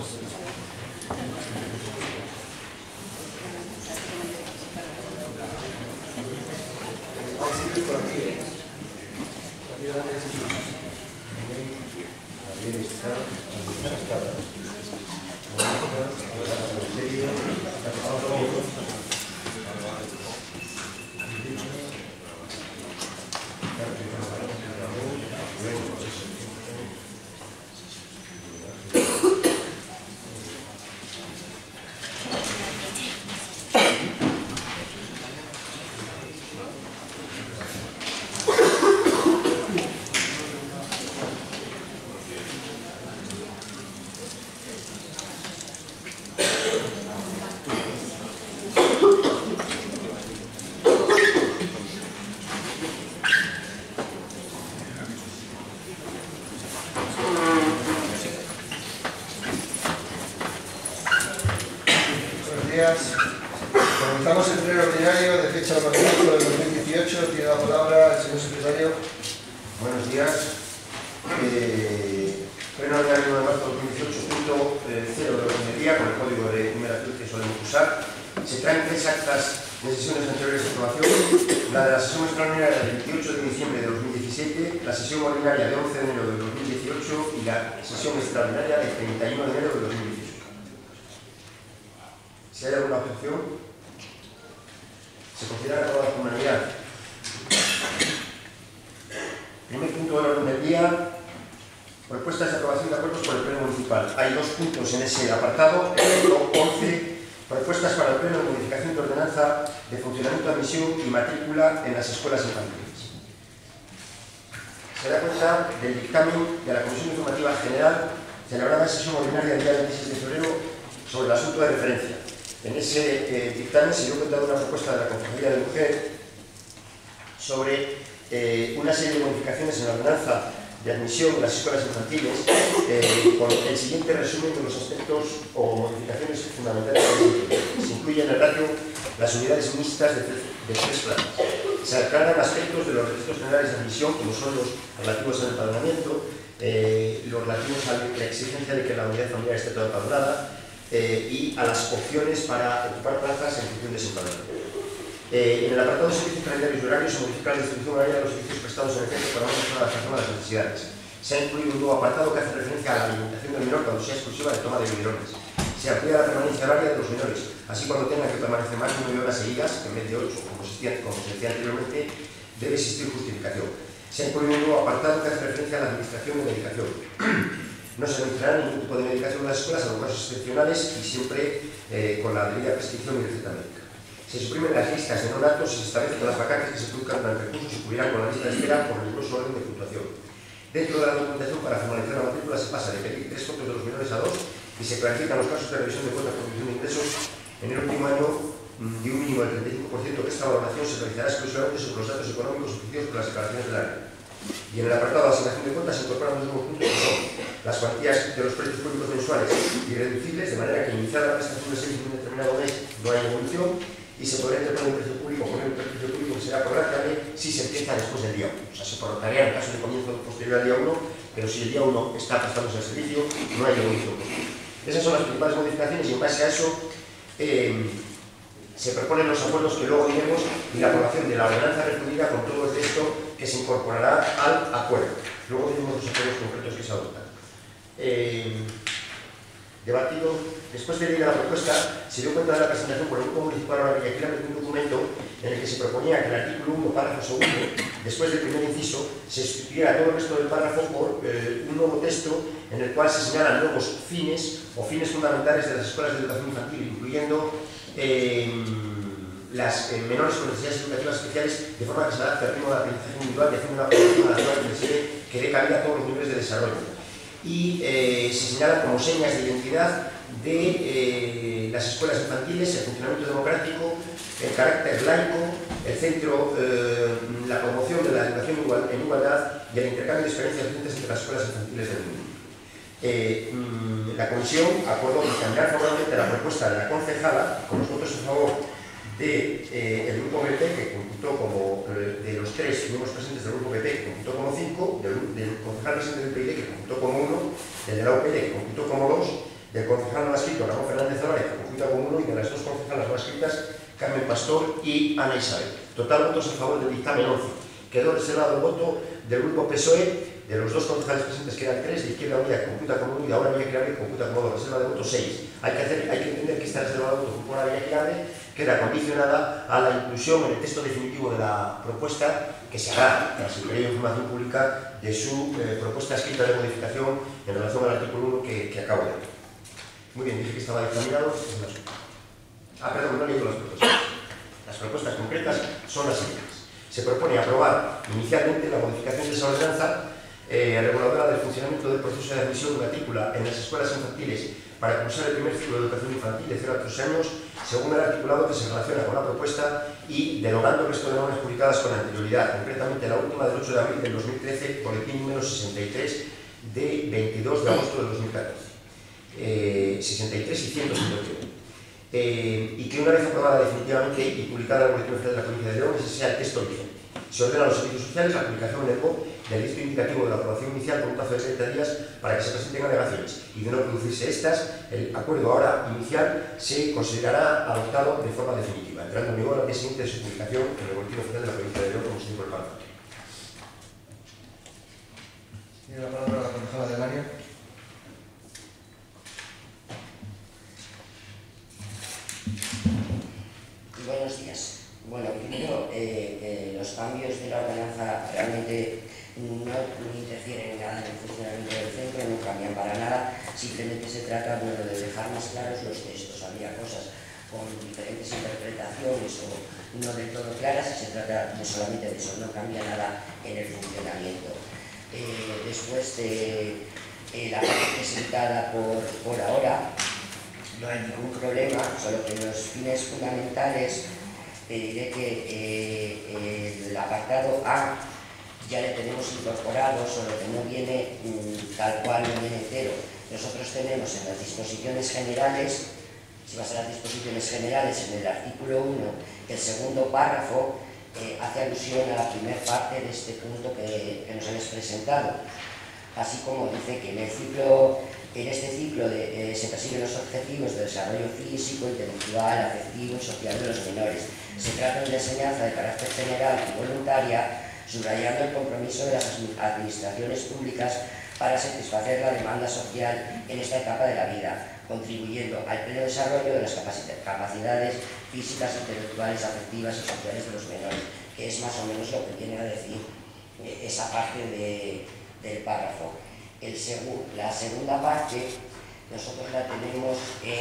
Comenzamos el pleno ordinario de fecha 4 de marzo del 2018. Tiene la palabra el señor secretario. Buenos días. Pleno ordinario de marzo del 2018, punto 0 de orden del día, con el código de numeración que solemos usar. Se traen 3 actas de sesiones anteriores de aprobación. La de la sesión extraordinaria del 28 de diciembre de 2017, la sesión ordinaria de 11 de enero de 2018 y la sesión extraordinaria del 31 de enero de 2018. Si hay alguna objeción, se considera aprobada por unanimidad. Primer punto del orden del día, propuestas de aprobación de acuerdos por el Pleno Municipal. Hay 2 puntos en ese apartado. El punto 11, propuestas para el Pleno de modificación de ordenanza de funcionamiento, admisión y matrícula en las escuelas infantiles. Se da cuenta del dictamen de la Comisión Informativa General celebrada en sesión ordinaria el día 26 de febrero sobre el asunto de referencia. En ese dictamen se dio cuenta de una propuesta de la Concejalía de Mujer sobre una serie de modificaciones en la ordenanza de admisión de las escuelas infantiles, con el siguiente resumen de los aspectos o modificaciones fundamentales. Se incluyen en el ratio las unidades mixtas de 3 plazas. Se aclaran aspectos de los requisitos generales de admisión, como son los relativos al empadronamiento, los relativos a la exigencia de que la unidad familiar esté toda empadronada, y a las opciones para ocupar plazas en función de ese empadronamiento. En el apartado de servicios calendarios y horarios se modifica la distribución horaria de los servicios prestados en el centro para una persona adaptación a las necesidades. Se ha incluido un nuevo apartado que hace referencia a la alimentación del menor cuando sea exclusiva de toma de biberones. Se amplía la permanencia horaria de los menores, así cuando tengan que permanecer más de 9 horas seguidas, en vez de 8, como se decía anteriormente, debe existir justificación. Se ha incluido un nuevo apartado que hace referencia a la administración de medicación. No se administrará ningún tipo de medicación en las escuelas, salvo casos excepcionales y siempre con la debida prescripción y receta médica. Se suprimen las listas de no-natos y se establece que las vacantes que se produzcan durante el curso se cubrirán con la lista de espera por riguroso orden de puntuación. Dentro de la documentación para formalizar la matrícula se pasa de pedir 3 fotos de los menores a 2 y se clarifican los casos de revisión de cuentas por revisión de ingresos en el último año de un mínimo del 35%, que esta valoración se realizará exclusivamente sobre los datos económicos ofrecidos por las declaraciones del área. Y en el apartado de asignación de cuentas se incorporan los nuevos puntos que son las cuantías de los precios públicos mensuales irreducibles, de manera que iniciada la prestación de servicio en un determinado mes no hay evolución, y se podrá interponer un precio público, poner un precio público que será prorratable si se empieza después del día 1. O sea, se prorrogaría en caso de comienzo posterior al día 1, pero si el día 1 está prestándose el servicio, no hay evolución. Esas son las principales modificaciones y en base a eso se proponen los acuerdos que luego diremos y la aprobación de la ordenanza refundida con todo el texto que se incorporará al acuerdo. Luego diremos los acuerdos concretos que se adoptan. Debatido, después de leer la propuesta, se dio cuenta de la presentación por el Grupo Municipal ahora Villaquilambre de un documento en el que se proponía que el artículo 1, párrafo segundo, después del primer inciso, se sustituyera todo el resto del párrafo por un nuevo texto en el cual se señalan nuevos fines o fines fundamentales de las escuelas de educación infantil, incluyendo las menores con necesidades educativas especiales, de forma que se adapte al ritmo de aprendizaje individual y haciendo una programación adecuada que dé cabida a todos los niveles de desarrollo. Y se señalan como señas de identidad de las escuelas infantiles el funcionamiento democrático, el carácter laico, el centro, la promoción de la educación en igualdad y el intercambio de experiencias recientes entre las escuelas infantiles del mundo. La Comisión acordó examinar favorablemente la propuesta de la concejala con los votos a favor del Grupo PP, que computó como, de los 3 miembros presentes del Grupo PP, que computó como 5, del concejal presidente del PID, que computó como 1, del de la UPD, que computó como 2, del concejal no escrito Ramón Fernández Álvarez, que computa como 1, y de las 2 concejalas no escritas, Carmen Pastor y Ana Isabel. Total votos a favor del dictamen 11. Quedó reservado el voto del grupo PSOE, de los 2 concejales presentes que eran 3, de Izquierda Unida que computa como 1 y ahora Villaquirable que computa como 2, reserva de voto 6. Hay que entender que esta reserva de voto por la Villaquirable queda condicionada a la inclusión en el texto definitivo de la propuesta que se hará tras el periodo de información pública de su propuesta escrita de modificación en relación al artículo 1 que acabo de leer. Muy bien, dije que estaba dictaminado. Perdón, no he leído las propuestas. Las propuestas concretas son las siguientes. Se propone aprobar inicialmente la modificación de esa ordenanza reguladora del funcionamiento del proceso de admisión de matrícula en las escuelas infantiles para cursar el primer ciclo de educación infantil de 0 a 3 años, según el articulado que se relaciona con la propuesta y derogando el resto de normas publicadas con anterioridad, concretamente la última del 8 de abril del 2013, boletín número 63 de 22 de agosto del 2014. 63 y 151. Y que una vez aprobada definitivamente y publicada en el Boletín Oficial de la Provincia de León, ese sea el texto vigente. Se ordena a los servicios sociales la publicación en el BOP del listo indicativo de la aprobación inicial por un plazo de 30 días para que se presenten alegaciones, y de no producirse estas, el acuerdo ahora inicial se considerará adoptado de forma definitiva, entrando en vigor al día siguiente de su publicación en el Boletín Oficial de la Provincia de León, como se dijo el párrafo. Tiene la palabra la concejala del área. Buenos días. Bueno, primero, los cambios de la ordenanza realmente no interfieren en nada en el funcionamiento del centro, no cambian para nada, simplemente se trata de dejar más claros los textos. Había cosas con diferentes interpretaciones o no del todo claras y se trata solamente de eso, no cambia nada en el funcionamiento. Después de la parte presentada por ahora, no hay ningún problema, solo que los fines fundamentales diré que el apartado A ya le tenemos incorporado, solo que no viene tal cual, no viene entero. Nosotros tenemos en las disposiciones generales, si vas a las disposiciones generales, en el artículo 1, el segundo párrafo hace alusión a la primera parte de este punto que nos habéis presentado. Así como dice que en este ciclo se persiguen los objetivos de desarrollo físico, intelectual, afectivo y social de los menores. Se trata de una enseñanza de carácter general y voluntaria, subrayando el compromiso de las administraciones públicas para satisfacer la demanda social en esta etapa de la vida, contribuyendo al pleno desarrollo de las capacidades físicas, intelectuales, afectivas y sociales de los menores, que es más o menos lo que viene a decir esa parte del párrafo. La segunda parte nosotros la tenemos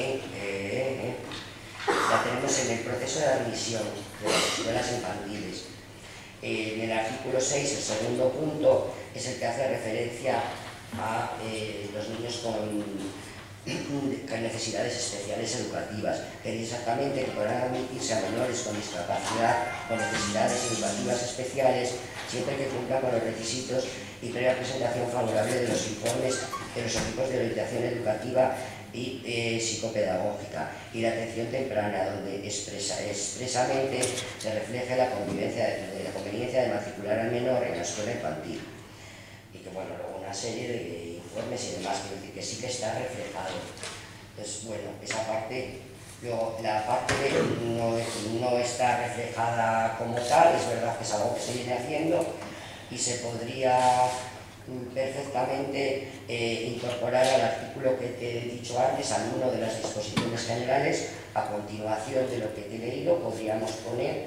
en el proceso de admisión de las escuelas infantiles. En el artículo 6, el segundo punto, es el que hace referencia a los niños con necesidades especiales educativas, que dice exactamente que podrán admitirse a menores con discapacidad o necesidades educativas especiales siempre que cumplan con los requisitos y previa presentación favorable de los informes de los equipos de orientación educativa y psicopedagógica y la atención temprana, donde expresamente se refleja la conveniencia de matricular al menor en la escuela infantil. Y que, bueno, luego una serie de informes y demás, quiero decir que sí que está reflejado. Entonces, bueno, esa parte. Luego, la parte no está reflejada como tal, es verdad que es algo que se viene haciendo y se podría perfectamente incorporar al artículo que te he dicho antes, al 1 de las disposiciones generales. A continuación de lo que te he leído, podríamos poner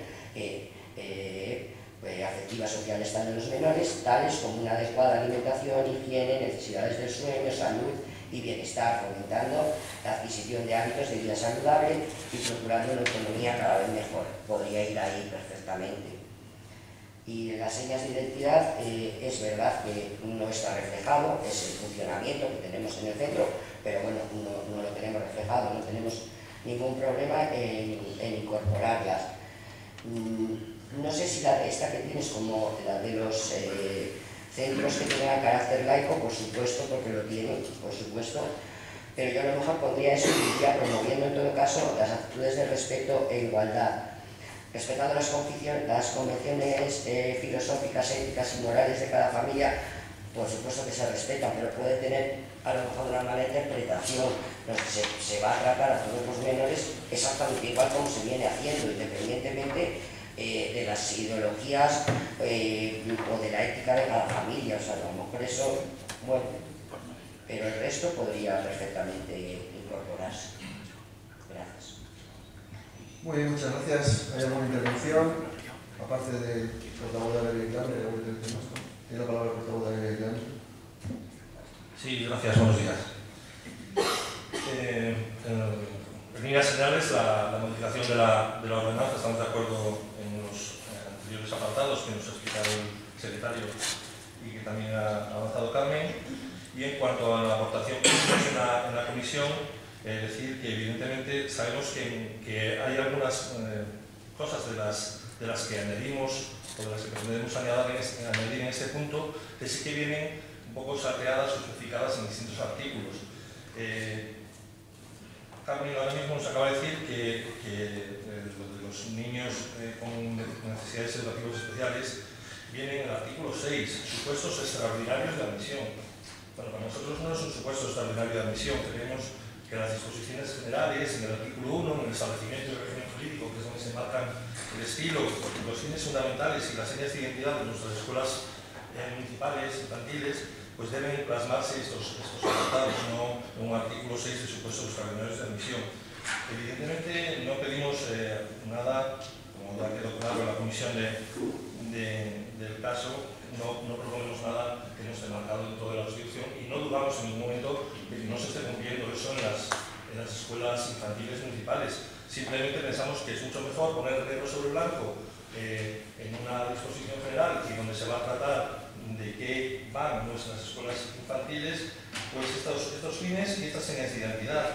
afectivas sociales de los menores, tales como una adecuada alimentación, higiene, necesidades del sueño, salud y bienestar, fomentando la adquisición de hábitos de vida saludable y procurando una autonomía cada vez mejor. Podría ir ahí perfectamente. Y en las señas de identidad es verdad que no está reflejado, es el funcionamiento que tenemos en el centro, pero bueno, no lo tenemos reflejado, no tenemos ningún problema en incorporarlas. No sé si esta que tienes como la de los centros que tengan carácter laico, por supuesto, porque lo tienen, por supuesto, pero yo a lo mejor pondría eso y diría promoviendo en todo caso las actitudes de respeto e igualdad, respetando las convenciones filosóficas, éticas y morales de cada familia, por supuesto que se respetan, pero puede tener a lo mejor una mala interpretación. Se va a tratar a todos los menores exactamente igual como se viene haciendo, independientemente de las ideologías o de la ética de cada familia. O sea, a lo mejor eso, bueno, pero el resto podría perfectamente incorporarse. Gracias. Muy bien, muchas gracias. ¿Hay alguna intervención? Aparte del portavoz de la ley de tiene la palabra el portavoz de la ley de Sí, gracias, buenos días. En líneas generales, la modificación de la ordenanza, estamos de acuerdo en los anteriores apartados que nos ha explicado el secretario y que también ha avanzado Carmen. Y en cuanto a la aportación que hicimos en la comisión, decir que evidentemente sabemos que hay algunas cosas de las que añadimos o de las que pretendemos añadir en este punto, que sí que vienen un poco salteadas o especificadas en distintos artículos. Carmen ahora mismo nos acaba de decir que lo de los niños con necesidades educativas especiales viene en el artículo 6, supuestos extraordinarios de admisión. Bueno, para nosotros no es un supuesto extraordinario de admisión, creemos que las disposiciones generales, en el artículo 1, en el establecimiento del régimen jurídico, que es donde se marcan el estilo, los fines fundamentales y las señas de identidad de nuestras escuelas municipales, infantiles, pues deben plasmarse estos apartados, no en un artículo 6 de supuestos extraordinarios de admisión. Evidentemente no pedimos nada, como ya quedó claro en la comisión del caso, no proponemos nada que no esté marcado dentro de la Constitución y no dudamos en ningún momento de que no se esté cumpliendo eso en las escuelas infantiles municipales. Simplemente pensamos que es mucho mejor poner negro sobre blanco en una disposición general y donde se va a tratar de qué van nuestras escuelas infantiles, pues estos fines y estas señas de identidad.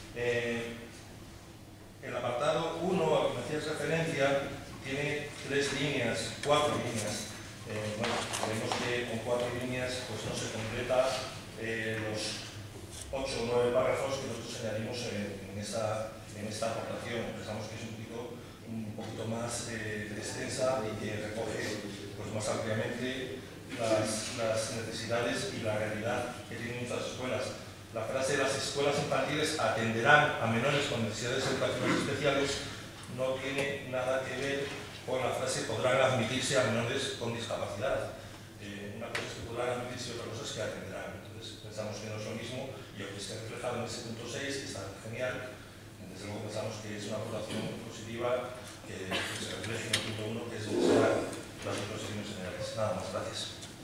El apartado 1, al que me hacías referencia, tiene 4 líneas. Bueno, creemos que con 4 líneas pues no se completa los 8 o 9 párrafos que nosotros añadimos en esta aportación. Pensamos que es un poquito más extensa y que recoge pues, más ampliamente las necesidades y la realidad que tienen nuestras escuelas. La frase de las escuelas infantiles atenderán a menores con necesidades educativas especiales no tiene nada que ver con la frase podrán admitirse a menores con discapacidad. Una cosa es que podrán admitirse y otra cosa es que atenderán. Entonces pensamos que no es lo mismo y aunque esté reflejado en ese punto 6, que está genial, desde luego pensamos que es una aportación positiva que se refleje en el punto 1, que es donde se dan las disposiciones generales. Nada más, gracias.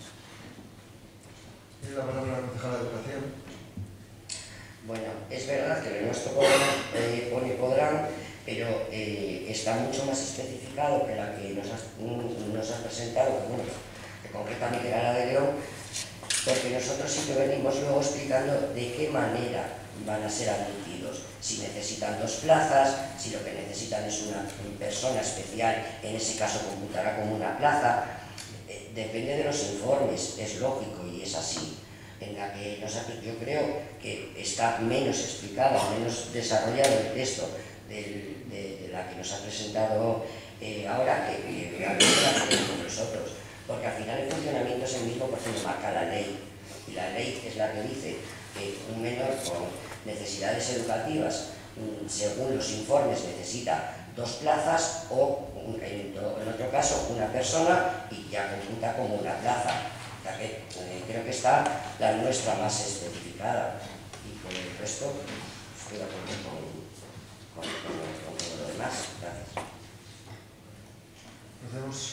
Tiene la palabra la concejala de Educación. Bueno, es verdad que en nuestro pone podrán, pero está mucho más especificado que la que nos has presentado, que concretamente era la de León, porque nosotros sí que venimos luego explicando de qué manera van a ser admitidos, si necesitan 2 plazas, si lo que necesitan es una persona especial, en ese caso computará como una plaza. Depende de los informes, es lógico y es así. En la que yo creo que está menos explicada, menos desarrollado el texto de la que nos ha presentado ahora que realmente la tenemos nosotros, porque al final el funcionamiento es el mismo porque lo marca la ley, y la ley es la que dice que un menor con necesidades educativas, según los informes, necesita 2 plazas o en otro caso una persona y ya computa como una plaza. Creo que está la nuestra más especificada y por el resto estoy de acuerdo con todo lo demás. Gracias. Procedemos.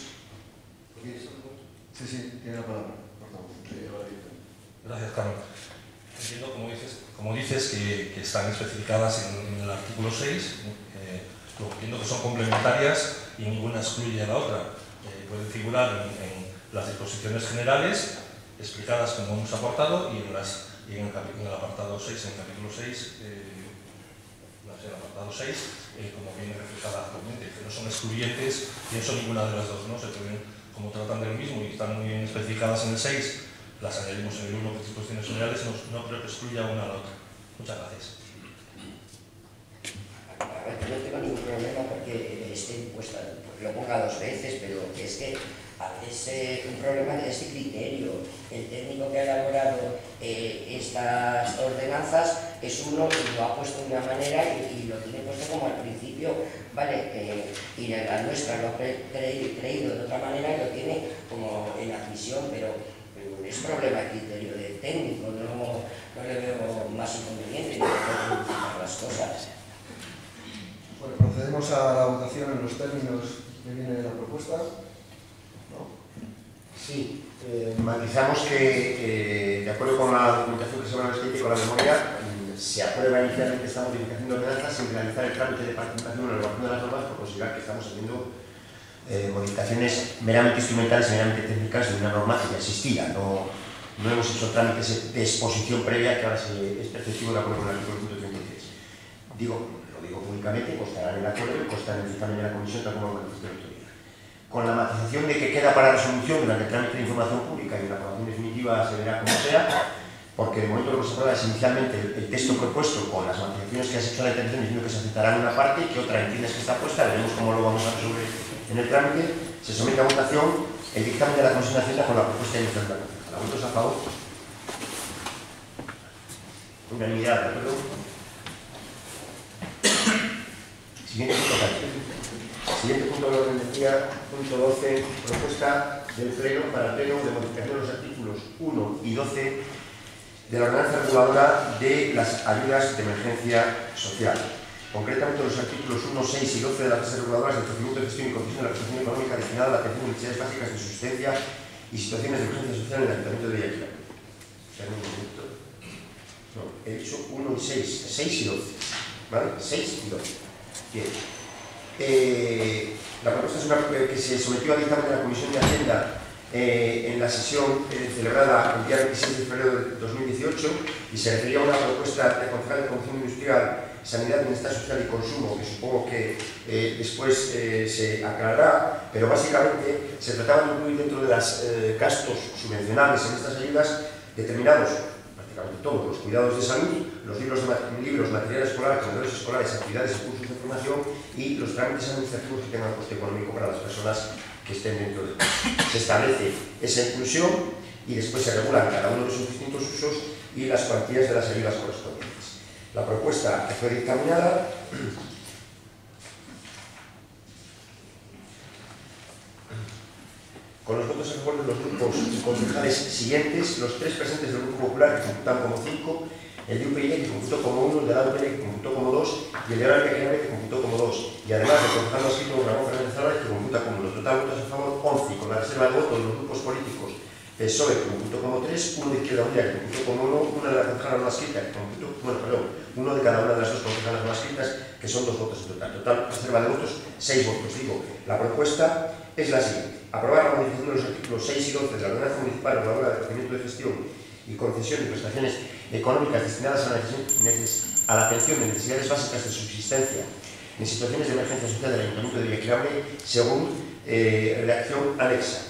Sí, tiene la palabra. Gracias, Carmen. Entiendo, como dices que están especificadas en el artículo 6, entiendo que son complementarias y ninguna excluye a la otra. Pueden figurar en las disposiciones generales explicadas como hemos aportado y en el apartado 6, en el capítulo 6, el apartado 6, como viene reflejada actualmente, que no son excluyentes, pienso ninguna de las dos, ¿no? Se pueden, como tratan de lo mismo y están muy bien especificadas en el 6, las añadimos en el 1, que es disposiciones generales, no creo que excluya una a la otra. Muchas gracias. A ver, no tengo ningún problema porque esté impuesta, porque lo ponga 2 veces, pero es que es un problema de este criterio. El técnico que ha elaborado estas ordenanzas es uno y lo ha puesto de una manera y lo tiene puesto como al principio, ¿vale? Y la nuestra lo ha creído de otra manera y lo tiene como en admisión, pero es problema de criterio del técnico, no le veo más inconveniente, no puedo modificar las cosas. Bueno, procedemos a la votación en los términos que viene la propuesta. ¿No? Sí, matizamos que, de acuerdo con la documentación que se va a escribir y con la memoria, se aprueba inicialmente esta modificación de ordenanza sin realizar el trámite de participación en la elaboración de las normas por considerar que estamos haciendo modificaciones meramente instrumentales y meramente técnicas de una norma que ya existía. No hemos hecho trámites de exposición previa que ahora es perceptivo de acuerdo con el artículo 133. Lo digo públicamente, constará en el acuerdo y constará en el dictamen de la comisión tal como lo manifestó la autoridad. Con la matización de que queda para resolución durante el trámite de información pública y la aprobación definitiva se verá como sea, porque de momento lo que se aprueba es inicialmente el texto propuesto con las matizaciones que has hecho a la intervención diciendo que se aceptará en una parte y que otra entiendes que está puesta, veremos cómo lo vamos a resolver en el trámite. Se somete a votación el dictamen de la Comisión de Hacienda con la propuesta inicial de la concejala. ¿Votos a favor? Unanimidad, ¿de acuerdo? Siguiente punto, Siguiente punto de orden del día, punto 12, propuesta del Pleno para el Pleno de modificación de los artículos 1 y 12 de la ordenanza reguladora de las ayudas de emergencia social. Concretamente los artículos 1, 6 y 12 de las bases reguladoras del procedimiento de gestión y concesión de la prestación económica destinada a la atención de necesidades básicas de subsistencia y situaciones de emergencia social en el Ayuntamiento de Villaquila. Un momento. No, he dicho 1 y 6, 6 y 12. ¿Vale? 6 y 12. Bien. La propuesta es una que se sometió a dictamen de la Comisión de Hacienda en la sesión celebrada el día 26 de febrero de 2018 y se refería a una propuesta del concejal de Promoción Industrial, Sanidad, Bienestar Social y Consumo, que supongo que después se aclarará, pero básicamente se trataba de incluir dentro de los gastos subvencionables en estas ayudas determinados, prácticamente todos, los cuidados de salud, los libros, material escolar, comedores escolares, actividades y cursos de formación y los trámites administrativos que tengan coste económico para las personas que estén dentro de ellos. Se establece esa inclusión y después se regulan cada uno de sus distintos usos y las cuantías de las ayudas correspondientes. La propuesta que fue dictaminada con los votos a favor de los grupos concejales siguientes, los 3 presentes del Grupo Popular que computan como 5, el de UPyD que computó como 1, el de la UPN que computó como 2 y el de la UPN que computó como 2. Y además el concejal no escrito Ramón Fernández Álvarez que computa como 1. Total votos a favor 11 y con la reserva de votos de los grupos políticos PSOE que computó como 3, uno de Izquierda Unida que computó como 1, una de la concejala no escrita que computó, uno de cada una de las dos concejalas no escritas que son 2 votos en total. Total reserva de votos 6 votos. Digo, la propuesta es la siguiente: aprobar la modificación de los artículos 6 y 12 de la ordenanza municipal reguladora de procedimiento de gestión y concesión de prestaciones económicas destinadas a la atención de necesidades básicas de subsistencia en situaciones de emergencia social del Ayuntamiento de Villaquila según redacción anexa.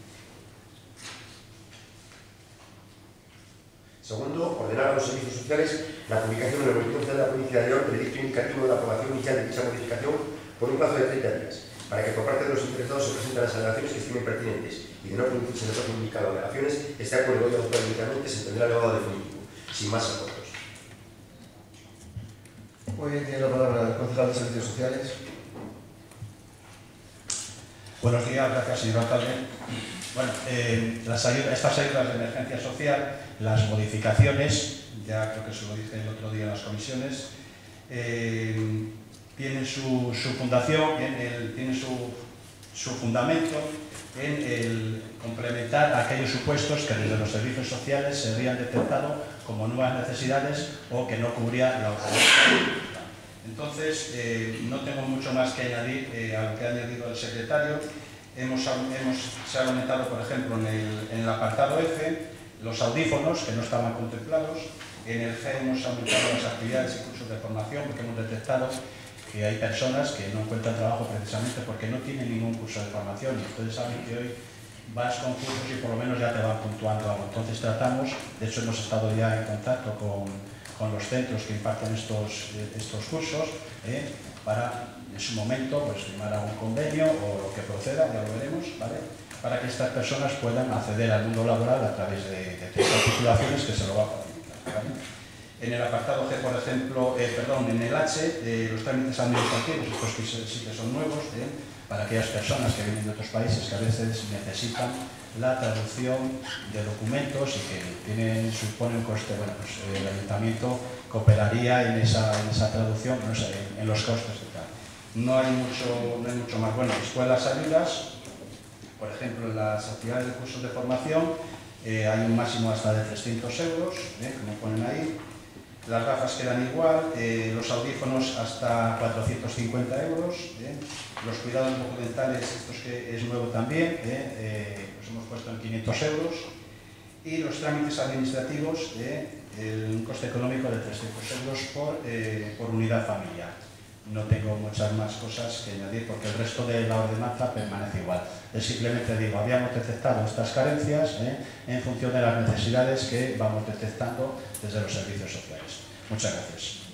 Segundo, ordenar a los servicios sociales la publicación en el Boletín Oficial de la Provincia de León del edicto indicativo de la aprobación inicial de dicha modificación por un plazo de 30 días, para que por parte de los interesados se presenten las alegaciones que estimen pertinentes y de no producirse en el plazo indicado alegaciones, este acuerdo hoy adoptado inicialmente se tendrá elevado definitivo, sin más acuerdos. Muy bien, tiene la palabra el concejal de Servicios Sociales. Buenos días, gracias señor alcalde. Bueno, estas ayudas de emergencia social, las modificaciones, ya creo que se lo dije el otro día en las comisiones, tienen su fundación, tienen su fundamento en el complementar aquellos supuestos que desde los servicios sociales se habían detectado como nuevas necesidades o que no cubría la oferta. Entonces, no tengo mucho más que añadir a lo que ha añadido el secretario. Se ha aumentado, por ejemplo, en el apartado F, los audífonos, que no estaban contemplados. En el G hemos aumentado las actividades y cursos de formación, porque hemos detectado que hay personas que no encuentran trabajo precisamente porque no tienen ningún curso de formación. Y ustedes saben que hoy vas con cursos y por lo menos ya te van puntuando algo. Entonces tratamos, de hecho hemos estado ya en contacto con los centros que imparten estos cursos, para en su momento pues firmar algún convenio o lo que proceda, ya lo veremos, ¿vale? para que estas personas puedan acceder al mundo laboral a través de ciertas titulaciones que se lo va a facilitar, ¿vale? En el apartado G, por ejemplo, en el H, los trámites administrativos, estos sí que son nuevos, para aquellas personas que vienen de otros países que a veces necesitan la traducción de documentos y que supone un coste, bueno, pues el ayuntamiento cooperaría en esa traducción, no sé, en los costes y tal. No hay mucho más. Bueno, escuelas ayudas, por ejemplo, en las actividades de cursos de formación hay un máximo hasta de 300 euros, como ponen ahí. Las gafas quedan igual, los audífonos hasta 450 euros, los cuidados bucodentales, estos que es nuevo también, los hemos puesto en 500 euros, y los trámites administrativos, un coste económico de 300 euros por unidad familiar. No tengo muchas más cosas que añadir porque el resto de la ordenanza permanece igual. Simplemente digo, habíamos detectado estas carencias en función de las necesidades que vamos detectando desde los servicios sociales. Muchas gracias.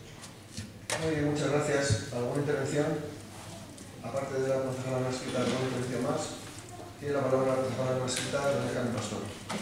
Muy bien, muchas gracias. ¿Alguna intervención? Aparte de la concejala no escrita, ¿alguna intervención más? Tiene la palabra la concejala no escrita, doña Carmen Pastor.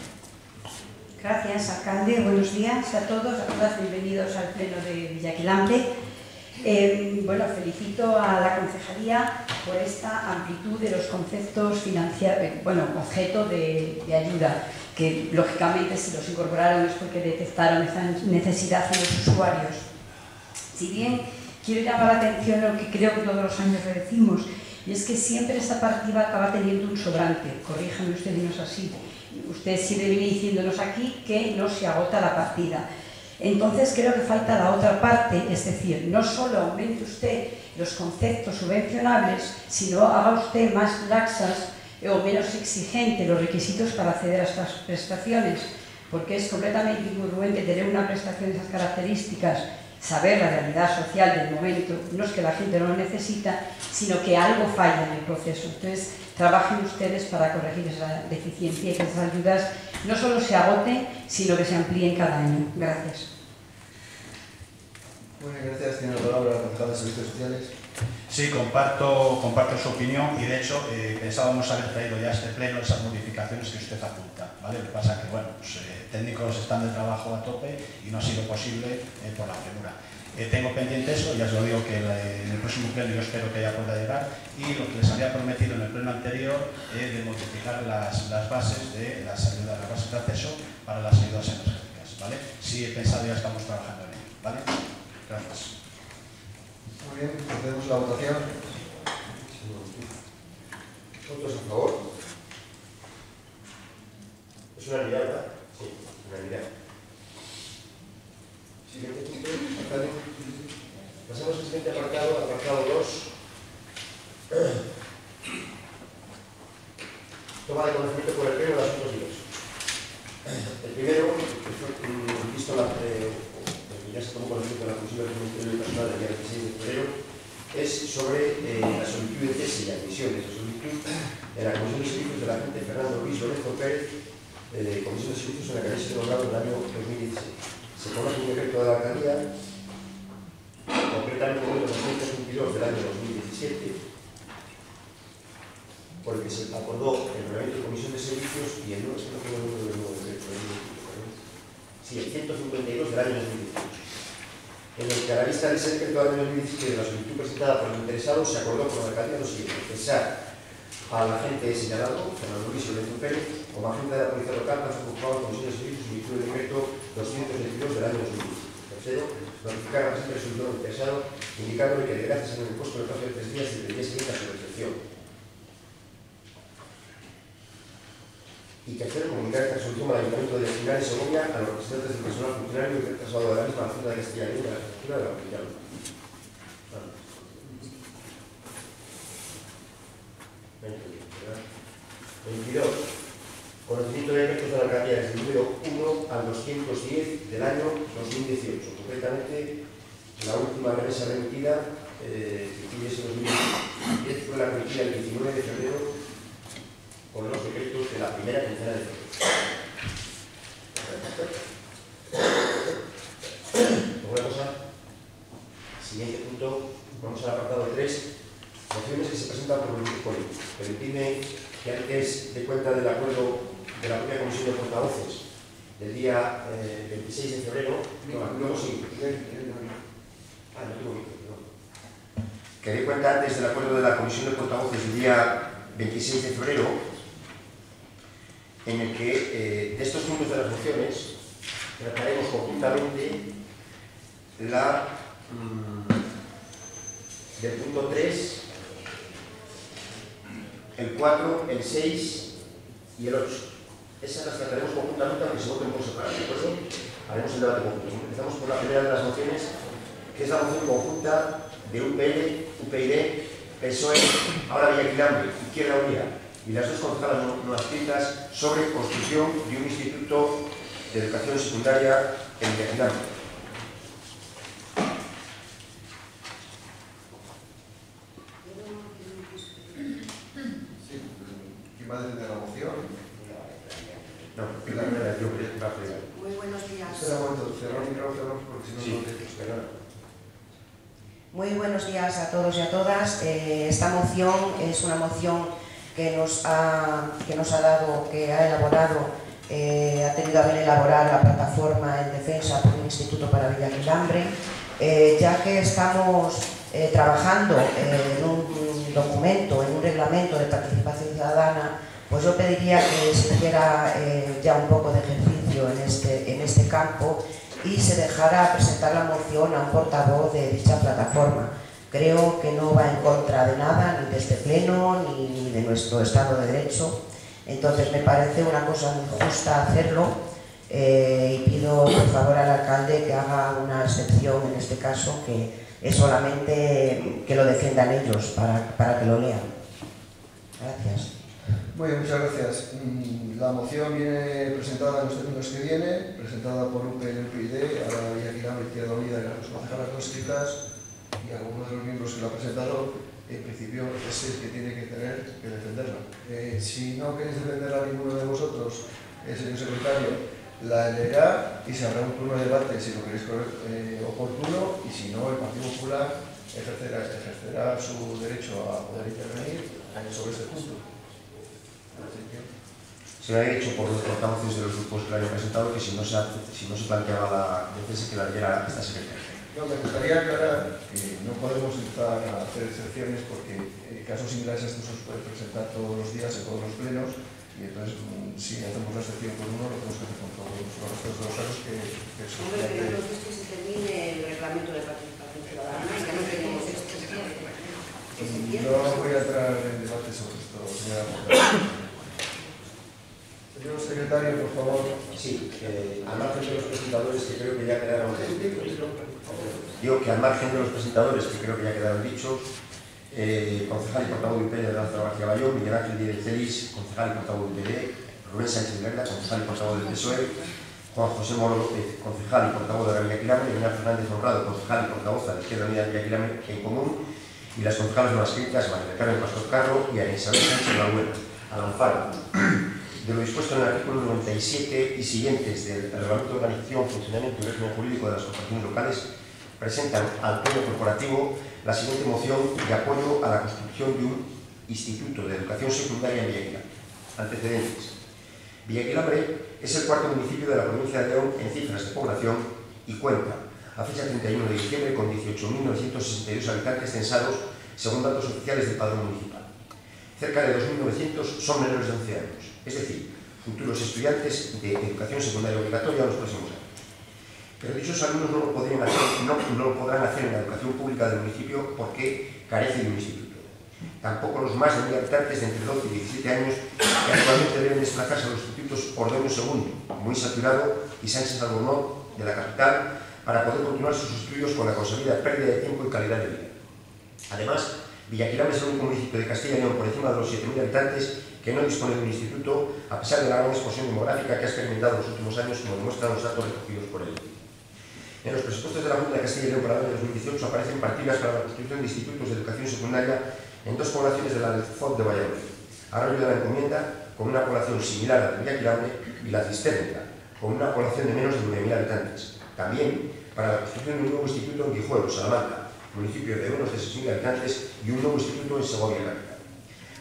Gracias, alcalde. Buenos días a todos, a todas. Bienvenidos al pleno de Villaquilambre. Bueno, felicito a la concejalía por esta amplitud de los conceptos objeto de ayuda, que lógicamente si los incorporaron es porque detectaron esa necesidad en los usuarios. Si bien quiero llamar la atención a lo que creo que todos los años le decimos, y es que siempre esta partida acaba teniendo un sobrante. Corríjame usted, no es así. Usted siempre viene diciéndonos aquí que no se agota la partida. Entonces creo que falta la otra parte, es decir, no solo aumente usted los conceptos subvencionables, sino haga usted más laxas o menos exigente los requisitos para acceder a estas prestaciones, porque es completamente incongruente tener una prestación de esas características, saber la realidad social del momento, no es que la gente no lo necesita, sino que algo falla en el proceso. Entonces, trabajen ustedes para corregir esa deficiencia y que esas ayudas no solo se agoten, sino que se amplíen cada año. Gracias. Muy bien, gracias. Tiene la palabra la concejala de Servicios Sociales. Sí, comparto su opinión y de hecho pensábamos haber traído ya a este pleno esas modificaciones que usted apunta, ¿vale? Lo que pasa es que, bueno, pues, técnicos están de trabajo a tope y no ha sido posible por la premura. Tengo pendiente eso, ya os lo digo que en el próximo pleno yo espero que ya pueda llegar, y lo que les había prometido en el pleno anterior de modificar las bases de las ayudas, las bases de acceso para las ayudas energéticas, ¿vale? Sí, he pensado, ya estamos trabajando en ello, ¿vale? Gracias. Muy bien, procedemos a la votación. ¿Votos a favor? ¿Es unanimidad, verdad? Sí, unanimidad. Siguiente punto, alcalde. Pasamos al siguiente apartado, apartado 2. Toma de conocimiento por el pleno de asuntos diversos. El primero, que fue visto ya se tomó conocimiento de la Comisión del Ministerio de Personal del día 26 de febrero, es sobre la solicitud de cese y admisión de esa solicitud de la Comisión de Servicios de la agente Fernando Luis Lorenzo Pérez, Comisión de Servicios en la que había sido nombrado en el año 2016. Se conoce un decreto de la alcaldía, concretamente el 222 del año 2017, por el que se acordó el reglamento de Comisión de Servicios y el nuevo, es que no tengo el número del nuevo decreto, sí, el 152 del año 2018. En el que a la vista de ese decreto del año 2017 de la solicitud presentada por el interesado se acordó con la alcaldía lo siguiente: cesar al agente señalado, Fernando Luis Lorenzo Pérez, como agente de la policía local, para ocupar la Comisión de Servicios y virtud del decreto 222 del año 2017. Tercero, notificar al agente resultado interesado, indicándole que deberá cesar en el puesto en el plazo de 3 días y el día siguiente a su recepción. Y tercero, comunicar esta resolución al Ayuntamiento de Final de Segovia, a los representantes del personal funcionario y del trasladado de la misma a la Junta de Castilla y León de la estructura de la comunidad. ¿22? Conocimiento de efectos de la alcaldía desde el número 1 al 210 del año 2018. Concretamente, la última remesa remitida, que tiene ese 2010, fue la remitida el 19 de febrero con los decretos de la primera quincena de febrero. ¿Alguna cosa? Siguiente punto, vamos al apartado 3. Mociones que se presentan por los grupos políticos. Permitidme que antes de cuenta del acuerdo de la propia Comisión de Portavoces del día 26 de febrero, luego sí, que dé cuenta antes del acuerdo de la Comisión de Portavoces del día 26 de febrero, en el que de estos puntos de las mociones trataremos conjuntamente la del punto 3, el 4, el 6 y el 8. Esas las trataremos conjuntamente, aunque se voten por separado, ¿de acuerdo? Haremos el debate conjunto. Empezamos por la primera de las mociones, que es la moción conjunta de UPL, UPyD, PSOE, ahora Villaquilambre, Izquierda Unida, y las dos concejalas no adscritas sobre construcción de un instituto de educación secundaria en Villaquilambre. ¿Quién va a defender la moción? No, la primera, yo creo que va a pegar. Muy buenos días. Espera un momento, cerramos el micrófono porque si no... Sí, no te... espera. Muy buenos días a todos y a todas. Esta moción es una moción que nos ha elaborado, ha tenido a bien elaborar la plataforma en defensa por un instituto para Villaquilambre, ya que estamos trabajando en un documento, en un reglamento de participación ciudadana. Pues yo pediría que se hiciera ya un poco de ejercicio en este campo y se dejara presentar la moción a un portavoz de dicha plataforma. Creo que no va en contra de nada, ni de este pleno, ni de nuestro Estado de Derecho. Entonces me parece una cosa muy justa hacerlo y pido por favor al alcalde que haga una excepción en este caso, que es solamente que lo defiendan ellos para que lo lean. Gracias. Muy bien, muchas gracias. La moción viene presentada en los términos que viene, presentada por UPyD, ahora Villaquilambre, Izquierda Unida y las dos concejalas no escritas, y alguno de los miembros que la ha presentado, en principio es el que tiene que tener que defenderla. Si no queréis defenderla ninguno de vosotros, el señor secretario la leerá y se habrá un turno de debate si lo queréis oportuno, y si no, el Partido Popular ejercerá su derecho a poder intervenir sobre este punto. Se me ha dicho por los portavoces de los grupos que la habían presentado que si no se planteaba la defensa, que la diera esta secretaria. No, me gustaría aclarar que no podemos empezar a hacer excepciones porque casos similares a estos se pueden presentar todos los días en todos los plenos, y entonces si hacemos la excepción por uno lo tenemos que hacer con todos los restos de los casos que son. Hombre, pero entonces que se termine el reglamento de participación ciudadana y que no tenemos excepción. No voy a entrar en debate sobre esto, señora Portavoz. Señor secretario, por favor. Sí, al margen de los presentadores que creo que ya quedaron digo que al margen de los presentadores que creo que ya quedaron dichos, concejal y portavoz de UPyD de Lázaro García Bayón, Miguel Ángel Díez Celis, concejal y portavoz de UPyD, Rubén Sánchez Lerda, concejal y portavoz del PSOE, Juan José Moro López, concejal y portavoz de la Villaquilambre, Elena Fernández Honrado, concejal y portavoz de la Izquierda Unida de Villaquilambre en común, y las concejalas no adscritas, María del Carmen Pastor Carro y Ana Isabel Sánchez Labuena, al amparo de lo dispuesto en el artículo 97 y siguientes del Reglamento de Organización, Funcionamiento y Régimen Jurídico de las Corporaciones Locales, presentan al Pleno Corporativo la siguiente moción de apoyo a la construcción de un Instituto de Educación Secundaria en Villaquilambre. Antecedentes. Villaquilambre es el cuarto municipio de la provincia de León en cifras de población y cuenta, a fecha 31 de diciembre, con 18.962 habitantes censados según datos oficiales del Padrón Municipal. Cerca de 2.900 son menores de 11 años, es decir, futuros estudiantes de educación secundaria obligatoria en los próximos años. Pero dichos alumnos no lo podrán hacer en la educación pública del municipio porque carece de un instituto. Tampoco los más de 1.000 habitantes de entre 12 y 17 años que actualmente deben desplazarse a los institutos Ordoño II, muy saturado, y Sánchez Albornoz, de la capital, para poder continuar sus estudios con la conseguida pérdida de tiempo y calidad de vida. Además, Villaquilambre es el único municipio de Castilla y León por encima de los 7.000 habitantes que no dispone de un instituto, a pesar de la gran explosión demográfica que ha experimentado en los últimos años, como demuestran los datos recogidos por él. En los presupuestos de la Junta de Castilla y León para el año 2018 aparecen partidas para la construcción de institutos de educación secundaria en dos poblaciones de la FOD de Valladolid: Arroyo de la Encomienda, con una población similar a la de Villaquilambre, y La Cisterna, con una población de menos de 9.000 habitantes. También para la construcción de un nuevo instituto en Guijuelo, Salamanca, municipio de menos de 6.000 habitantes, y un nuevo instituto en Segovia, capital.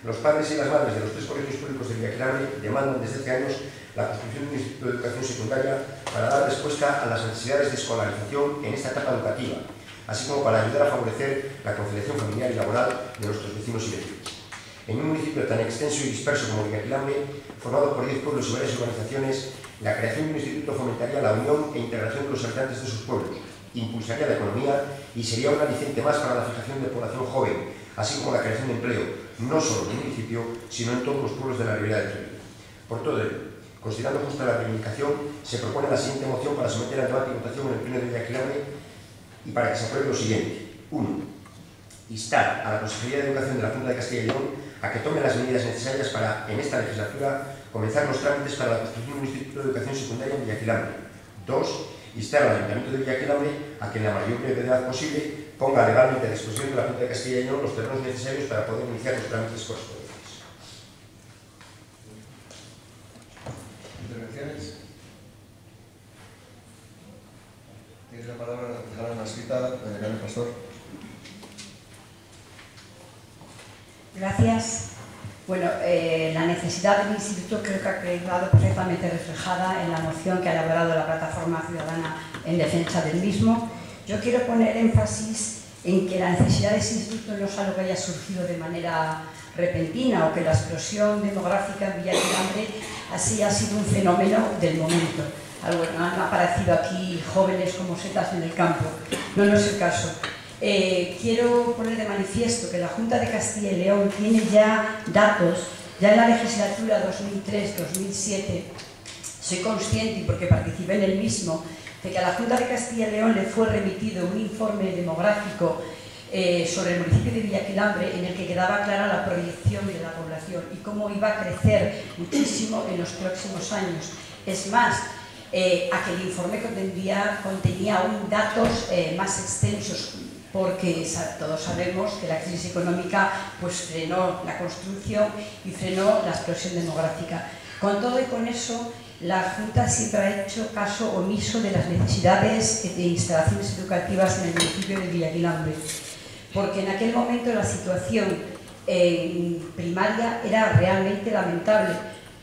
Los padres y las madres de los 3 colegios públicos de Villaquilambre demandan desde hace años la construcción de un instituto de educación secundaria para dar respuesta a las necesidades de escolarización en esta etapa educativa, así como para ayudar a favorecer la conciliación familiar y laboral de nuestros vecinos y vecinas. En un municipio tan extenso y disperso como Villaquilambre, formado por 10 pueblos y varias urbanizaciones, la creación de un instituto fomentaría la unión e integración de los habitantes de sus pueblos, impulsaría la economía y sería un aliciente más para la fijación de población joven, así como la creación de empleo, no solo en el municipio, sino en todos los pueblos de la Ribera del Duero. Por todo ello, considerando justa la reivindicación, se propone la siguiente moción para someter a debate y votación en el Pleno de Villaquilambre y para que se apruebe lo siguiente. 1. Instar a la Consejería de Educación de la Junta de Castilla y León a que tome las medidas necesarias para, en esta legislatura, comenzar los trámites para la construcción de un instituto de educación secundaria en Villaquilambre. 2. Instar al Ayuntamiento de Villaquilambre a que en la mayor brevedad posible ponga legalmente a disposición de la Junta de Castilla y León los terrenos necesarios para poder iniciar los trámites correspondientes. ¿Intervenciones? Tiene la palabra la concejala inscrita, Carmen Pastor. Gracias. Bueno, la necesidad del instituto creo que ha quedado perfectamente reflejada en la moción que ha elaborado la Plataforma Ciudadana en defensa del mismo. Yo quiero poner énfasis en que la necesidad de ese instituto no es algo que haya surgido de manera repentina o que la explosión demográfica en Villaquilambre así ha sido un fenómeno del momento. Algo que han aparecido aquí jóvenes como setas en el campo. No es el caso. Quiero poner de manifiesto que la Junta de Castilla y León tiene ya datos, ya en la legislatura 2003-2007, soy consciente y porque participé en el mismo, de que a la Junta de Castilla y León le fue remitido un informe demográfico sobre el municipio de Villaquilambre en el que quedaba clara la proyección de la población y cómo iba a crecer muchísimo en los próximos años. Es más, aquel informe contenía aún datos más extensos, porque todos sabemos que la crisis económica pues, frenó la construcción y frenó la explosión demográfica. Con todo y con eso, la Junta siempre ha hecho caso omiso de las necesidades de instalaciones educativas en el municipio de Villaquilambre, porque en aquel momento la situación primaria era realmente lamentable.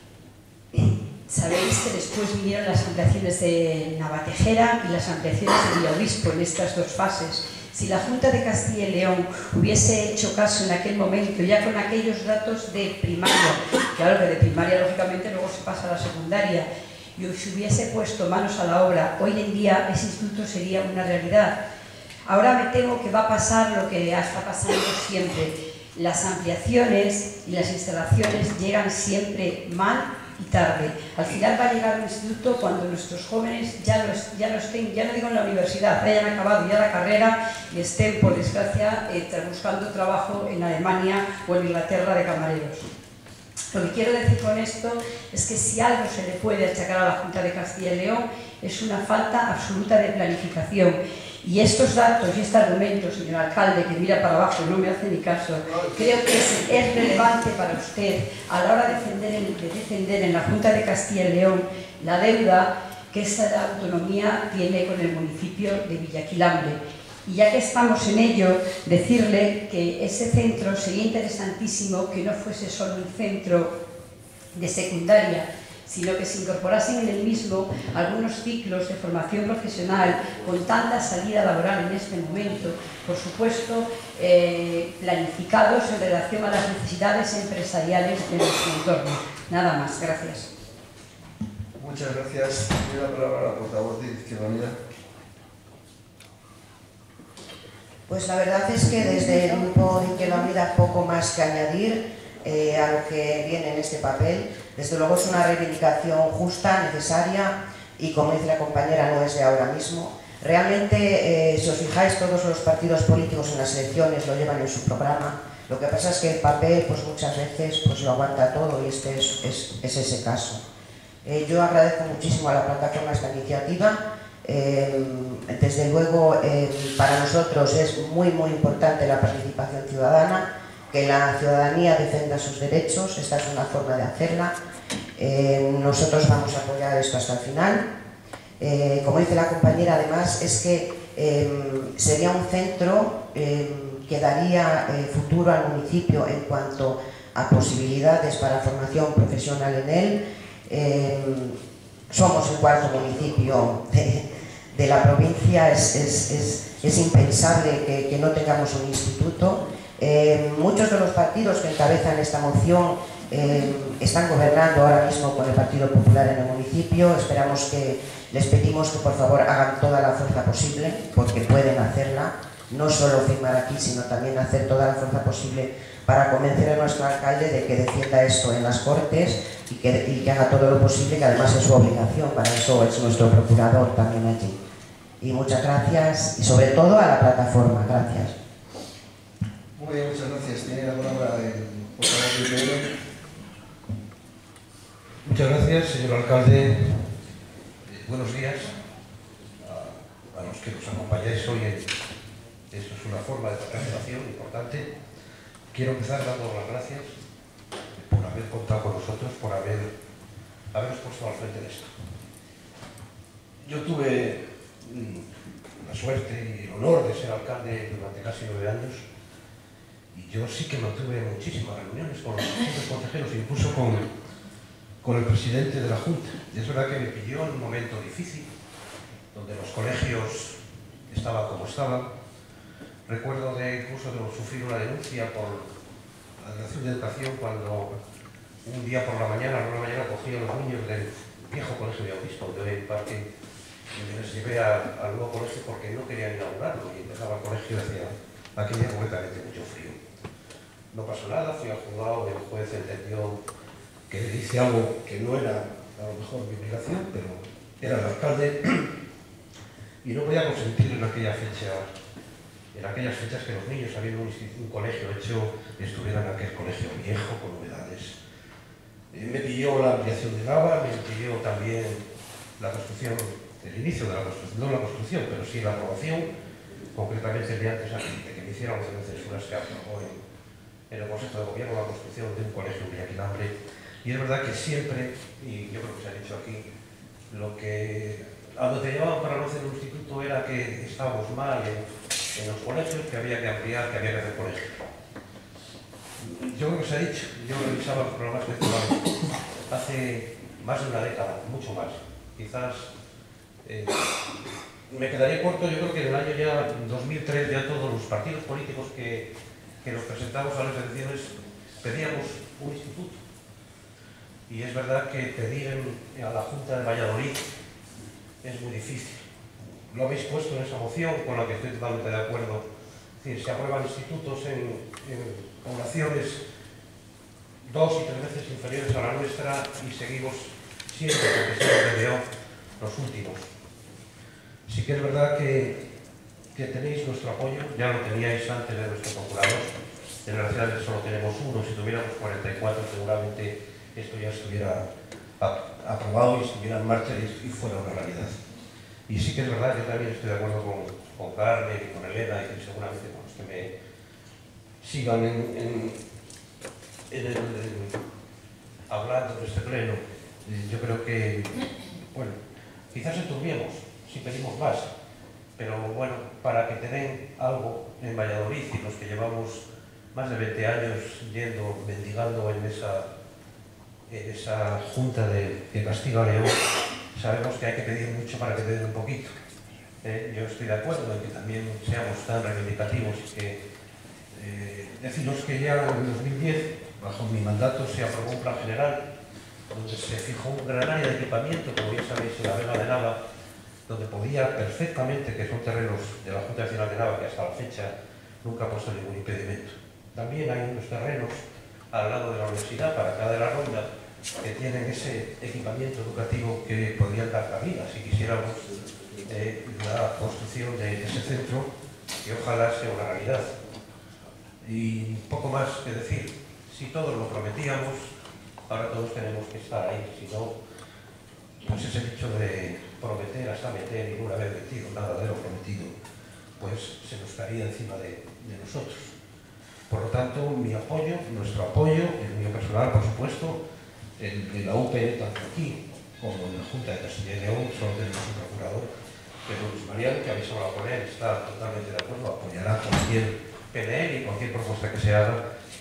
Sabéis que después vinieron las ampliaciones de Navatejera y las ampliaciones de Villaobispo en estas 2 fases. Si la Junta de Castilla y León hubiese hecho caso en aquel momento, ya con aquellos datos de primaria, claro que de primaria lógicamente luego se pasa a la secundaria, y se hubiese puesto manos a la obra, hoy en día ese instituto sería una realidad. Ahora me temo que va a pasar lo que está pasando siempre. Las ampliaciones y las instalaciones llegan siempre mal y tarde. Al final va a llegar un instituto cuando nuestros jóvenes ya no estén, ya no digo en la universidad, hayan acabado ya la carrera y estén, por desgracia, buscando trabajo en Alemania o en Inglaterra de camareros. Lo que quiero decir con esto es que si algo se le puede achacar a la Junta de Castilla y León es una falta absoluta de planificación. Y estos datos y este argumento, señor alcalde, que mira para abajo y no me hace ni caso, creo que es relevante para usted a la hora de defender en la Junta de Castilla y León la deuda que esta autonomía tiene con el municipio de Villaquilambre. Y ya que estamos en ello, decirle que ese centro sería interesantísimo que no fuese solo un centro de secundaria, sino que se incorporasen en el mismo algunos ciclos de formación profesional con tanta salida laboral en este momento, por supuesto, planificados en relación a las necesidades empresariales de nuestro entorno. Nada más, gracias. Muchas gracias. Tiene la palabra la portavoz de Izquierda Unida. Pues la verdad es que desde el grupo de Izquierda Unida poco más que añadir a lo que viene en este papel. Desde luego es una reivindicación justa, necesaria y, como dice la compañera, no es de ahora mismo. Realmente, si os fijáis, todos los partidos políticos en las elecciones lo llevan en su programa. Lo que pasa es que el papel pues muchas veces pues lo aguanta todo y este es ese caso. Yo agradezco muchísimo a la plataforma esta iniciativa. Desde luego, para nosotros es muy importante la participación ciudadana, que la ciudadanía defienda sus derechos. Esta es una forma de hacerla. Nosotros vamos a apoyar esto hasta el final. Como dice la compañera, además, es que sería un centro que daría futuro al municipio en cuanto a posibilidades para a formación profesional en él. Somos el cuarto municipio de la provincia, es impensable que no tengamos un instituto. Muchos de los partidos que encabezan esta moción están gobernando ahora mismo con el Partido Popular en el municipio. Les pedimos que por favor hagan toda la fuerza posible, porque pueden hacerla, no solo firmar aquí, sino también hacer toda la fuerza posible para convencer a nuestro alcalde de que defienda esto en las Cortes y que haga todo lo posible, que además es su obligación, para eso es nuestro procurador también allí. Y muchas gracias, y sobre todo a la plataforma. Gracias. Muy bien, muchas gracias. Tiene la palabra el portavoz del PPD. Muchas gracias, señor alcalde. Buenos días a los que nos acompañáis hoy. Esto es una forma de participación importante. Quiero empezar dando las gracias por haber contado con nosotros, por haberos puesto al frente de esto. Yo tuve la suerte y el honor de ser alcalde durante casi 9 años, y yo sí que mantuve muchísimas reuniones con los distintos consejeros, incluso con el presidente de la Junta. Y es verdad que me pilló en un momento difícil, donde los colegios estaban como estaban. Recuerdo incluso de sufrir una denuncia por la Dirección de Educación cuando un día por la mañana, cogí a los niños del viejo colegio de Augusto, de hoy parque, y les llevé al nuevo colegio porque no querían inaugurarlo, y empezaba el colegio y hacía aquella completamente mucho frío. No pasó nada, fui al juzgado, el juez entendió que le hice algo que no era a lo mejor mi obligación, pero era el alcalde y no podía consentir en aquellas fechas que los niños, habiendo un colegio hecho, estuvieran en aquel colegio viejo con novedades. Me pilló la ampliación de Nava, me pilló también la construcción, el inicio de la construcción, no la construcción, pero sí la aprobación, concretamente el día antes de que me hicieran las censuras que aprobó en el Consejo de Gobierno la construcción de un colegio en Villaquilambre. Y es verdad que siempre, y yo creo que se ha dicho aquí, a donde te llevaban para no hacer un instituto era que estábamos mal en los colegios, que había que ampliar, que había que hacer colegios. Yo creo que se ha dicho, yo revisaba los programas electorales hace más de una década, mucho más. Quizás me quedaría corto, yo creo que en el año ya 2003 ya todos los partidos políticos que nos presentamos a las elecciones pedíamos un instituto. Y es verdad que pedir a la Junta de Valladolid es muy difícil. Lo habéis puesto en esa moción, con la que estoy totalmente de acuerdo. Es decir, se aprueban institutos en poblaciones 2 y 3 veces inferiores a la nuestra y seguimos siempre, porque se nos debió los últimos. Sí que es verdad que tenéis nuestro apoyo, ya lo teníais antes de nuestro procurador. Desgraciadamente solo tenemos uno, si tuviéramos 44 seguramente esto ya estuviera aprobado y estuviera en marcha y fuera una realidad. Y sí que es verdad, yo también estoy de acuerdo con Carmen y con Elena, y seguramente con los que me sigan hablando de este pleno. Yo creo que, bueno, quizás enturbiemos si pedimos más, pero bueno, para que te den algo en Valladolid, y los que llevamos más de 20 años mendigando en esa Junta de Castilla y León, sabemos que hay que pedir mucho para que te den un poquito. Yo estoy de acuerdo en que también seamos tan reivindicativos y que deciros que ya en 2010, bajo mi mandato, se aprobó un plan general donde se fijó un gran área de equipamiento, como ya sabéis, en la Vega de Nava, donde podía perfectamente, que son terrenos de la Junta Nacional de Nava, que hasta la fecha nunca ha puesto ningún impedimento. También hay unos terrenos al lado de la universidad, para acá de la Ronda, que tienen ese equipamiento educativo que podrían dar cabida si quisiéramos la construcción de ese centro, que ojalá sea una realidad. Y poco más que decir. Si todos lo prometíamos, ahora todos tenemos que estar ahí. Si no, pues ese dicho de prometer hasta meter y no haber metido nada de lo prometido, pues se nos caería encima de nosotros. Por lo tanto, mi apoyo, nuestro apoyo, el mío personal, por supuesto, el de la UPE, tanto aquí como en la Junta de Castilla y León, solo tenemos un procurador, pero Luis Mariano, que habéis hablado con él, está totalmente de acuerdo, apoyará cualquier PNL y cualquier propuesta que se haga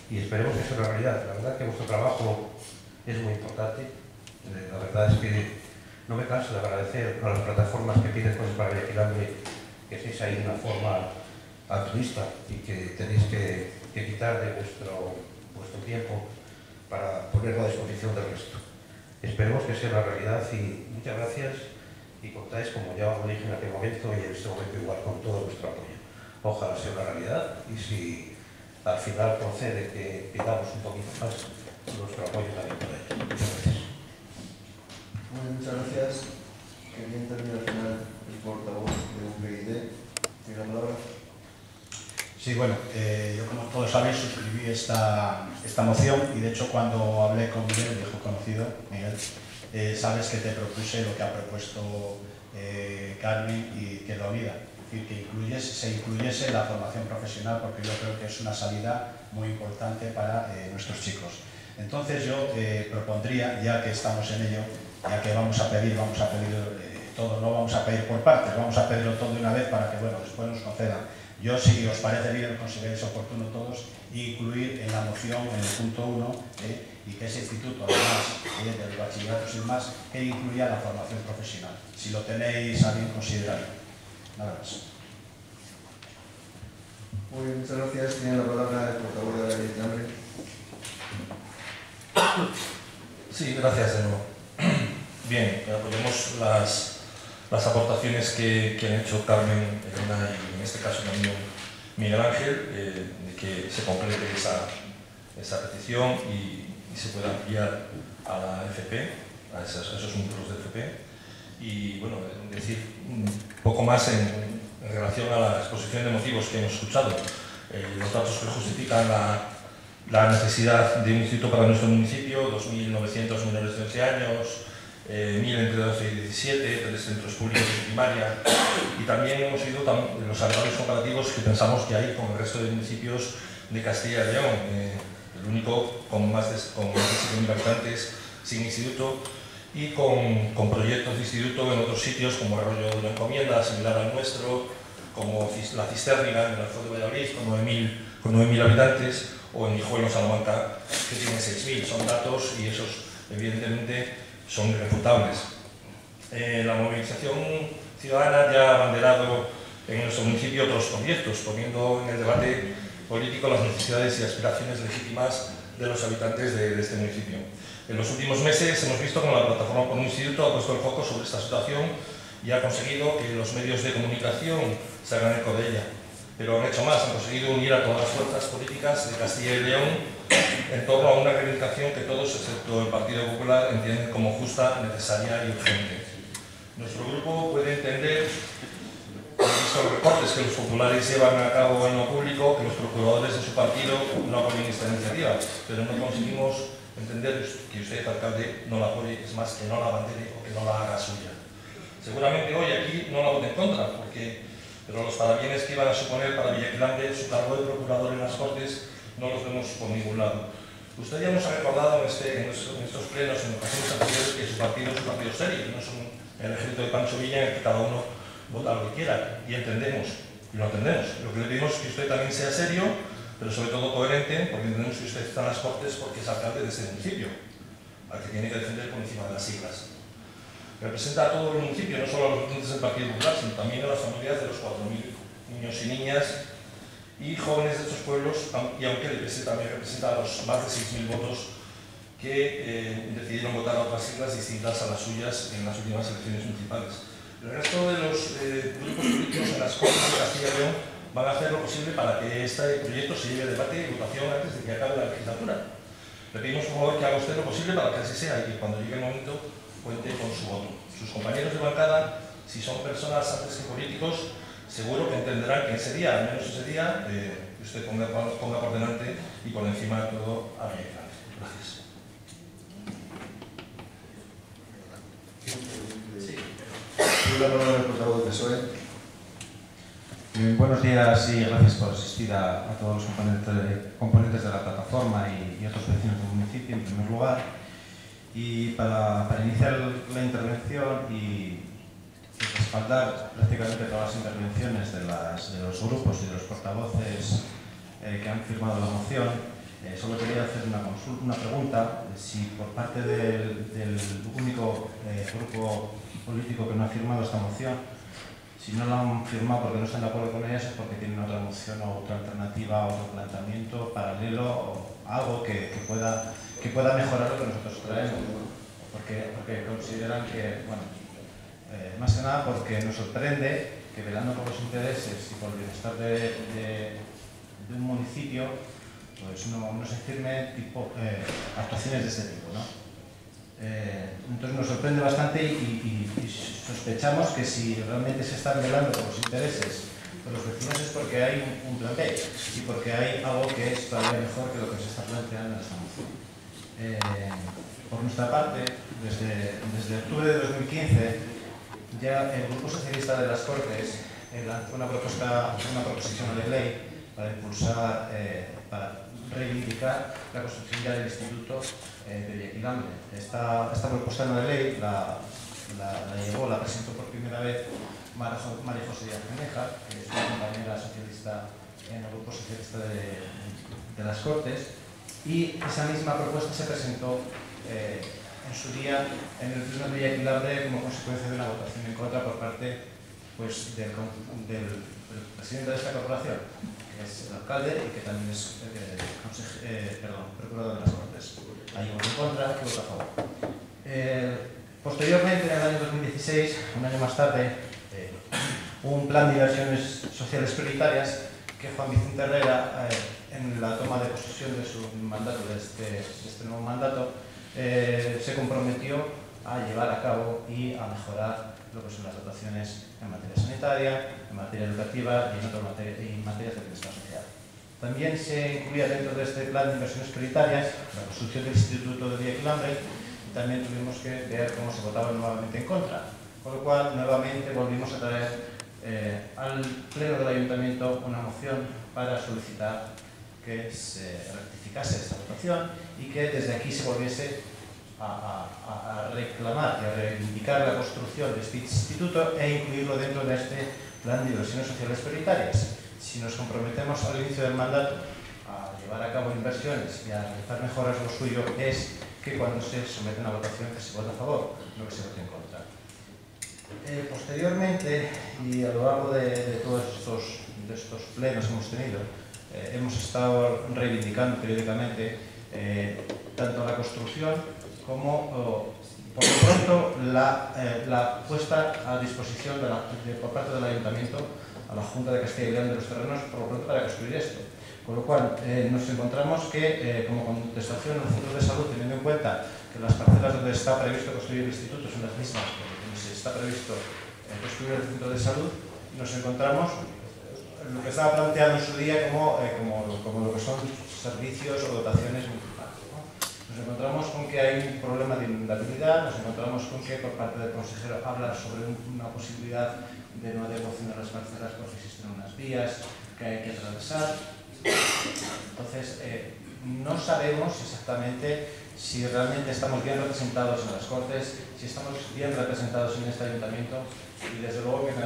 y esperemos que sea una realidad. La verdad que vuestro trabajo es muy importante. La verdad es que no me canso de agradecer a las plataformas que piden cosas para Villaquilambre que estéis ahí de una forma altruista y que tenéis que quitar de vuestro tiempo para ponerlo a disposición del resto. Esperemos que sea una realidad y muchas gracias, y contáis, como ya os dije en aquel momento y en este momento igual, con todo vuestro apoyo. Ojalá sea una realidad, y si al final procede que pidamos un poquito más, nuestro apoyo también para ello. Muchas gracias. Muy bien, muchas gracias. Quería intervenir al final el portavoz de UPyD. ¿Tiene la palabra? Sí, bueno, yo como todos sabéis suscribí esta moción, y de hecho cuando hablé con Miguel, viejo conocido, Miguel, sabes que te propuse lo que ha propuesto Carmen y que lo vida, es decir, que se incluyese la formación profesional, porque yo creo que es una salida muy importante para nuestros chicos. Entonces yo propondría, ya que estamos en ello, ya que vamos a pedir todo, no vamos a pedir por partes, vamos a pedirlo todo de una vez para que, bueno, después nos concedan. Yo, si os parece bien, consideréis oportuno todos, incluir en la moción, en el punto 1, y que ese instituto, además del bachillerato sin más, que incluya la formación profesional. Si lo tenéis a bien considerado. Nada más. Muy bien, muchas gracias. Tiene la palabra el portavoz de la Villaquilambre. Sí, gracias de nuevo. Bien, apoyamos las aportaciones que han hecho Carmen, Elena y en este caso también Miguel Ángel, de que se complete esa petición y se pueda ampliar a la FP, a esos números de FP. Y bueno, decir un poco más en relación a la exposición de motivos que hemos escuchado. Los datos que justifican la necesidad de un instituto para nuestro municipio: 2.900 menores de 11 años, 1.000 entre 12 y 17, 3 centros públicos de primaria, y también hemos oído los agradables comparativos que pensamos que hay con el resto de municipios de Castilla y León, el único con más de 7.000 habitantes sin instituto, y con proyectos de instituto en otros sitios como Arroyo de la Encomienda, similar al nuestro, como la Cistérniga en el Alford de Valladolid, con 9.000 habitantes, o en Hijuelo, Salamanca, que tiene 6.000. Son datos y esos, evidentemente, son irrefutables. La movilización ciudadana ya ha abanderado en nuestro municipio otros proyectos, poniendo en el debate político las necesidades y aspiraciones legítimas de los habitantes de este municipio. En los últimos meses hemos visto cómo la Plataforma por un Instituto ha puesto el foco sobre esta situación y ha conseguido que los medios de comunicación se hagan eco de ella. Pero han hecho más, han conseguido unir a todas las fuerzas políticas de Castilla y León en torno a una reivindicación que todos, excepto el Partido Popular, entienden como justa, necesaria y urgente. Nuestro grupo puede entender, visto los recortes que los populares llevan a cabo en lo público, que los procuradores de su partido no apoyen esta iniciativa, pero no conseguimos entender que usted, alcalde, no la apoye, es más, que no la abandere o que no la haga suya. Seguramente hoy aquí no la vote en contra, pero los parabienes que iban a suponer para Villaquilambre su cargo de procurador en las Cortes no los vemos por ningún lado. Usted ya nos ha recordado en estos plenos, en ocasiones anteriores, que su partido es un partido serio, y no es el ejército de Pancho Villa en el que cada uno vota lo que quiera, y entendemos, y lo entendemos. Lo que le pedimos es que usted también sea serio, pero sobre todo coherente, porque entendemos que usted está en las Cortes porque es alcalde de este municipio, al que tiene que defender por encima de las siglas. Representa a todo el municipio, no solo a los votantes del Partido Popular, sino también a las familias de los 4.000 niños y niñas y jóvenes de estos pueblos, y aunque el PS también representa a los más de 6.000 votos que decidieron votar a otras siglas distintas a las suyas en las últimas elecciones municipales. El resto de los grupos políticos en las Cortes de Castilla y León van a hacer lo posible para que este proyecto se lleve a debate y votación antes de que acabe la legislatura. Le pedimos, por favor, que haga usted lo posible para que así sea y que cuando llegue el momento cuente con su voto. Sus compañeros de bancada, si son personas antes que políticos, seguro que entenderán que ese día, al menos ese día, usted ponga por delante y por encima de todo a Villaquilambre. Gracias. La palabra del portavoz del PSOE. Buenos días y gracias por asistir a todos los componentes de la plataforma y otros vecinos del municipio, en primer lugar. Y para iniciar la intervención y respaldar prácticamente todas las intervenciones de los grupos y de los portavoces que han firmado la moción, Solo quería hacer una pregunta, si por parte del único grupo político que no ha firmado esta moción, si no la han firmado porque no están de acuerdo con ellas, es porque tienen otra moción o otra alternativa, otro planteamiento paralelo o algo que pueda mejorar lo que nosotros traemos. Porque consideran que, bueno, más que nada porque nos sorprende que velando por los intereses y por el bienestar de un municipio, pues no se firme actuaciones de este tipo, ¿no? Entonces nos sorprende bastante y sospechamos que si realmente se están velando por los intereses de los vecinos es porque hay un plan B y porque hay algo que es todavía mejor que lo que se está planteando en esta moción. Por nuestra parte, desde octubre de 2015, ya el Grupo Socialista de las Cortes lanzó una proposición de ley para impulsar, para reivindicar la construcción ya del Instituto de Villaquilambre. Esta propuesta de ley la presentó por primera vez María José Díaz Caneja, que es una compañera socialista en el Grupo Socialista de las Cortes, y esa misma propuesta se presentó en su día en el Pleno de Villaquilambre como consecuencia de una votación en contra por parte pues, del presidente de esta corporación, que es el alcalde y que también es procurador de las Cortes. Hay voto en contra y voto a favor. Posteriormente, en el año 2016, un año más tarde, un plan de inversiones sociales prioritarias que Juan Vicente Herrera, en la toma de posesión de su mandato, de este nuevo mandato, se comprometió a llevar a cabo y a mejorar lo que son las dotaciones en materia sanitaria, en materia educativa y en otras materias de bienestar social. También se incluía dentro de este plan de inversiones prioritarias la construcción del Instituto de Villaquilambre y también tuvimos que ver cómo se votaba nuevamente en contra, con lo cual nuevamente volvimos a traer al Pleno del Ayuntamiento una moción para solicitar que se rectificase esta votación y que desde aquí se volviese a reclamar y a reivindicar la construcción de este instituto e incluirlo dentro de este plan de inversiones sociales prioritarias. Si nos comprometemos al inicio del mandato a llevar a cabo inversiones y a realizar mejoras, lo suyo es que cuando se someten a votación que se vote a favor, no que se vote en contra. Posteriormente, y a lo largo de todos estos plenos que hemos tenido, hemos estado reivindicando periódicamente tanto la construcción como, por lo pronto, la puesta a disposición por parte del Ayuntamiento a la Junta de Castilla y León de los terrenos, por lo pronto, para construir esto. Con lo cual, nos encontramos que, como contestación en los centros de salud, teniendo en cuenta que las parcelas donde está previsto construir el instituto son las mismas donde se está previsto construir el centro de salud, nos encontramos lo que estaba planteado en su día como lo que son servicios o dotaciones municipales, ¿no? Nos encontramos con que hay un problema de inundabilidad, nos encontramos con que por parte del consejero habla sobre una posibilidad de no adecuación de las parcelas porque existen unas vías que hay que atravesar. Entonces, no sabemos exactamente si realmente estamos bien representados en las Cortes, si estamos bien representados en este Ayuntamiento y desde luego que en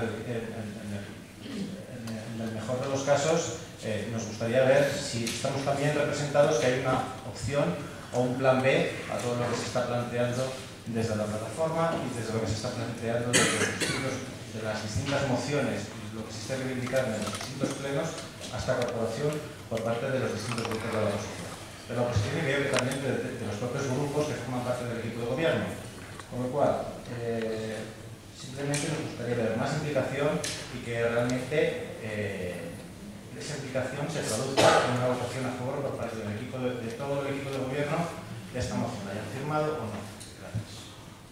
el mejor de los casos nos gustaría ver si estamos también representados, que hay una opción o un plan B a todo lo que se está planteando desde la plataforma y desde lo que se está planteando de las distintas mociones, lo que se está reivindicando en los distintos plenos hasta corporación por parte de los distintos grupos de la oposición. De la oposición y creo que también de los propios grupos que forman parte del equipo de gobierno. Con lo cual, simplemente nos gustaría ver más implicación y que realmente esa implicación se traduzca en una votación a favor por parte del equipo de todo el equipo de gobierno de esta moción, la hayan firmado o no. Gracias.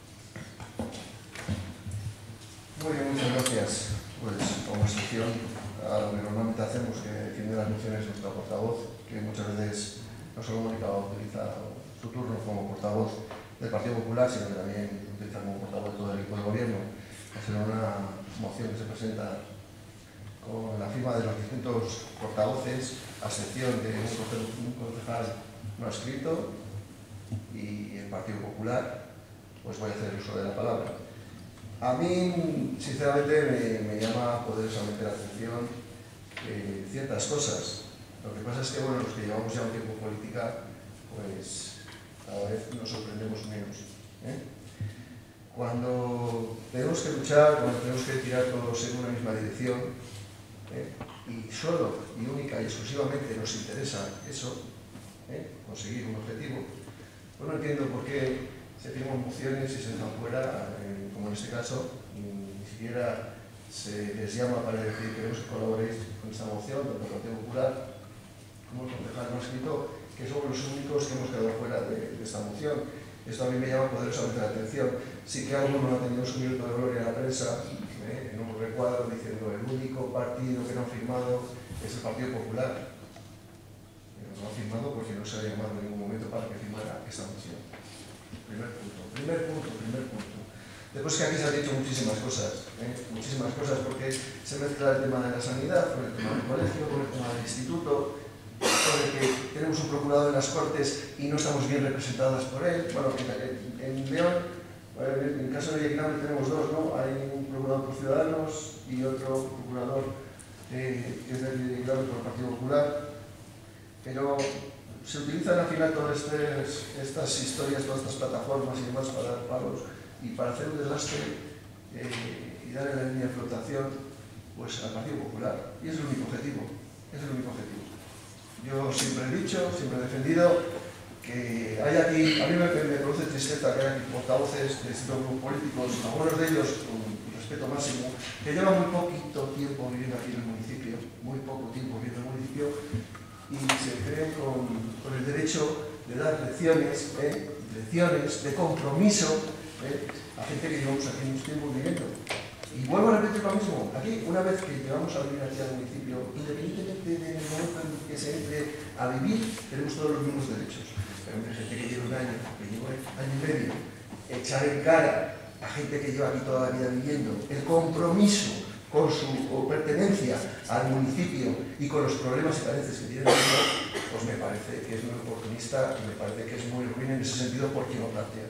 Muy bien, muchas gracias. Pues como excepción a lo que normalmente hacemos, que defiende las mociones nuestra portavoz, que muchas veces no solo Mónica utiliza su turno como portavoz del Partido Popular, sino que también utiliza como portavoz de todo el equipo de gobierno, hacer una moción que se presenta con la firma de los distintos portavoces, a excepción de un concejal no escrito y el Partido Popular, pues voy a hacer uso de la palabra. A mí, sinceramente, me llama poderosamente la atención ciertas cosas. Lo que pasa es que, bueno, los que llevamos ya un tiempo en política, pues cada vez nos sorprendemos menos. Cuando tenemos que luchar, cuando tenemos que tirar todos en una misma dirección, y solo y única y exclusivamente nos interesa eso, conseguir un objetivo, pues no entiendo por qué se firman mociones y se dejan fuera, como en este caso, ni siquiera se les llama para decir que queremos que colaboréis con esta moción, tanto el Partido Popular como el concejal no ha escrito, que somos los únicos que hemos quedado fuera de esta moción. Esto a mí me llama poderosamente la atención. Sí que alguno ha tenido su minuto de gloria en la prensa, en un recuadro diciendo el único partido que no ha firmado es el Partido Popular. Pero no ha firmado porque no se ha llamado en ningún momento para que firmara esta moción. Primer punto. Después que aquí se han dicho muchísimas cosas, porque se mezcla el tema de la sanidad con el tema del colegio, con el tema del instituto, sobre que tenemos un procurador en las Cortes y no estamos bien representadas por él. Bueno, en León, en el caso de Villaquilambre tenemos dos, ¿no? Hay un procurador por Ciudadanos y otro procurador que es de Villaquilambre por el Partido Popular. Pero se utilizan al final todas estas historias, todas estas plataformas y demás para dar palos y para hacer un desastre y darle la línea de flotación pues, al Partido Popular. Y es el único objetivo. Yo siempre he dicho, siempre he defendido que hay aquí, a mí me produce tristeza que haya aquí portavoces de distintos grupos políticos, algunos de ellos con respeto máximo, que llevan muy poquito tiempo viviendo aquí en el municipio, muy poco tiempo viviendo en el municipio, y se creen con el derecho de dar lecciones de compromiso a gente que llevamos aquí mucho tiempo viviendo. Y vuelvo a repetir lo mismo, aquí una vez que llevamos a vivir aquí al municipio, independientemente del momento en que se entre a vivir, tenemos todos los mismos derechos. Pero hay gente que lleva un año, que lleva año y medio, echar en cara a gente que lleva aquí toda la vida viviendo, el compromiso con su pertenencia al municipio y con los problemas y carencias que tiene el mundo, pues me parece que es muy oportunista y me parece que es muy ruin en ese sentido por quien lo plantea.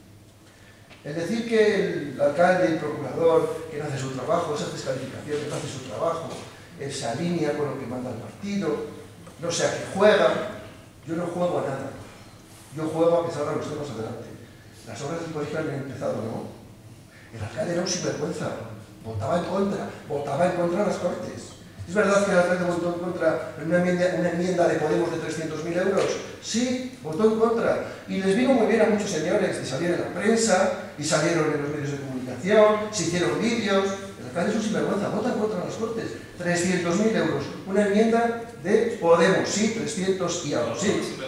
Es decir, que el alcalde y el procurador que no hace su trabajo, esa descalificación que no hace su trabajo, se alinea con lo que manda el partido, no sé a qué juega. Yo no juego a nada. Yo juego a que salgan los temas adelante. Las obras del colegio han empezado, ¿no? El alcalde era un sinvergüenza, votaba en contra de las Cortes. ¿Es verdad que el alcalde votó en contra una enmienda de Podemos de 300.000 euros? Sí, votó en contra. Y les vino muy bien a muchos señores de salir en la prensa y salieron en los medios de comunicación, se hicieron vídeos. El alcalde es un sinvergüenza, vota en contra de las Cortes. 300.000 euros. Una enmienda de Podemos, sí, 300 y algo, sí.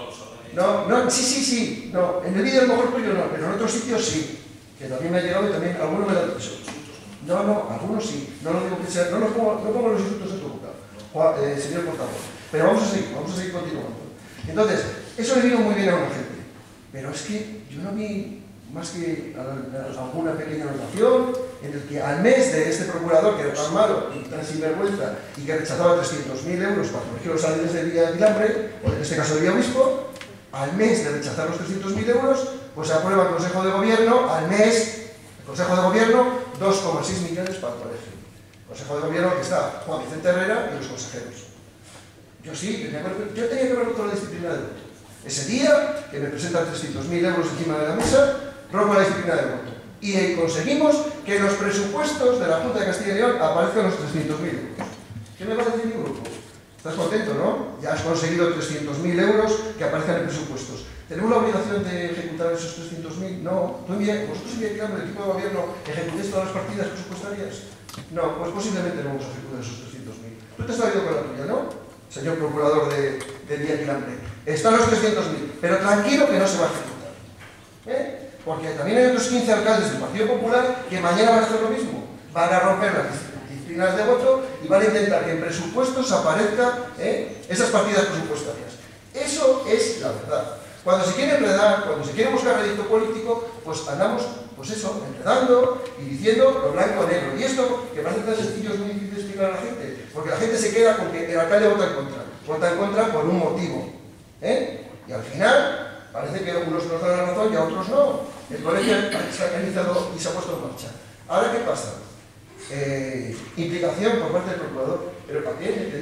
No, sí. No, en el vídeo a lo mejor tuyo no, pero en otros sitios sí. Que también me ha llegado y también algunos me lo han dicho. No, algunos sí. No lo digo que sea, no pongo los insultos en tu boca, señor portavoz. Pero vamos a seguir continuando. Entonces, eso le vino muy bien a una gente. Pero es que yo no vi más que alguna pequeña anotación en el que al mes de este procurador que era tan malo y tan sinvergüenza y que rechazaba 300.000 euros para corregir los salidas de Villaquilambre, o en este caso de Villaobispo, al mes de rechazar los 300.000 euros, pues se aprueba el Consejo de Gobierno, al mes, el Consejo de Gobierno, 2,6 millones para el colegio. El Consejo de Gobierno que está Juan Vicente Herrera y los consejeros. Yo tenía que ver con la disciplina de voto. Ese día que me presentan 300.000 euros encima de la mesa, rompo la disciplina de voto. Y conseguimos que en los presupuestos de la Junta de Castilla y León aparezcan los 300.000 euros. ¿Qué me va a decir mi grupo? Estás contento, ¿no? Ya has conseguido 300.000 euros que aparezcan en presupuestos. ¿Tenemos la obligación de ejecutar esos 300.000? No. ¿Vosotros en el equipo de gobierno ejecutéis todas las partidas presupuestarias? No, pues posiblemente no vamos a ejecutar esos 300.000. Tú te has salido con la tuya, ¿no? Señor procurador de Villaquilambre. Están los 300.000, pero tranquilo que no se va a ejecutar. Porque también hay otros 15 alcaldes del Partido Popular que mañana van a hacer lo mismo. Van a romper las disciplinas de voto y van a intentar que en presupuestos aparezcan esas partidas presupuestarias. Eso es la verdad. Cuando se quiere enredar, cuando se quiere buscar rédito político, pues andamos, pues eso, enredando y diciendo lo blanco o negro. Y esto, que parece tan sencillo, es muy difícil de explicar a la gente, porque la gente se queda con que el alcalde vota en contra. Vota en contra por un motivo. Y al final, parece que unos nos dan la razón y a otros no. El colegio se ha organizado y se ha puesto en marcha. ¿Ahora qué pasa? Implicación por parte del procurador. ¿Pero para qué? ¿Qué dice?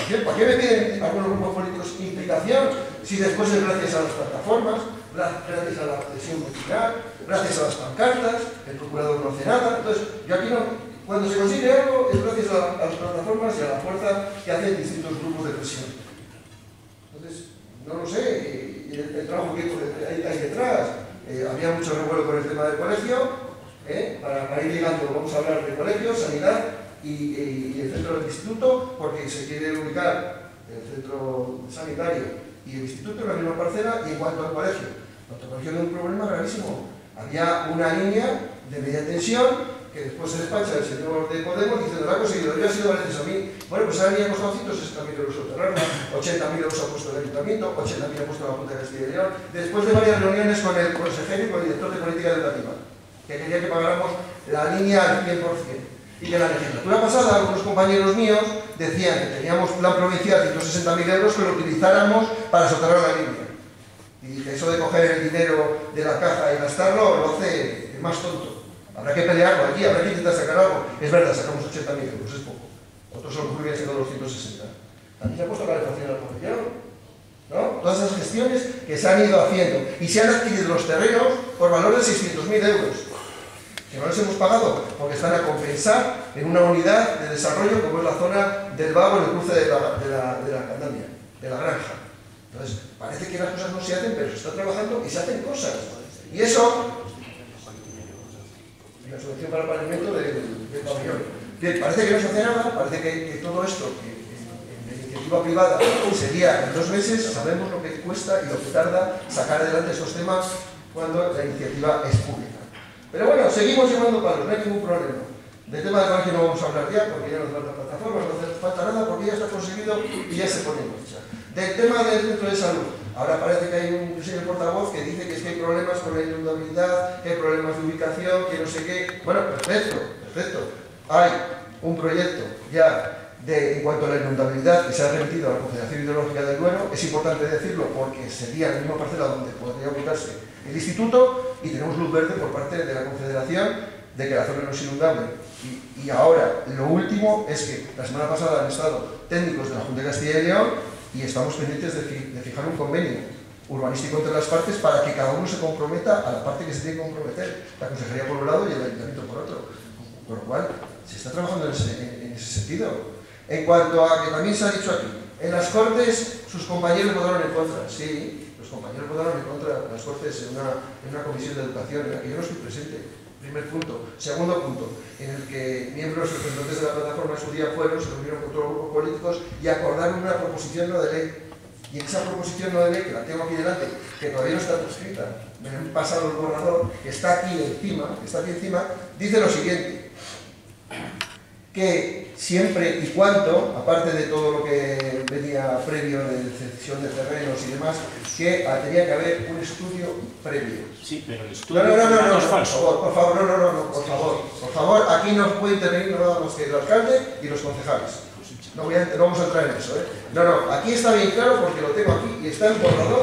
implicación. ¿Para qué me piden algunos grupos políticos implicación si después es gracias a las plataformas, gracias a la presión vecinal, gracias a las pancartas, el procurador no hace nada? Entonces, yo aquí no, cuando se consigue algo es gracias a las plataformas y a la fuerza que hacen distintos grupos de presión. Entonces, no lo sé, el trabajo que hay detrás. Había mucho revuelo con el tema del colegio, para ir llegando, vamos a hablar de colegio, sanidad y el centro del instituto, porque se quiere ubicar el centro sanitario y el instituto en la misma parcela. Y en cuanto al colegio tiene un problema gravísimo. Había una línea de media tensión que después se despacha el señor de Podemos diciendo lo ha conseguido, yo ha sido gracias a mí. Bueno, pues ahora ha costado 160.000 euros soterrarla, 80.000 euros ha puesto el ayuntamiento, 80.000 ha puesto la Junta de Castilla y León, después de varias reuniones con el consejero y con el director de política educativa, que quería que pagáramos la línea al 100%. Y que en la legislatura pasada algunos compañeros míos decían que teníamos plan provincial de 160.000 euros que lo utilizáramos para soterrar la línea. Y dije, eso de coger el dinero de la caja y gastarlo lo hace el más tonto. Habrá que pelearlo aquí, habrá que intentar sacar algo. Es verdad, sacamos 80.000 euros, es poco. Otros son muy bien sacado los 160. También se ha puesto calefacción al pabellón, ¿no? Todas esas gestiones que se han ido haciendo. Y se han adquirido los terrenos por valor de 600.000 euros. Que no les hemos pagado porque están a compensar en una unidad de desarrollo como es la zona del Vago en el cruce de la Candamia, de la granja. Entonces, parece que las cosas no se hacen, pero se está trabajando y se hacen cosas. Y eso, la subvención para el pavimento del pabellón. Bien, parece que no se hace nada, parece que todo esto, que en la iniciativa privada sería en 2 meses, sabemos lo que cuesta y lo que tarda sacar adelante estos temas cuando la iniciativa es pública. Pero bueno, seguimos llevando palos, no hay ningún problema. Del tema del colegio no vamos a hablar ya, porque ya no hace falta plataformas, no hace falta nada, porque ya está conseguido y ya se pone en marcha. Del tema del centro de salud, ahora parece que hay un señor portavoz que dice que es que hay problemas con la inundabilidad, que hay problemas de ubicación, que no sé qué. Bueno, perfecto, perfecto. Hay un proyecto ya en cuanto a la inundabilidad que se ha remitido a la Confederación Hidrológica del Duero. Es importante decirlo porque sería la misma parcela donde podría ubicarse el instituto y tenemos luz verde por parte de la Confederación de que la zona no es inundable. Y ahora, lo último es que la semana pasada han estado técnicos de la Junta de Castilla y León y estamos pendientes de fijar un convenio urbanístico entre las partes para que cada uno se comprometa a la parte que se tiene que comprometer, la Consejería por un lado y el Ayuntamiento por otro. Por lo cual, se está trabajando en ese sentido. En cuanto a que también se ha dicho aquí, en las Cortes sus compañeros votaron en contra. Sí, los compañeros votaron en contra en las Cortes en una comisión de educación en la que yo no estoy presente. Primer punto. Segundo punto, en el que miembros representantes de la plataforma en su día fueron, se reunieron con todos los grupos políticos y acordaron una proposición no de ley. Y en esa proposición no de ley, que la tengo aquí delante, que todavía no está escrita, me han pasado el borrador, que está aquí encima, dice lo siguiente: que siempre y cuando, aparte de todo lo que venía previo de cesión de terrenos y demás, que tenía que haber un estudio previo. Sí, pero el estudio no, es falso. por favor, aquí no puede intervenir nada más que el alcalde y los concejales. No vamos a entrar en eso, ¿eh? No, aquí está bien claro porque lo tengo aquí y está en borrador.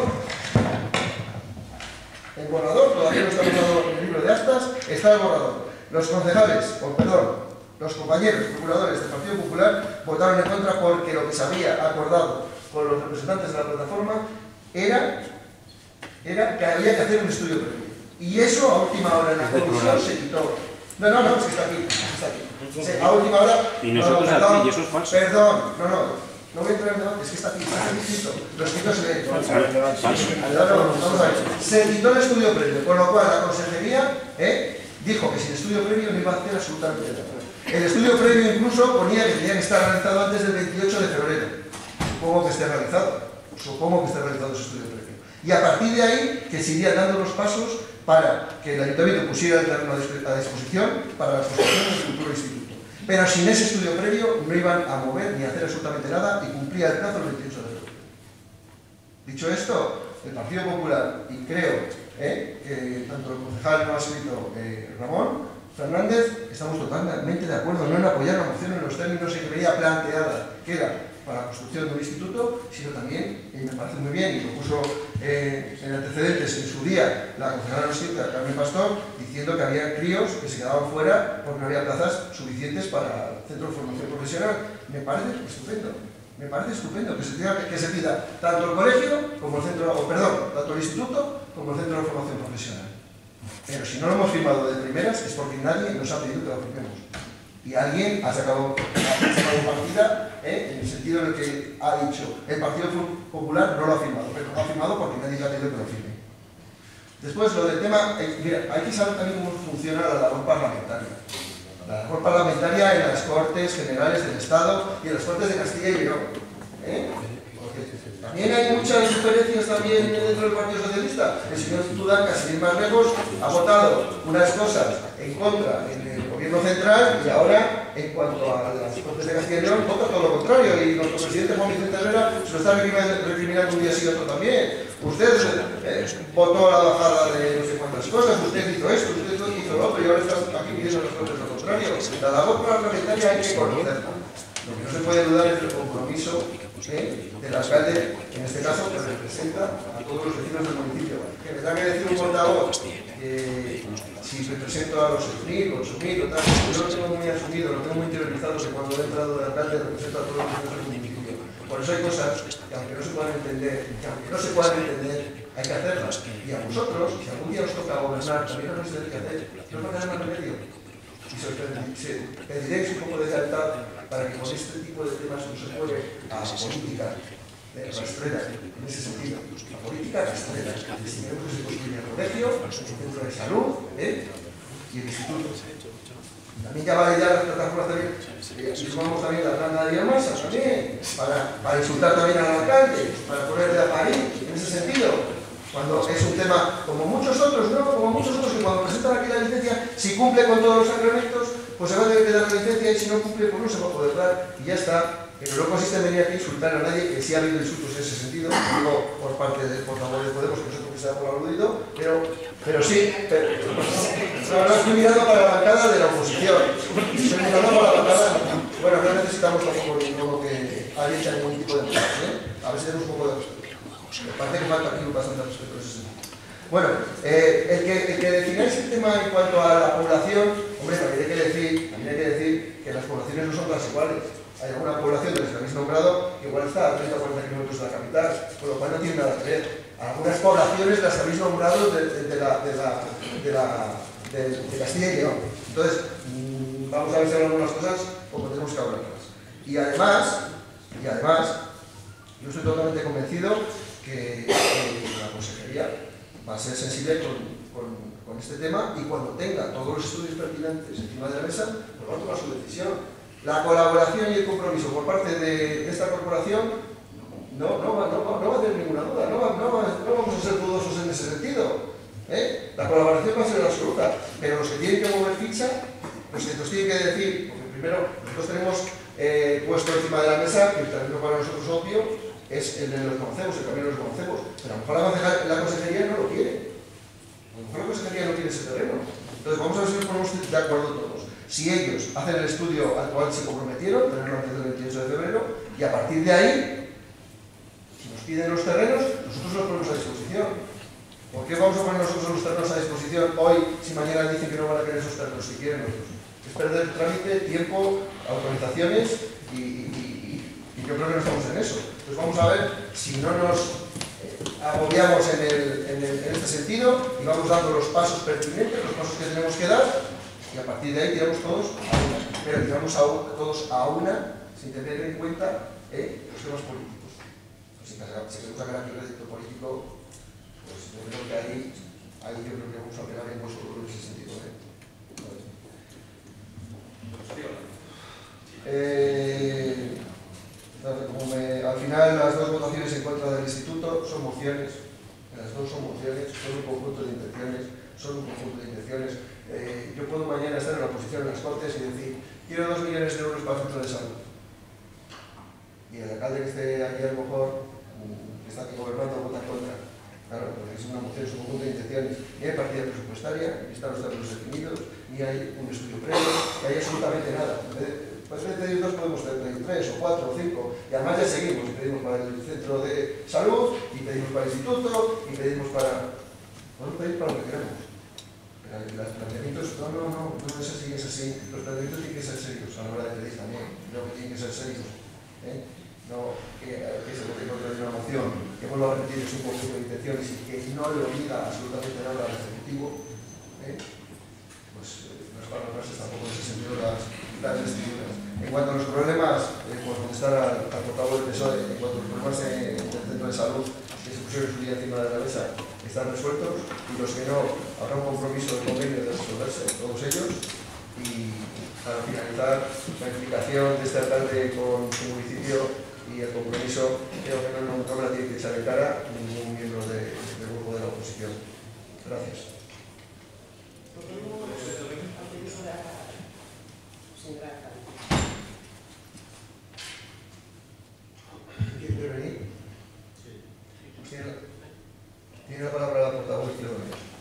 El borrador, todavía no está borrado en el libro de actas, está el borrador. Los concejales, los compañeros procuradores del Partido Popular votaron en contra porque lo que se había acordado con los representantes de la plataforma era que había que hacer un estudio previo. Y eso a última hora en la comisión se quitó. No, es que está aquí. A última hora... Y nosotros aquí, y eso es falso. Perdón, no voy a entrar en debate, es que está aquí escrito. Los quitos se ven. Vamos a ver. Se quitó el estudio previo, con lo cual la consejería dijo que sin estudio previo no iba a hacer absolutamente nada. El estudio previo incluso ponía que tenía que estar realizado antes del 28 de febrero. Supongo que esté realizado ese estudio previo. Y a partir de ahí que se irían dando los pasos para que el ayuntamiento pusiera el terreno a disposición para la construcción del futuro instituto. Pero sin ese estudio previo no iban a mover ni a hacer absolutamente nada y cumplía el plazo el 28 de febrero. Dicho esto, el Partido Popular, y creo que tanto el concejal no ha escrito Ramón Fernández, estamos totalmente de acuerdo no en apoyar la moción en los términos en que venía planteada, que era para la construcción de un instituto, sino también, y me parece muy bien, y lo puso en antecedentes en su día la concejala nostra, Carmen Pastor, diciendo que había críos que se quedaban fuera porque no había plazas suficientes para el centro de formación profesional. Me parece estupendo. Me parece estupendo que se pida tanto el colegio como el centro, tanto el instituto como el centro de formación profesional. Pero si no lo hemos firmado de primeras es porque nadie nos ha pedido que lo firmemos. Y alguien ha sacado partida en el sentido en el que ha dicho el Partido Popular no lo ha firmado, pero no lo ha firmado porque nadie le ha pedido que lo firme. Después, lo del tema, mira, hay que saber también cómo funciona la labor parlamentaria. La labor parlamentaria en las Cortes Generales del Estado y en las Cortes de Castilla y León. También hay muchas diferencias también dentro del Partido Socialista. El señor Tudán, casi bien más lejos, ha votado unas cosas en contra en el gobierno central y ahora, en cuanto a las Cortes de Castilla y León, vota todo lo contrario. Y nuestro presidente Juan Vicente Herrera se lo está recriminando un día sí y otro también. Usted votó a la bajada de no sé cuántas cosas, usted hizo esto, usted hizo lo otro y ahora está aquí pidiendo las cosas lo contrario. La labor parlamentaria hay que conocerla. Lo que no se puede dudar es el compromiso del alcalde, en este caso, que representa a todos los vecinos del municipio. Que me tenga que decir un portavoz si represento a los 6.000 o 8.000 o tal, yo lo tengo muy asumido, lo tengo muy interiorizado, que cuando he entrado de alcalde represento a todos los vecinos del municipio. Por eso hay cosas que aunque no se puedan entender, hay que hacerlas. Y a vosotros, si algún día os toca gobernar, también os tenéis que hacer, no os va a quedar más remedio. Y pediréis un poco de lealtad para que con este tipo de temas no se juegue a la política rastrera, en ese sentido. La política rastrera. Si queremos que se construya el colegio, el centro de salud y el instituto. También ya vale ya las plataformas también, y sumamos también la plana de biomasa también, para insultar también al alcalde, para ponerle a parir, en ese sentido. Cuando es un tema, como muchos otros, que cuando presentan aquí la licencia, si cumple con todos los sacramentos, pues se va a tener que dar la licencia y si no cumple, pues no se va a poder dar y ya está. Pero no consiste en venir aquí a insultar a nadie, que sí ha habido insultos en ese sentido, digo por parte del portavoz de Podemos, que no sé por qué se da por aludido, pero sí, ahora estoy mirando para la bancada de la oposición. Estoy mirando para la bancada. Bueno, no necesitamos tampoco que alguien tenga ningún tipo de respeto, a ver si tenemos un poco de respeto. Me parece que falta aquí bastante respeto en ese sentido. Bueno, el que defináis el tema en cuanto a la población, hombre, también hay que decir que las poblaciones no son todas iguales. Hay alguna población de las que habéis nombrado que igual está a 30 o 40 kilómetros de la capital, con lo cual no tiene nada que ver. Algunas poblaciones las que habéis nombrado de Castilla y León. Entonces, vamos a ver si hay algunas cosas como tenemos que hablarlas. Y además, yo estoy totalmente convencido que la consejería va a ser sensible con este tema y cuando tenga todos los estudios pertinentes encima de la mesa, pues va a tomar su decisión. La colaboración y el compromiso por parte de esta corporación no va a tener ninguna duda, no vamos a ser dudosos en ese sentido. La colaboración va a ser absoluta, pero los que tienen que mover ficha, los que nos tienen que decir, porque primero nosotros tenemos puesto encima de la mesa, que el terreno para nosotros obvio es el de los conocemos, el camino de los conocemos, pero a lo mejor la consejería no lo quiere. A lo mejor la consejería no quiere ese terreno. Entonces vamos a ver si nos ponemos de acuerdo todos. Si ellos hacen el estudio al cual se comprometieron, tenerlo antes del 28 de febrero, y a partir de ahí, si nos piden los terrenos, nosotros los ponemos a disposición. ¿Por qué vamos a poner nosotros los terrenos a disposición hoy si mañana dicen que no van a querer esos terrenos, si quieren otros? Es perder el trámite, tiempo, autorizaciones y yo creo que no estamos en eso. Entonces vamos a ver si no nos agobiamos en este sentido y vamos dando los pasos pertinentes, los pasos que tenemos que dar y a partir de ahí tiramos todos a una. Pero tiramos todos a una sin tener en cuenta los temas políticos. Pues si queremos sacar aquí el rédito político, pues yo creo que ahí yo creo que vamos a pegar en vuestro en ese sentido. Al final las dos votaciones en contra del instituto son mociones, las dos son mociones, son un conjunto de intenciones, yo puedo mañana estar en la oposición en las Cortes y decir quiero 2 millones de euros para el centro de salud y el alcalde que esté aquí a lo mejor que está aquí gobernando vota en contra. Claro, porque es una moción, es un conjunto de intenciones, ni hay partida presupuestaria, ni están los términos definidos, ni hay un estudio previo, ni hay absolutamente nada. Pues en vez de pedir 2 podemos pedir 3 o 4 o 5 y además ya seguimos, pedimos para el centro de salud y pedimos para el instituto y pedimos para... podemos pedir para lo que queremos. Pero los planteamientos, no es así, los planteamientos tienen que ser serios a la hora de pedir también, creo que tienen que ser serios. no que se vote en contra de una moción que, vuelvo a repetir, es un conjunto de intenciones y que no le obliga absolutamente nada al Ejecutivo, pues no es para nombrarse tampoco en ese sentido las vestiduras. En cuanto a los problemas, por contestar al portavoz del PSOE, en cuanto a los problemas del centro de salud que se pusieron su día encima de la mesa, están resueltos, y los que no, habrá un compromiso de convenio de resolverse todos ellos. Y para finalizar, la implicación de este alcalde con su municipio y el compromiso, creo que no me la tiene que echar en cara ningún miembro del grupo de la oposición. Gracias. ¿Quiere intervenir? Sí. Tiene la palabra la portavoz izquierda.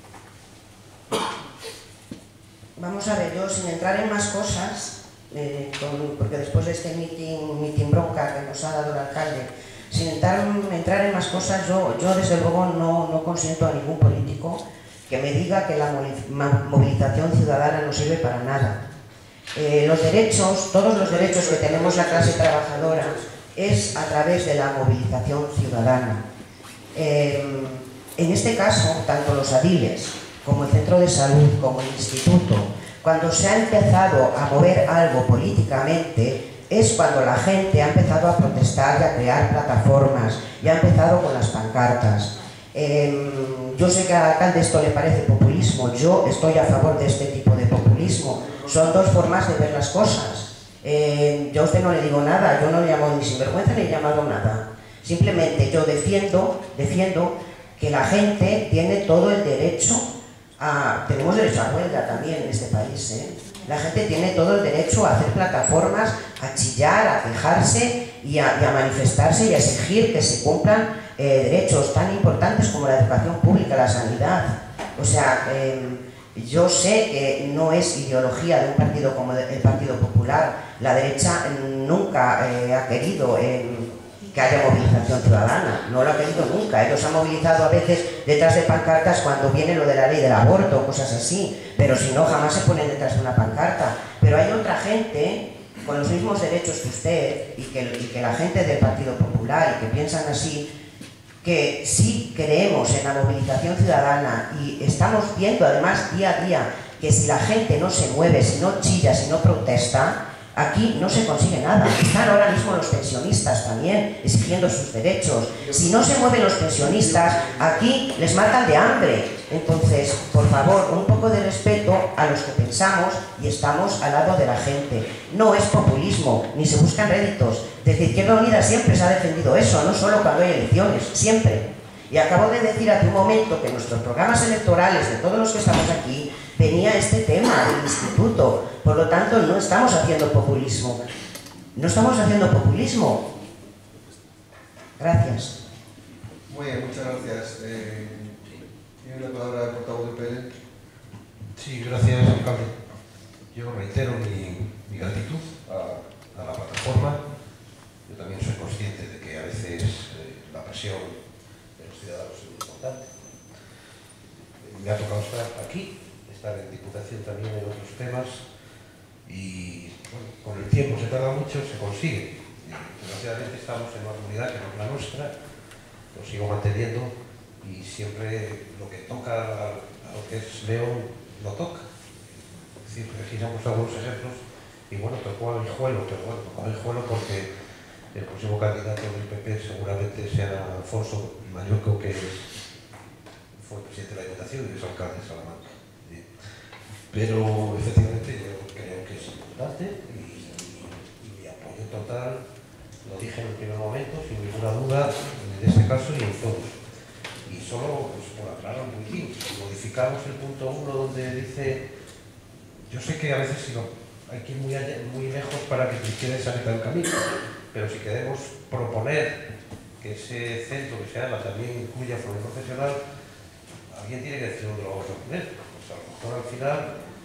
Vamos a ver, yo sin entrar en más cosas, porque después de este meeting bronca que nos ha dado el alcalde, sin entrar en más cosas, yo desde luego no consiento a ningún político que me diga que la movilización ciudadana no sirve para nada. Los derechos, todos los derechos que tenemos la clase trabajadora es a través de la movilización ciudadana. En este caso, tanto los adiles como el centro de salud, como el instituto, cuando se ha empezado a mover algo políticamente, es cuando la gente ha empezado a protestar y a crear plataformas, y ha empezado con las pancartas. Yo sé que al alcalde esto le parece populismo, yo estoy a favor de este tipo de populismo. Son dos formas de ver las cosas. Yo a usted no le digo nada, yo no le llamo ni sinvergüenza ni he llamado nada. Simplemente yo defiendo que la gente tiene todo el derecho a... Tenemos derecho a huelga también en este país, ¿eh? La gente tiene todo el derecho a hacer plataformas, a chillar, a quejarse y a manifestarse y a exigir que se cumplan derechos tan importantes como la educación pública, la sanidad. O sea, yo sé que no es ideología de un partido como el Partido Popular. La derecha nunca ha querido que haya movilización ciudadana, no lo ha querido nunca. Ellos han movilizado a veces detrás de pancartas cuando viene lo de la ley del aborto, cosas así, pero si no, jamás se ponen detrás de una pancarta. Pero hay otra gente con los mismos derechos que usted y que la gente del Partido Popular y que piensan así, que sí creemos en la movilización ciudadana y estamos viendo además día a día que si la gente no se mueve, si no chilla, si no protesta, aquí no se consigue nada. Están ahora mismo los pensionistas también exigiendo sus derechos. Si no se mueven los pensionistas, aquí les matan de hambre. Entonces, por favor, un poco de respeto a los que pensamos y estamos al lado de la gente. No es populismo, ni se buscan réditos. Desde Izquierda Unida siempre se ha defendido eso, no solo cuando hay elecciones, siempre. Y acabo de decir hace un momento que en nuestros programas electorales de todos los que estamos aquí venía este tema del instituto. Por lo tanto, no estamos haciendo populismo. No estamos haciendo populismo. Gracias. Muy bien, muchas gracias. Tiene la palabra el portavoz de PL. Sí, gracias, alcalde. Yo reitero mi gratitud a la plataforma. Yo también soy consciente de que a veces la presión de los ciudadanos es muy importante. Me ha tocado estar aquí, estar en Diputación también en otros temas y bueno, con el tiempo se tarda mucho, se consigue. Desgraciadamente estamos en una comunidad que no es la nuestra, lo sigo manteniendo y siempre lo que toca a lo que es León lo toca. Es decir, aquí se han puesto algunos ejemplos y bueno, tocó a Guijuelo, pero bueno, tocó a Guijuelo porque el próximo candidato del PP seguramente sea Alfonso Mañuco, que fue presidente de la Diputación y es alcalde de Salamanca. ¿Sí? Pero efectivamente yo creo que es importante y mi apoyo total, lo dije en el primer momento, sin ninguna duda, en este caso y en todos. Y solo pues, por aclarar un poquitín, modificamos el punto 1 donde dice, yo sé que a veces hay que ir muy lejos para que te quede esa meta del camino, pero si queremos proponer que ese centro que se haga también incluya formación profesional, alguien tiene que decir dónde lo vamos a poner. Pues a lo mejor al final,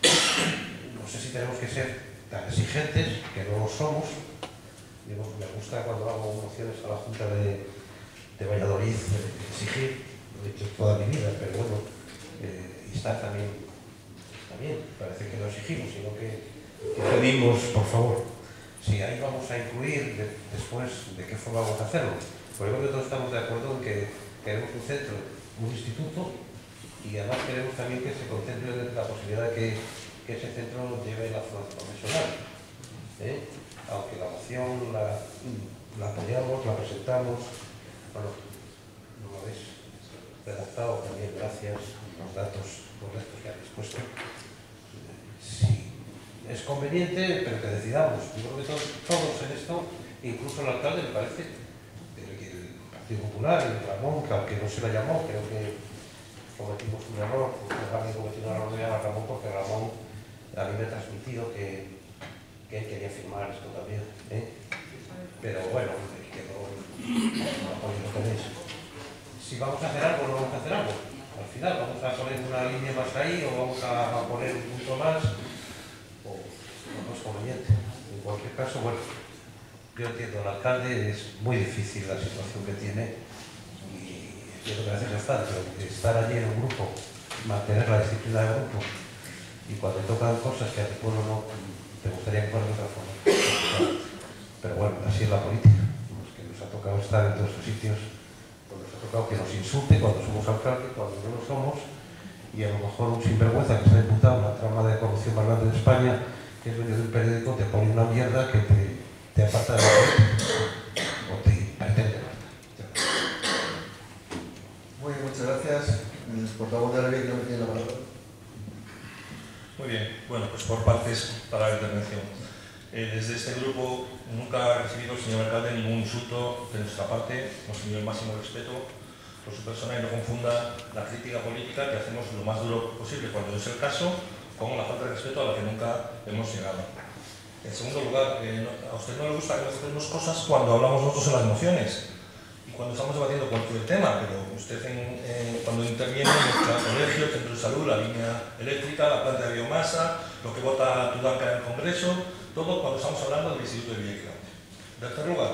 no sé si tenemos que ser tan exigentes, que no lo somos. Digo, me gusta cuando hago mociones a la Junta de Valladolid exigir, lo he hecho toda mi vida, pero bueno, instar también está bien, parece que no exigimos, sino que pedimos, por favor. si ahí vamos a incluir después de qué forma vamos a hacerlo. Porque creo que todos estamos de acuerdo en que queremos un centro, un instituto, y además queremos también que se contemple la posibilidad de que ese centro lleve la formación profesional. Aunque la moción la apoyamos, la presentamos, bueno, no lo habéis redactado también, gracias, los datos correctos que habéis puesto. Sí, es conveniente, pero que decidamos. Yo creo que todos en esto, incluso el alcalde, me parece, el Partido Popular, el Ramón, que aunque no se la llamó, creo que cometimos un error, alguien cometió un error de llamar a Ramón, porque Ramón a mí me ha transmitido que él quería firmar esto también, pero bueno, quedó apoyo lo tenéis. Si vamos a hacer algo, no vamos a hacer algo. Al final vamos a poner una línea más ahí o vamos a poner un punto más, o no es conveniente. En cualquier caso, bueno, yo entiendo, el alcalde es muy difícil la situación que tiene y entiendo que a veces bastante, pero estar allí en un grupo, mantener la disciplina del grupo y cuando tocan cosas que al pueblo no te gustaría que fuera de otra forma. Pero bueno, así es la política. Es que nos ha tocado estar en todos estos sitios, pues nos ha tocado que nos insulte cuando somos alcalde, cuando no lo somos, y a lo mejor un sinvergüenza que se ha imputado una trama de corrupción más grande de España, que es dueño de un periódico, te pone una mierda que te aparta de la política, o te pretende. Muy bien, muchas gracias. El portavoz de la ley que no tiene la palabra. Muy bien, bueno, pues por partes para la intervención. Desde este grupo nunca ha recibido el señor alcalde ningún insulto de nuestra parte, hemos tenido el máximo respeto por su persona y no confunda la crítica política que hacemos lo más duro posible, cuando es el caso, con la falta de respeto a la que nunca hemos llegado. En segundo lugar, a usted no le gusta que hacemos cosas cuando hablamos nosotros en las mociones y cuando estamos debatiendo cualquier tema, pero usted cuando interviene en el colegio, el centro de salud, la línea eléctrica, la planta de biomasa, lo que vota Tudanca en el Congreso, todo cuando estamos hablando del Instituto de Villaquilante. En tercer lugar,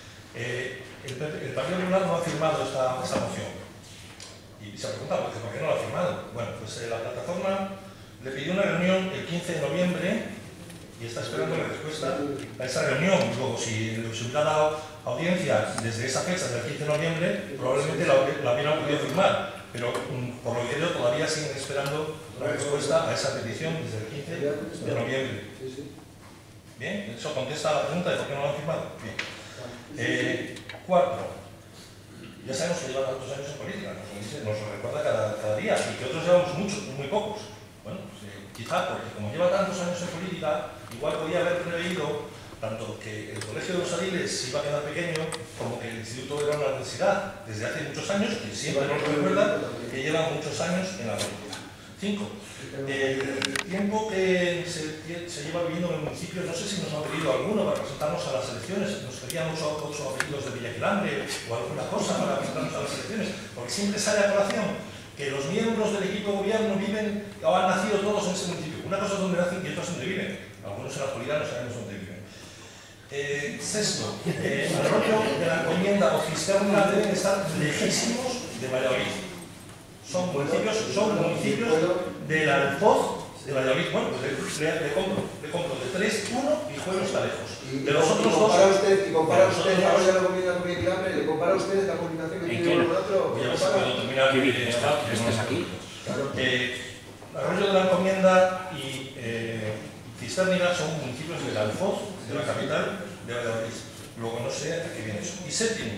el Partido Popular no ha firmado esta moción. Y se ha preguntado, ¿por qué no la ha firmado? Bueno, pues la plataforma le pidió una reunión el 15 de noviembre y está esperando la respuesta a esa reunión. Luego, si le hubiera dado audiencia desde esa fecha, del 15 de noviembre, probablemente la hubieran podido firmar. Pero, por lo que veo, todavía siguen esperando la respuesta a esa petición desde el 15 de noviembre. Bien, eso contesta a la pregunta de por qué no lo han firmado. Bien. Cuarto, ya sabemos que llevan tantos años en política, nos lo recuerda cada día, y que otros llevamos muchos, muy pocos. Bueno, quizá porque como lleva tantos años en política, igual podía haber preveído tanto que el Colegio de los Adiles se iba a quedar pequeño, como que el instituto era una universidad desde hace muchos años, que siempre nos recuerda que lleva muchos años en la política. 5. El tiempo que se lleva viviendo en el municipio, no sé si nos ha pedido alguno para presentarnos a las elecciones, nos pedían 8 apellidos de Villaquilante o alguna cosa para presentarnos a las elecciones, porque siempre sale a colación que los miembros del equipo de gobierno viven o han nacido todos en ese municipio. Una cosa es donde nacen y otra es donde viven. Algunos en la actualidad no sabemos dónde viven. Sexto, el rollo de la encomienda o cisterna deben estar lejísimos de Valladolid. Son municipios del Alfoz de Valladolid. Bueno, pues le compro de 3, 1 y Juelo está lejos. De los otros dos. Y compara usted la olla de la comida con Villaquilante, le compara usted la comunicación que tiene con otro. Voy a ver si puedo terminar. ¿Este es aquí? Arroyo de la Encomienda y Cisterna son municipios del Alfoz, de la capital de Valladolid. Luego no sé a qué viene eso. Y séptimo,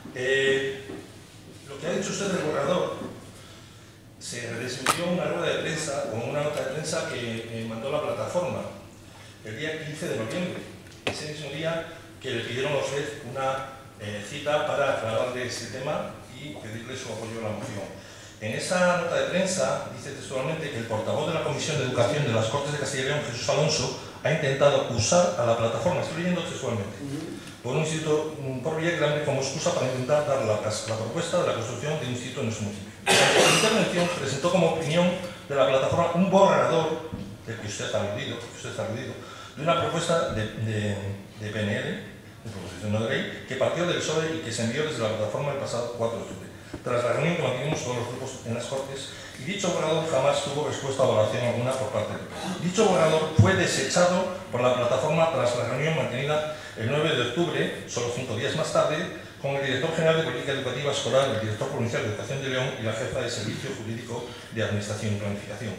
lo que ha dicho usted del borrador, se desmintió una rueda de prensa o una nota de prensa que mandó la plataforma el día 15 de noviembre, ese mismo día que le pidieron a usted una cita para aclararle ese tema y pedirle su apoyo a la moción. En esa nota de prensa dice textualmente que el portavoz de la Comisión de Educación de las Cortes de Castilla y León, Jesús Alonso, ha intentado usar a la plataforma, estoy leyendo textualmente, por un instituto por Villaquilante como excusa para intentar dar la propuesta de la construcción de un instituto en su municipio. En su intervención presentó como opinión de la plataforma un borrador del que usted ha aludido, de una propuesta de PNL, de proposición de ley, que partió del PSOE y que se envió desde la plataforma el pasado 4 de octubre. tras la reunión que mantuvimos todos los grupos en las Cortes, y dicho borrador jamás tuvo respuesta o valoración alguna por parte del PP. Dicho borrador fue desechado por la plataforma tras la reunión mantenida el 9 de octubre, solo 5 días más tarde, con el director general de Política Educativa Escolar, el director provincial de Educación de León y la jefa de Servicio Jurídico de Administración y Planificación.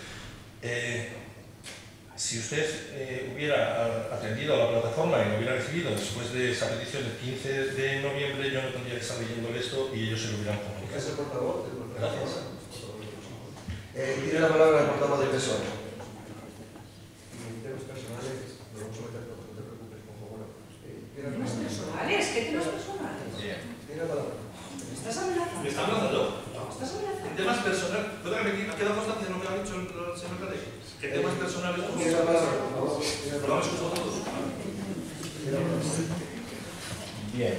Si usted hubiera atendido a la plataforma y lo hubiera recibido después de esa petición del 15 de noviembre, yo no tendría que estar leyéndole esto y ellos se lo hubieran comunicado. ¿Es el portavoz? Gracias. Tiene la palabra el portavoz del PSOE. Temas personales, no vamos a meter todo, no te preocupes, por favor. ¿Temas personales? ¿Qué temas personales? Tiene la palabra. ¿Me estás amenazando? ¿Me está amenazando? ¿Estás amenazando? En temas personales, queda constancia de lo que ha dicho el señor Cadell. ¿Qué temas personales? Tiene la palabra. ¿Lo han escuchado todos? Bien.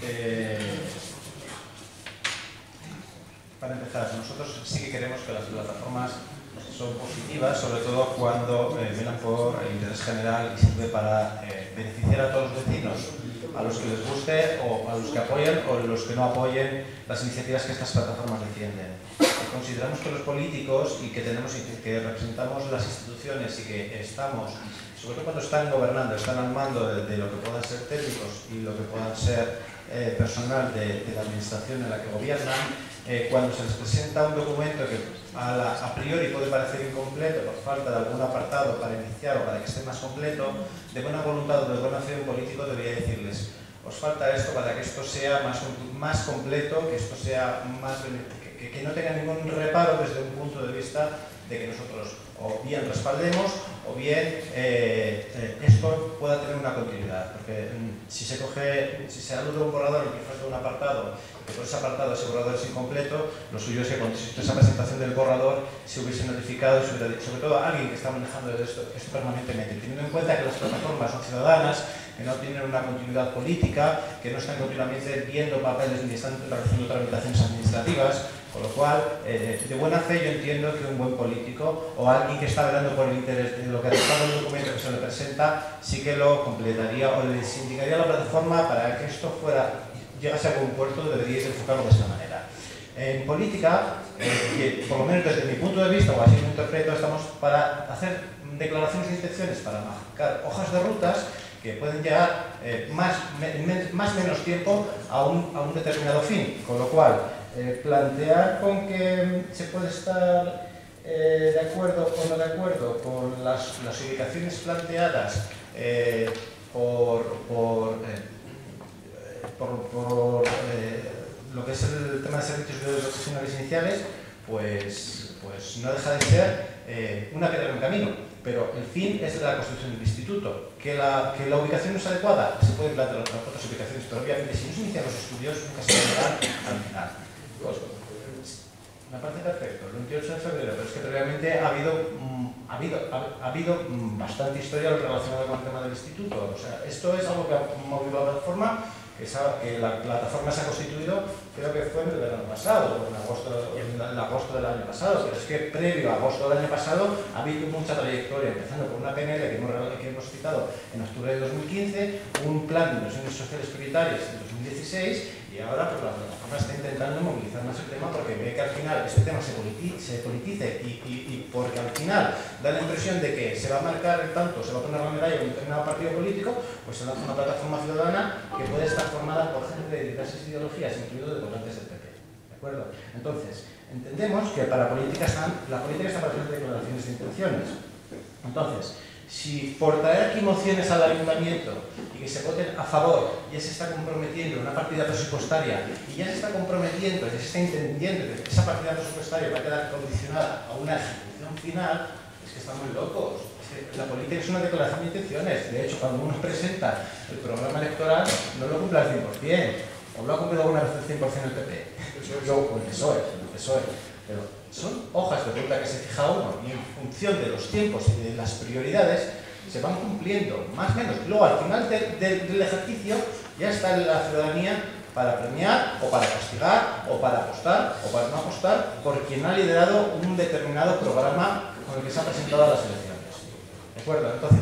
Para empezar, nosotros sí que queremos que las plataformas son positivas, sobre todo cuando velan por el interés general y sirve para beneficiar a todos los vecinos, a los que les guste o a los que apoyen o los que no apoyen las iniciativas que estas plataformas defienden. Consideramos que los políticos y que representamos las instituciones y que estamos, sobre todo cuando están gobernando, están al mando de lo que puedan ser técnicos y lo que puedan ser personal de la administración en la que gobiernan, cuando se les presenta un documento que a priori puede parecer incompleto por falta de algún apartado para iniciar o para que esté más completo, de buena voluntad o de buena fe un político debería decirles: os falta esto para que esto sea más completo, que esto sea más que no tenga ningún reparo desde un punto de vista de que nosotros o bien respaldemos o bien esto pueda tener una continuidad, porque si se alude a un borrador y que falta un apartado, que por ese apartado ese borrador es incompleto, lo suyo es que cuando se hizo esa presentación del borrador se hubiese notificado, sobre todo a alguien que está manejando esto permanentemente, teniendo en cuenta que las plataformas son ciudadanas, que no tienen una continuidad política, que no están continuamente viendo papeles ni están realizando tramitaciones administrativas, con lo cual, de buena fe yo entiendo que un buen político o alguien que está velando por el interés de lo que ha dejado el documento que se le presenta, sí que lo completaría o les indicaría a la plataforma para que esto llegase a buen puerto, deberíais enfocarlo de esta manera. En política, por lo menos desde mi punto de vista, o así lo interpreto, estamos para hacer declaraciones de intenciones, para marcar hojas de rutas que pueden llegar más o menos tiempo a un determinado fin, con lo cual plantear con que se puede estar de acuerdo o no de acuerdo con las ubicaciones planteadas por lo que es el tema de servicios educacionales iniciales, pues no deja de ser una piedra en el camino, pero el fin es la construcción del instituto. Que la ubicación no es adecuada, se puede plantear otras ubicaciones, pero obviamente si no se inician los estudios nunca se llegarán al final. Pues, me parece perfecto, el 28 de febrero, pero es que realmente ha habido bastante historia relacionada con el tema del instituto. O sea, esto es algo que ha movido a la plataforma, que la plataforma se ha constituido, creo que fue en el verano pasado, en agosto del año pasado, pero es que previo a agosto del año pasado ha habido mucha trayectoria, empezando por una PNL que hemos citado en octubre de 2015, un plan de inversiones sociales prioritarias en 2016, y ahora pues, la plataforma está intentando movilizar más el tema porque ve que al final este tema se politice y porque al final da la impresión de que se va a marcar el tanto, se va a poner la medalla en un determinado partido político, pues se lanza una plataforma ciudadana que puede estar formada por gente de diversas ideologías, incluido de votantes del PP. ¿De acuerdo? Entonces, entendemos que la política está para hacer declaraciones de intenciones. Entonces, si por traer aquí mociones al ayuntamiento y que se voten a favor, ya se está comprometiendo una partida presupuestaria y ya se está comprometiendo, ya se está entendiendo que esa partida presupuestaria va a quedar condicionada a una ejecución final, es que están muy locos. Es que la política es una declaración de intenciones. De hecho, cuando uno presenta el programa electoral, no lo cumple al 100%, o lo ha cumplido alguna vez al 100% el PP, o el PSOE. Pero son hojas de ruta que se fija uno y en función de los tiempos y de las prioridades se van cumpliendo, más o menos. Luego, al final del ejercicio, ya está la ciudadanía para premiar o para castigar o para apostar o para no apostar por quien ha liderado un determinado programa con el que se ha presentado a las elecciones. ¿De acuerdo? Entonces,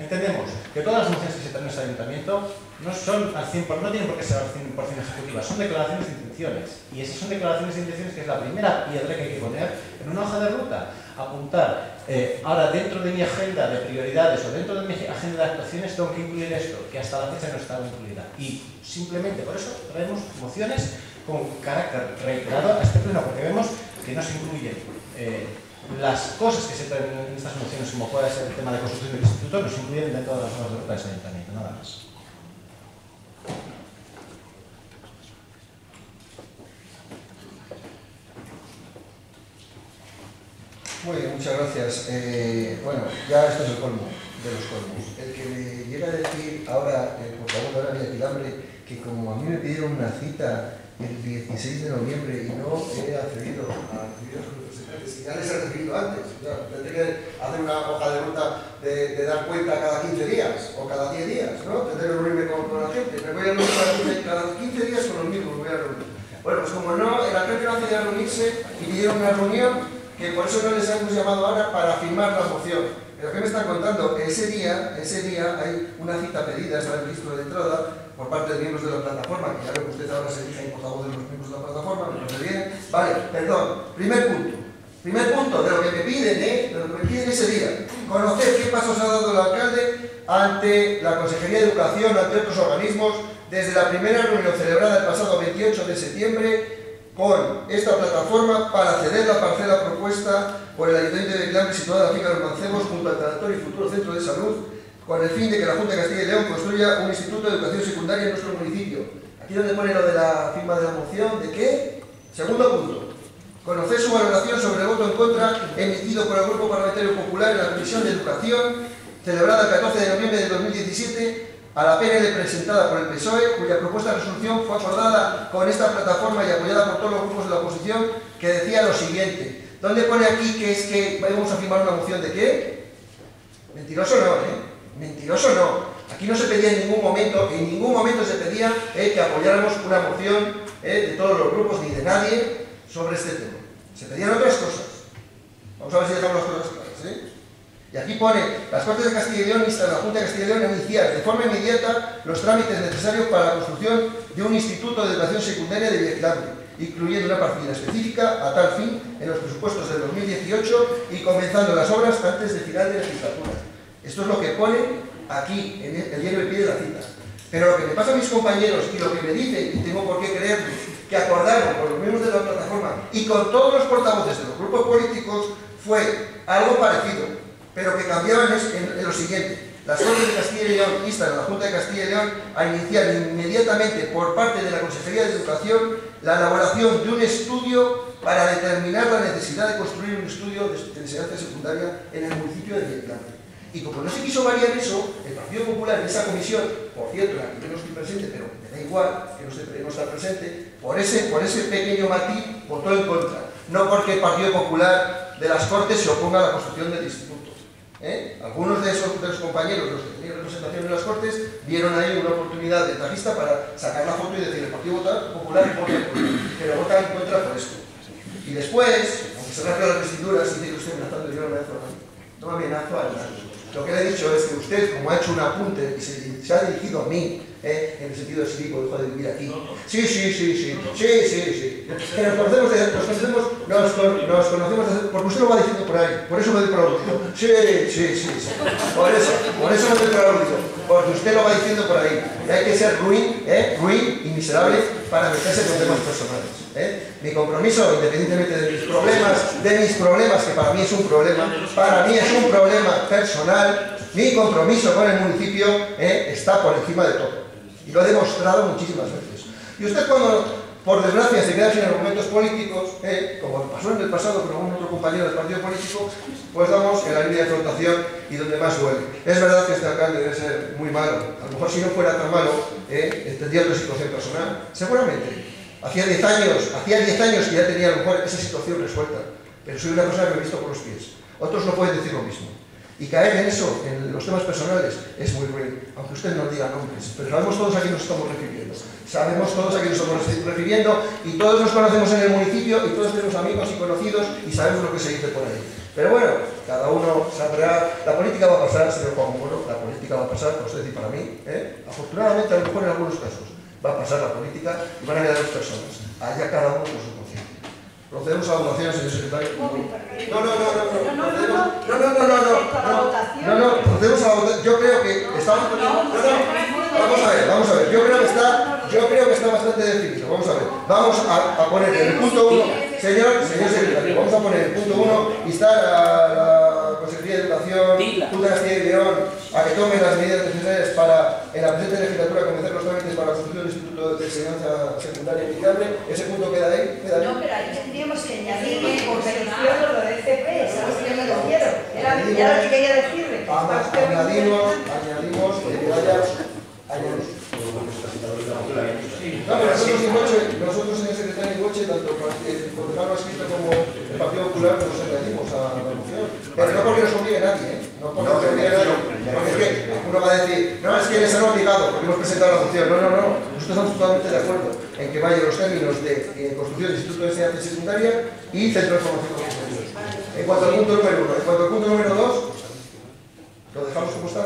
Entendemos que todas las mociones que se traen en este ayuntamiento no tienen por qué ser al 100% ejecutivas, son declaraciones de intenciones. Y esas son declaraciones de intenciones que es la primera piedra que hay que poner en una hoja de ruta. Apuntar, ahora dentro de mi agenda de prioridades o dentro de mi agenda de actuaciones tengo que incluir esto, que hasta la fecha no estaba incluida. Y simplemente por eso traemos mociones con carácter reiterado a este pleno, porque vemos que no se incluyen las cosas que se traen en estas mociones, como puede ser el tema de construcción del instituto, no se incluyen dentro de las hojas de ruta de este ayuntamiento, nada más. Muy bien, muchas gracias. Bueno, ya esto es el colmo de los colmos. El que me llega a decir ahora, por favor, ahora Villaquilambre, que como a mí me pidieron una cita el 16 de noviembre y no he accedido a recibir a sus representantes, que ya les he recibido antes. Tendré que hacer una hoja de ruta de dar cuenta cada 15 días o cada 10 días, ¿no? Tendré que reunirme con la gente. Me voy a reunir cada 15 días con los mismos, me voy a reunir. Bueno, pues como no, el alcalde no hacía reunirse y pidieron una reunión, que por eso no les hemos llamado ahora para firmar la moción. Pero ¿qué me están contando? Que ese día hay una cita pedida, está en el registro de entrada, por parte de miembros de la plataforma, que ya veo que usted ahora se dirige en portavoz de los miembros de la plataforma, me parece bien. Vale, perdón, primer punto de lo que me piden, de lo que me piden ese día, conocer qué pasos ha dado el alcalde ante la Consejería de Educación, ante otros organismos, desde la primera reunión celebrada el pasado 28 de septiembre, con esta plataforma para ceder la parcela propuesta por el Ayuntamiento de Villaquilambre situada en la finca de los Mancebos junto al tanatorio y futuro centro de salud, con el fin de que la Junta de Castilla y León construya un instituto de educación secundaria en nuestro municipio. Aquí donde pone lo de la firma de la moción, ¿de qué? Segundo punto. Conocer su valoración sobre el voto en contra emitido por el Grupo Parlamentario Popular en la Comisión de Educación, celebrada el 14 de noviembre de 2017, a la PNL presentada por el PSOE, cuya propuesta de resolución fue acordada con esta plataforma y apoyada por todos los grupos de la oposición, que decía lo siguiente. ¿Dónde pone aquí que es que vamos a firmar una moción de qué? Mentiroso no, Mentiroso no. Aquí no se pedía en ningún momento se pedía que apoyáramos una moción de todos los grupos ni de nadie sobre este tema. Se pedían otras cosas. Vamos a ver si dejamos las cosas claras, Y aquí pone, las Cortes de Castilla y León instan a la Junta de Castilla y León a iniciar de forma inmediata los trámites necesarios para la construcción de un instituto de educación secundaria de Villaquilambre, incluyendo una partida específica a tal fin en los presupuestos del 2018 y comenzando las obras antes del final de la legislatura. Esto es lo que pone aquí, en el diario me pide la cita. Pero lo que me pasa a mis compañeros y lo que me dicen, y tengo por qué creerlo, que acordaron con los miembros de la plataforma y con todos los portavoces de los grupos políticos, fue algo parecido, pero que cambiaban en lo siguiente. Las Cortes de Castilla y León instan a la Junta de Castilla y León a iniciar inmediatamente por parte de la Consejería de Educación la elaboración de un estudio para determinar la necesidad de construir un estudio de enseñanza secundaria en el municipio de Villaquilambre. Y como no se quiso variar eso, el Partido Popular en esa comisión, por cierto, en la que yo no estoy presente, pero me da igual que no esté presente, por ese pequeño matiz votó en contra. No porque el Partido Popular de las Cortes se oponga a la construcción del instituto. Algunos de los compañeros, los que tenían representación en las Cortes, vieron ahí una oportunidad ventajista para sacar la foto y decir el Partido Popular vota en contra, pero vota en contra por esto. Y después, aunque se rasga las vestiduras y dice que usted amenazando, yo no amenazo a nadie. No amenazo a nadie. Lo que le he dicho es que usted, como ha hecho un apunte y se ha dirigido a mí, en el sentido de sí, por dejo de vivir aquí. Sí. Que nos conocemos, porque usted lo va diciendo por ahí, por eso me doy por aludido. Sí. Por eso me doy por aludido, porque usted lo va diciendo por ahí. Y hay que ser ruin y miserable para meterse con temas personales. Mi compromiso, independientemente de mis problemas, que para mí es un problema personal, mi compromiso con el municipio está por encima de todo. Y lo he demostrado muchísimas veces. Y usted cuando, por desgracia, se queda sin argumentos políticos, como pasó en el pasado con algún otro compañero del partido político, pues vamos en la línea de confrontación y donde más duele. Es verdad que este alcalde debe ser muy malo. A lo mejor si no fuera tan malo, tendría otra situación personal. Seguramente. Hacía 10 años que ya tenía a lo mejor esa situación resuelta. Pero soy una persona que me he visto por los pies. Otros no pueden decir lo mismo. Y caer en eso, en los temas personales, es muy ruin, aunque usted no diga nombres, pero sabemos todos a quién nos estamos refiriendo. Sabemos todos a quién nos estamos refiriendo y todos nos conocemos en el municipio y todos tenemos amigos y conocidos y sabemos lo que se dice por ahí. Pero bueno, cada uno sabrá, la política va a pasar, señor Juan Moro, la política va a pasar para usted y para mí, afortunadamente, a lo mejor en algunos casos, va a pasar la política y van a quedar dos personas, allá cada uno con su conciencia. Procedemos a la votación, señor secretario. Procedemos a la votación. Yo creo que estamos poniendo... Vamos a ver. Yo creo que está bastante definido. Vamos a ver. Vamos a poner en el punto 1, señor secretario, vamos a poner el punto 1, instar a la Consejería de Educación, Junta de Castilla y León, a que tome las medidas necesarias para, en la presente legislatura, comenzar los trámites para la construcción del Instituto de Enseñanza Secundaria Equitable. ¿Ese punto queda ahí? No, pero ahí tendríamos que añadirle por petición lo de FP, ¿sabes qué me refiero? Era ya lo que quería decirle. Añadimos que haya... No, pero nosotros, señor secretario Iguoche, tanto el concejal escrito como el Partido Popular, nos añadimos a la moción. Pero no porque nos obligue nadie, no porque nos obligue nadie. Porque es que uno va a decir, no, es que les han obligado porque hemos presentado la moción. No. Nosotros estamos totalmente de acuerdo en que vayan los términos de construcción del Instituto de Enseñanza Secundaria y Centro de Formación Profesional. En cuanto al punto número 1, en cuanto al punto número 2, ¿lo dejamos como está?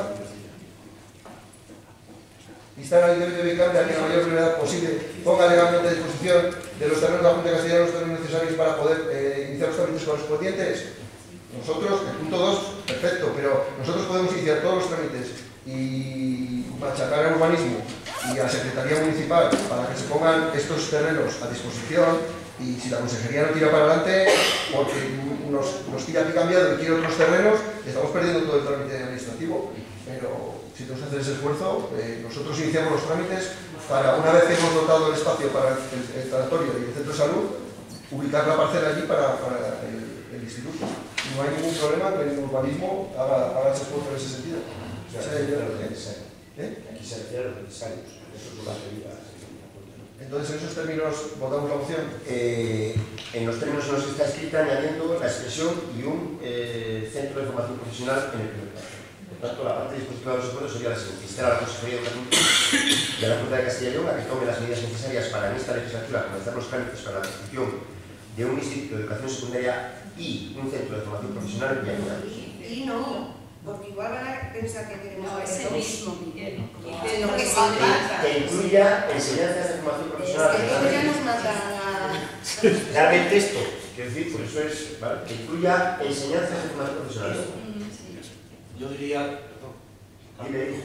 Instar al Ayuntamiento de Vicante a que en la mayor brevedad posible ponga legalmente a disposición de los terrenos de la Junta de Castilla y León los terrenos necesarios para poder iniciar los trámites correspondientes. Nosotros, el punto 2, perfecto, pero nosotros podemos iniciar todos los trámites y machacar el urbanismo y a la Secretaría Municipal para que se pongan estos terrenos a disposición, y si la Consejería no tira para adelante porque nos tira aquí cambiado y quiere otros terrenos, estamos perdiendo todo el trámite administrativo. Pero si tenemos que hacer ese esfuerzo, nosotros iniciamos los trámites para, una vez que hemos dotado el espacio para el sanatorio y el centro de salud, ubicar la parcela allí para el instituto. No hay ningún problema que el urbanismo haga ese esfuerzo en ese sentido. Aquí se refiere a los necesarios. Eso es una medida. Entonces, en esos términos, ¿votamos la moción? En los términos en los que está escrita, añadiendo la expresión y un centro de formación profesional en el primer párrafo. Por tanto, la parte dispositiva de los acuerdos sería la siguiente: instar a la Consejería de Educación de la Junta de Castilla y León a que tome las medidas necesarias para, en esta legislatura, comenzar los trámites para la construcción de un instituto de educación secundaria y un centro de formación profesional en Villanueva. Y no, porque igual van a pensar que queremos ese mismo, Miguel. Que incluya enseñanzas de formación profesional. Es que ya nos matan a... Dame el texto, quiero decir, por eso es, ¿vale? Que incluya enseñanzas de formación profesional. Yo diría, Dime.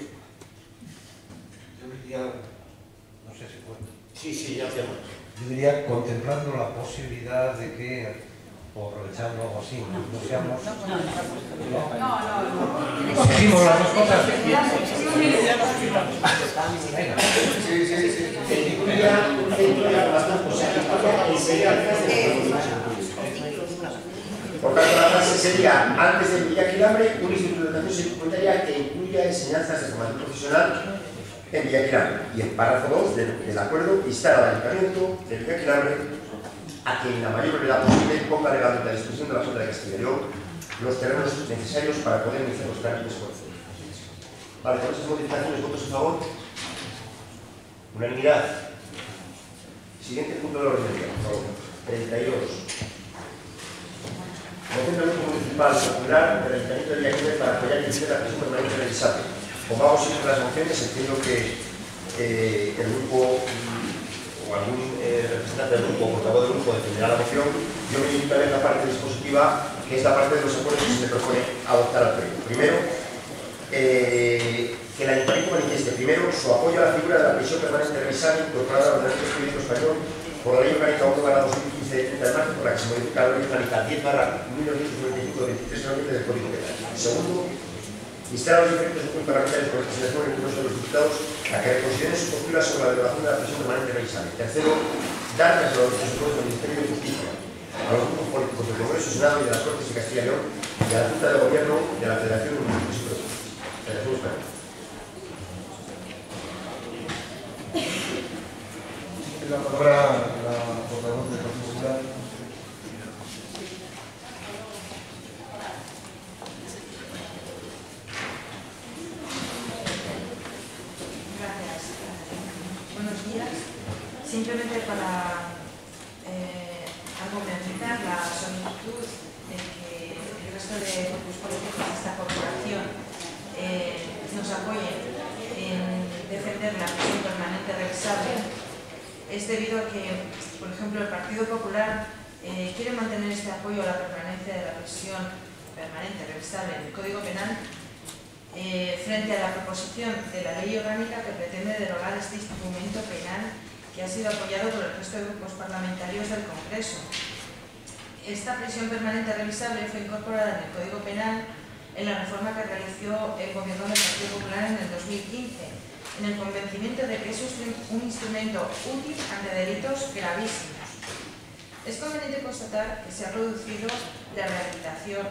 no sé si puedo. Sí, ya hacemos. Yo diría, contemplando la posibilidad de que, o aprovechando algo así, no seamos... No. Decimos las dos cosas. Que incluya un centro de formación profesional, enseñanzas de formación profesional. Por tanto, la frase sería, antes del Villaquilambre, un instituto de educación secundaria que incluya enseñanzas de formación profesional en Villaquilambre. Y el párrafo 2 del acuerdo, instar al Ayuntamiento de Villaquilambre a que en la mayor brevedad posible ponga legalmente a disposición de la Junta de Castilla y León los terrenos necesarios para poder iniciar los trámites correspondientes. Vale, con esas modificaciones, votos a favor. Unanimidad. Siguiente punto de la orden del día, por favor. 32. Moción del Grupo Municipal Popular del Ayuntamiento de Villaquilambre para apoyar y iniciar la presión permanente del ISAPE. Como hago siempre las mociones, entiendo que el grupo o algún representante del grupo o portavoz del grupo defenderá la moción. Yo me limito a ver la parte dispositiva, que es la parte de los acuerdos que se le propone adoptar al pleno. Primero, que el Ayuntamiento manifieste primero su apoyo a la figura de la prisión permanente revisable incorporada al ordenamiento jurídico español por la ley orgánica 1/2015 de 30 de marzo, por la que se modifica la ley orgánica 10/1995 de 23 de noviembre del Código Penal. Segundo, instar a los diferentes grupos parlamentarios con representación en el Congreso de los Diputados a que reconsideren su postura sobre la derogación de la prisión permanente revisable. Tercero, dar las resoluciones del Ministerio de Justicia, a los grupos políticos del Congreso, Senado y de las Cortes de Castilla y León y a la Junta de Gobierno de la Federación de Municipios y Provincias. Federación Española. La palabra la portavoz del Partido Popular. simplemente para argumentar la solicitud de que el resto de grupos políticos de esta corporación nos apoyen en defender la prisión permanente revisable, es debido a que, por ejemplo, el Partido Popular quiere mantener este apoyo a la permanencia de la prisión permanente revisable en el Código Penal frente a la proposición de la ley orgánica que pretende derogar este instrumento penal que ha sido apoyado por el resto de grupos parlamentarios del Congreso. Esta prisión permanente revisable fue incorporada en el Código Penal en la reforma que realizó el Gobierno del Partido Popular en el 2015, en el convencimiento de que es un instrumento útil ante delitos gravísimos. Es conveniente constatar que se ha reducido la rehabilitación,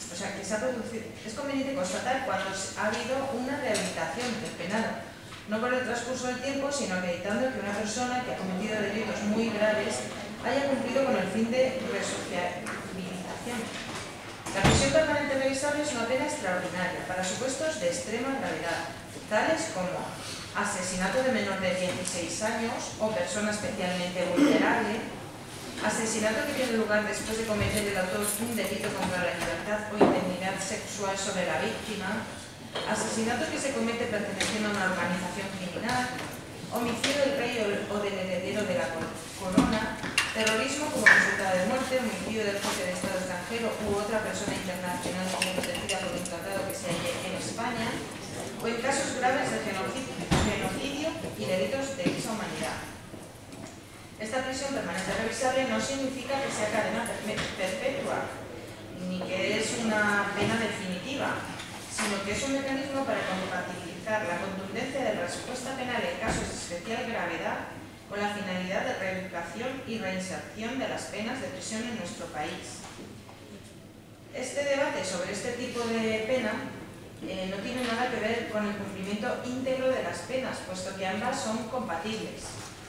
es conveniente constatar cuando ha habido una rehabilitación del penado, no por el transcurso del tiempo, sino acreditando que una persona que ha cometido delitos muy graves haya cumplido con el fin de resocialización. La prisión permanente revisable es una pena extraordinaria para supuestos de extrema gravedad, tales como asesinato de menor de 16 años o persona especialmente vulnerable, asesinato que tiene lugar después de cometer el autor un delito contra la libertad o integridad sexual sobre la víctima, asesinato que se comete perteneciendo a una organización criminal, homicidio del rey o del heredero de la corona, terrorismo como resultado de muerte, homicidio del jefe de Estado extranjero u otra persona internacional protegida por un tratado que se halle en España, o en casos graves de genocidio y delitos de lesa humanidad. Esta prisión permanente revisable no significa que sea cadena perpetua, ni que es una pena definitiva, sino que es un mecanismo para compatibilizar la contundencia de la respuesta penal en casos de especial gravedad con la finalidad de reeducación y reinserción de las penas de prisión en nuestro país. Este debate sobre este tipo de pena no tiene nada que ver con el cumplimiento íntegro de las penas, puesto que ambas son compatibles.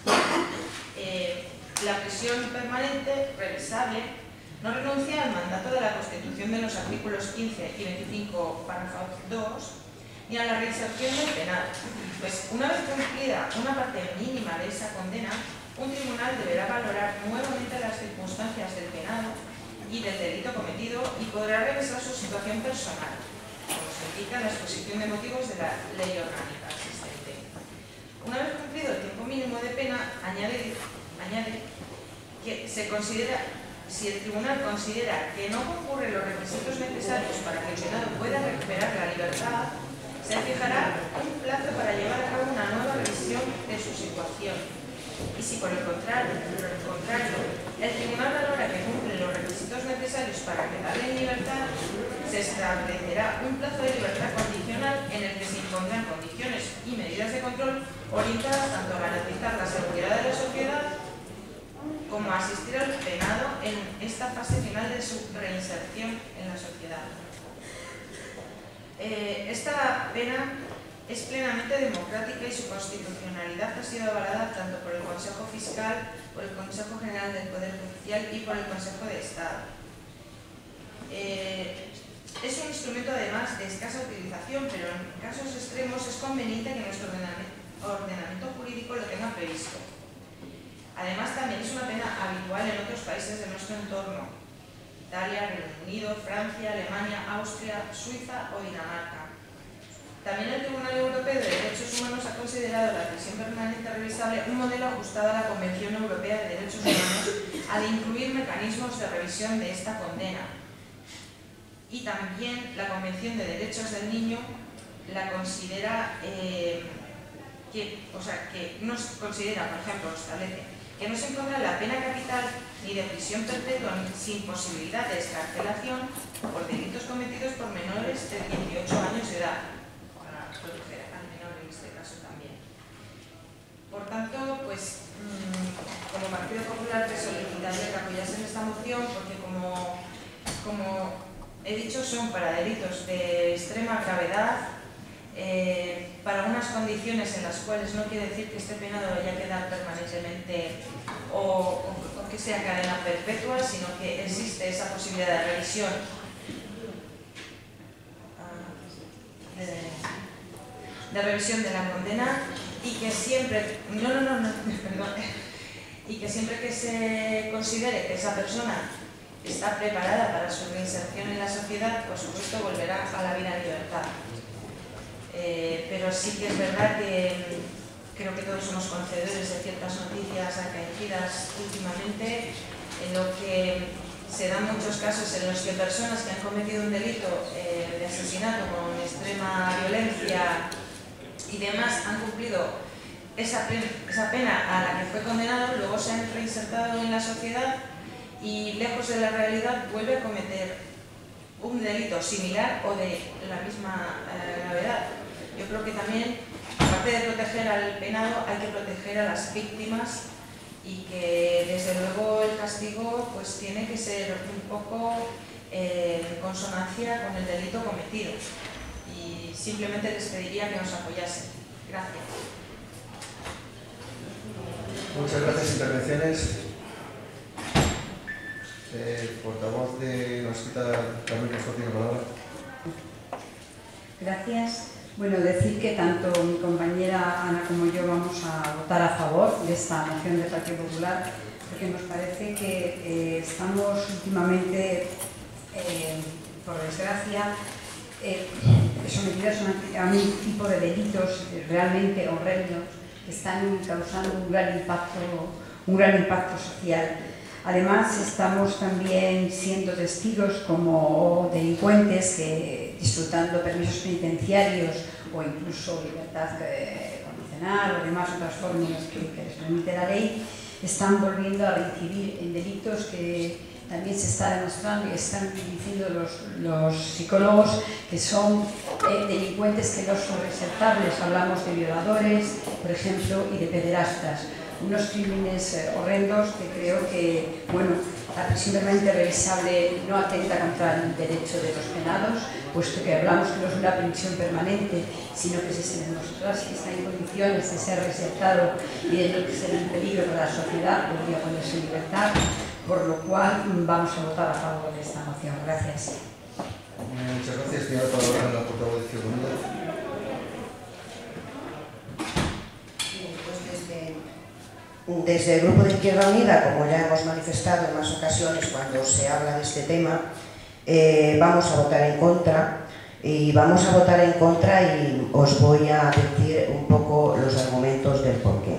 La prisión permanente revisable no renuncia al mandato de la Constitución de los artículos 15 y 25, párrafo 2, ni a la reinserción del penal, pues una vez cumplida una parte mínima de esa condena, un tribunal deberá valorar nuevamente las circunstancias del penado y del delito cometido y podrá revisar su situación personal, como se indica en la exposición de motivos de la ley orgánica existente. Una vez cumplido el tiempo mínimo de pena, añade que se considera, si el tribunal considera que no concurren los requisitos necesarios para que el penado pueda recuperar la libertad, se fijará un plazo para llevar a cabo una nueva revisión de su situación. Y si por el contrario, el tribunal valora que cumple los requisitos necesarios para quedarle en libertad, se establecerá un plazo de libertad condicional en el que se impondrán condiciones y medidas de control orientadas tanto a garantizar la seguridad de la sociedad como a asistir al penado en esta fase final de su reinserción en la sociedad. Esta pena es plenamente democrática y su constitucionalidad ha sido avalada tanto por el Consejo Fiscal, por el Consejo General del Poder Judicial y por el Consejo de Estado. Es un instrumento además de escasa utilización, pero en casos extremos es conveniente que nuestro ordenamiento jurídico lo tenga previsto. Además, también es una pena habitual en otros países de nuestro entorno: Italia, Reino Unido, Francia, Alemania, Austria, Suiza o Dinamarca. También el Tribunal Europeo de Derechos Humanos ha considerado la prisión permanente revisable un modelo ajustado a la Convención Europea de Derechos Humanos al incluir mecanismos de revisión de esta condena. Y también la Convención de Derechos del Niño la considera, que no considera, por ejemplo, establece que no se encuentra la pena capital ni de prisión perpetua sin posibilidad de excarcelación por delitos cometidos por menores de 18 años de edad, para proteger al menor en este caso también. Por tanto, pues, como Partido Popular te solicitaría que apoyasen esta moción, porque como he dicho, son para delitos de extrema gravedad, para unas condiciones en las cuales no quiere decir que este penado vaya a quedar permanentemente o que sea cadena perpetua, sino que existe esa posibilidad de revisión de la condena, y que siempre y que siempre que se considere que esa persona está preparada para su reinserción en la sociedad, por supuesto volverá a la vida en libertad. Pero sí que es verdad que creo que todos somos conocedores de ciertas noticias acaecidas últimamente, en lo que se dan muchos casos en los que personas que han cometido un delito de asesinato con extrema violencia y demás han cumplido esa pena a la que fue condenado, luego se han reinsertado en la sociedad y lejos de la realidad vuelve a cometer un delito similar o de la misma gravedad. Yo creo que también, aparte de proteger al penado, hay que proteger a las víctimas y que desde luego el castigo pues tiene que ser un poco en consonancia con el delito cometido. Y simplemente les pediría que nos apoyasen. Gracias. Muchas gracias. Intervenciones. Portavoz de la Hospital Carmen Castro tiene la palabra. Gracias. Bueno, decir que tanto mi compañera Ana como yo vamos a votar a favor de esta moción del Partido Popular, porque nos parece que estamos últimamente, por desgracia, sometidos a un tipo de delitos realmente horrendos que están causando un gran impacto social. Además, estamos también siendo testigos como delincuentes que, disfrutando permisos penitenciarios o incluso libertad condicional o demás otras fórmulas que les permite la ley, están volviendo a reincidir en delitos que también se está demostrando y están diciendo los psicólogos que son delincuentes que no son reinsertables. Hablamos de violadores, por ejemplo, y de pederastas. Unos crímenes horrendos que creo que, bueno, la prisión permanente revisable no atenta contra el derecho de los penados, puesto que hablamos que no es una prisión permanente, sino que si se demostrara que está en condiciones de ser reinsertado y de no ser un peligro para la sociedad, podría ponerse en libertad, por lo cual vamos a votar a favor de esta moción. Gracias. Muchas gracias. Tiene la palabra la portavoz de Izquierda Unida. Desde el Grupo de Izquierda Unida, como ya hemos manifestado en más ocasiones cuando se habla de este tema, vamos a votar en contra. Y vamos a votar en contra y os voy a decir un poco los argumentos del porqué.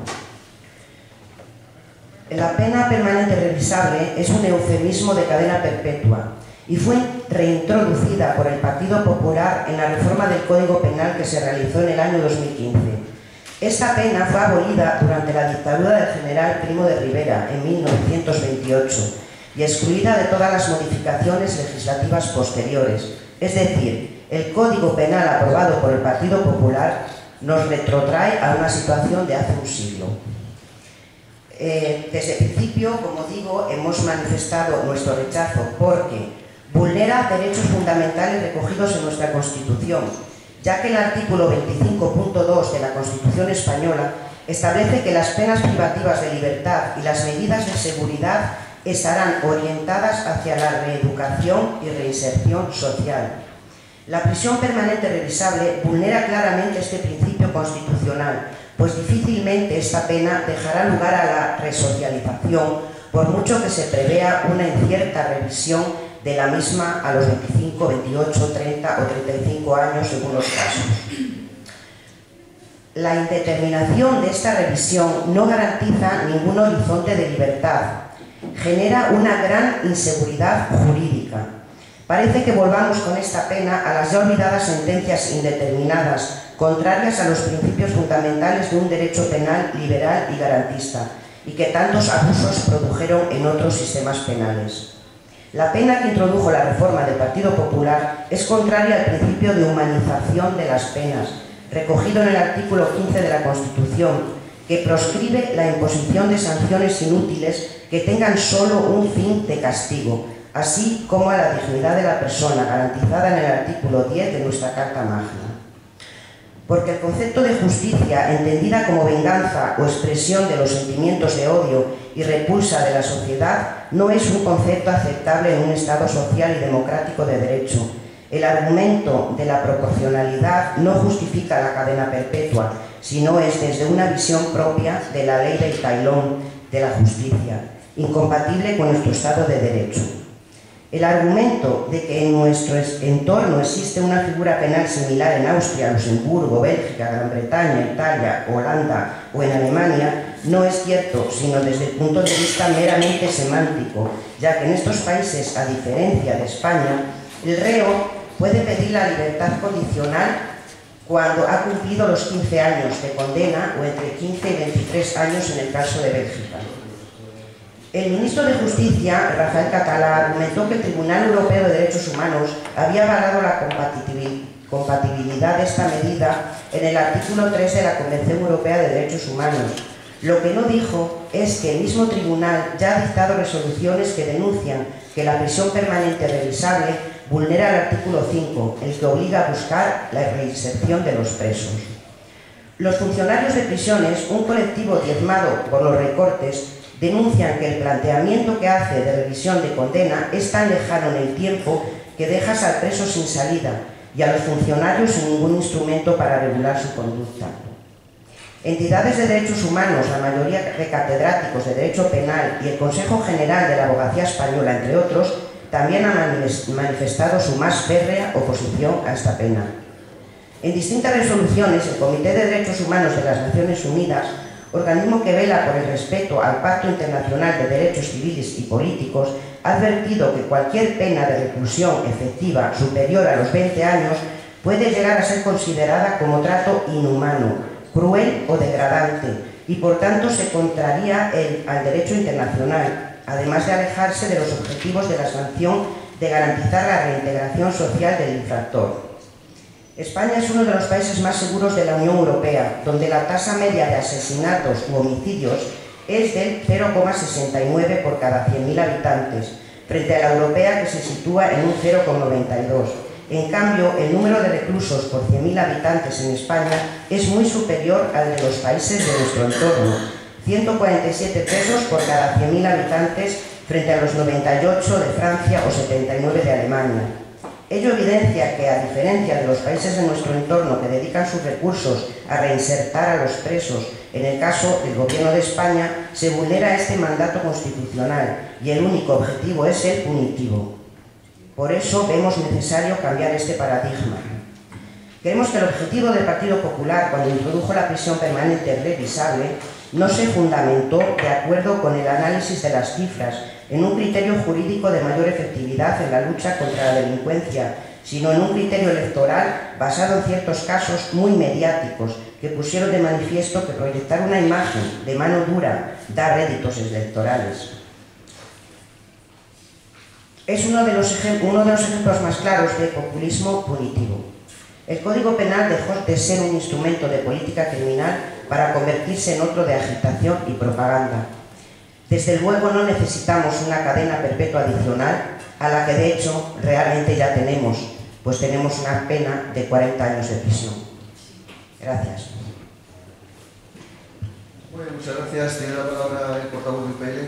La pena permanente revisable es un eufemismo de cadena perpetua y fue reintroducida por el Partido Popular en la reforma del Código Penal que se realizó en el año 2015. Esta pena fue abolida durante la dictadura del general Primo de Rivera en 1928 y excluida de todas las modificaciones legislativas posteriores. Es decir, el Código Penal aprobado por el Partido Popular nos retrotrae a una situación de hace un siglo. Desde el principio, como digo, hemos manifestado nuestro rechazo porque vulnera derechos fundamentales recogidos en nuestra Constitución, ya que el artículo 25.2 de la Constitución española establece que las penas privativas de libertad y las medidas de seguridad estarán orientadas hacia la reeducación y reinserción social. La prisión permanente revisable vulnera claramente este principio constitucional, pues difícilmente esta pena dejará lugar a la resocialización, por mucho que se prevea una incierta revisión de la misma a los 25, 28, 30 o 35 años según los casos. La indeterminación de esta revisión no garantiza ningún horizonte de libertad, genera una gran inseguridad jurídica. Parece que volvamos con esta pena a las ya olvidadas sentencias indeterminadas, contrarias a los principios fundamentales de un derecho penal liberal y garantista, y que tantos abusos produjeron en otros sistemas penales. La pena que introdujo la reforma del Partido Popular es contraria al principio de humanización de las penas, recogido en el artículo 15 de la Constitución, que proscribe la imposición de sanciones inútiles que tengan solo un fin de castigo, así como a la dignidad de la persona, garantizada en el artículo 10 de nuestra Carta Magna. Porque el concepto de justicia, entendida como venganza o expresión de los sentimientos de odio y repulsa de la sociedad, no es un concepto aceptable en un Estado social y democrático de derecho. El argumento de la proporcionalidad no justifica la cadena perpetua, sino es desde una visión propia de la ley del Tailón, de la justicia, incompatible con nuestro Estado de Derecho. El argumento de que en nuestro entorno existe una figura penal similar en Austria, Luxemburgo, Bélgica, Gran Bretaña, Italia, Holanda o en Alemania no es cierto, sino desde el punto de vista meramente semántico, ya que en estos países, a diferencia de España, el reo puede pedir la libertad condicional cuando ha cumplido los 15 años de condena o entre 15 y 23 años en el caso de Bélgica. El ministro de Justicia, Rafael Català, argumentó que el Tribunal Europeo de Derechos Humanos había avalado la compatibilidad de esta medida en el artículo 3 de la Convención Europea de Derechos Humanos. Lo que no dijo es que el mismo tribunal ya ha dictado resoluciones que denuncian que la prisión permanente revisable vulnera el artículo 5, el que obliga a buscar la reinserción de los presos. Los funcionarios de prisiones, un colectivo diezmado por los recortes, denuncian que el planteamiento que hace de revisión de condena es tan lejano en el tiempo que dejas al preso sin salida y a los funcionarios sin ningún instrumento para regular su conducta. Entidades de derechos humanos, la mayoría de catedráticos de Derecho Penal y el Consejo General de la Abogacía Española, entre otros, también han manifestado su más férrea oposición a esta pena. En distintas resoluciones, el Comité de Derechos Humanos de las Naciones Unidas, organismo que vela por el respeto al Pacto Internacional de Derechos Civiles y Políticos, ha advertido que cualquier pena de reclusión efectiva superior a los 20 años puede llegar a ser considerada como trato inhumano, cruel o degradante y por tanto se contraría al derecho internacional, además de alejarse de los objetivos de la sanción de garantizar la reintegración social del infractor. España es uno de los países más seguros de la Unión Europea, donde la tasa media de asesinatos u homicidios es del 0,69 por cada 100.000 habitantes, frente a la europea que se sitúa en un 0,92. En cambio, el número de reclusos por 100.000 habitantes en España es muy superior al de los países de nuestro entorno, 147 presos por cada 100.000 habitantes frente a los 98 de Francia o 79 de Alemania. Ello evidencia que, a diferencia de los países de nuestro entorno que dedican sus recursos a reinsertar a los presos, en el caso del Gobierno de España se vulnera este mandato constitucional y el único objetivo es el punitivo. Por eso vemos necesario cambiar este paradigma. Creemos que el objetivo del Partido Popular cuando introdujo la prisión permanente revisable no se fundamentó de acuerdo con el análisis de las cifras en un criterio jurídico de mayor efectividad en la lucha contra la delincuencia, sino en un criterio electoral basado en ciertos casos muy mediáticos que pusieron de manifiesto que proyectar una imagen de mano dura da réditos electorales. Es uno de los ejemplos más claros de populismo punitivo. El Código Penal dejó de ser un instrumento de política criminal para convertirse en otro de agitación y propaganda. Desde luego no necesitamos una cadena perpetua adicional a la que de hecho realmente ya tenemos, pues tenemos una pena de 40 años de prisión. Gracias. Bueno, muchas gracias. Tiene la palabra el portavoz del PL.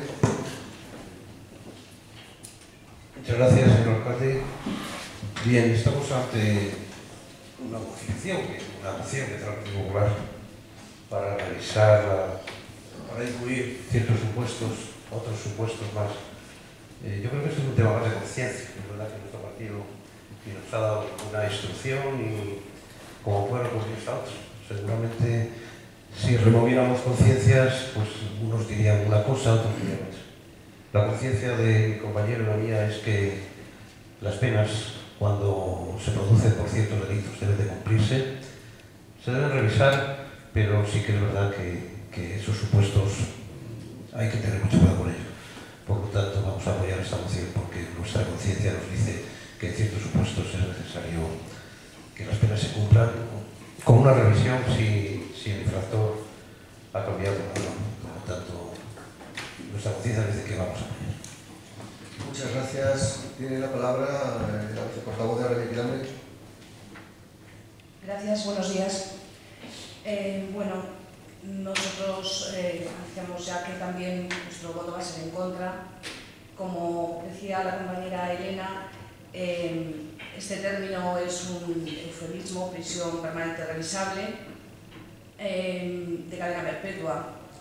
Muchas gracias, señor alcalde. Bien, estamos ante una modificación, una moción que trae el Partido Popular para revisar, para incluir ciertos supuestos, otros supuestos más. Yo creo que esto es un tema más de conciencia. Es verdad que nuestro partido nos ha dado una instrucción y como pueblo pues esta otra. Seguramente si removiéramos conciencias, pues unos dirían una cosa, otros dirían otra. La conciencia de mi compañero y la mía es que las penas, cuando se producen por ciertos delitos, deben de cumplirse, se deben revisar, pero sí que es verdad que esos supuestos hay que tener mucho cuidado con ellos. Por lo tanto, vamos a apoyar esta moción porque nuestra conciencia nos dice que en ciertos supuestos es necesario que las penas se cumplan con una revisión si el infractor ha cambiado o no. Por lo tanto, nuestra conciencia dice que vamos a apoyar. Muchas gracias. Tiene la palabra la viceportavoz de Aurelia Quilambre. Gracias, buenos días. Bueno, nosotros anunciamos ya que también nuestro voto va a ser en contra. Como decía la compañera Elena, este término es un eufemismo, prisión permanente revisable, de cadena perpetua.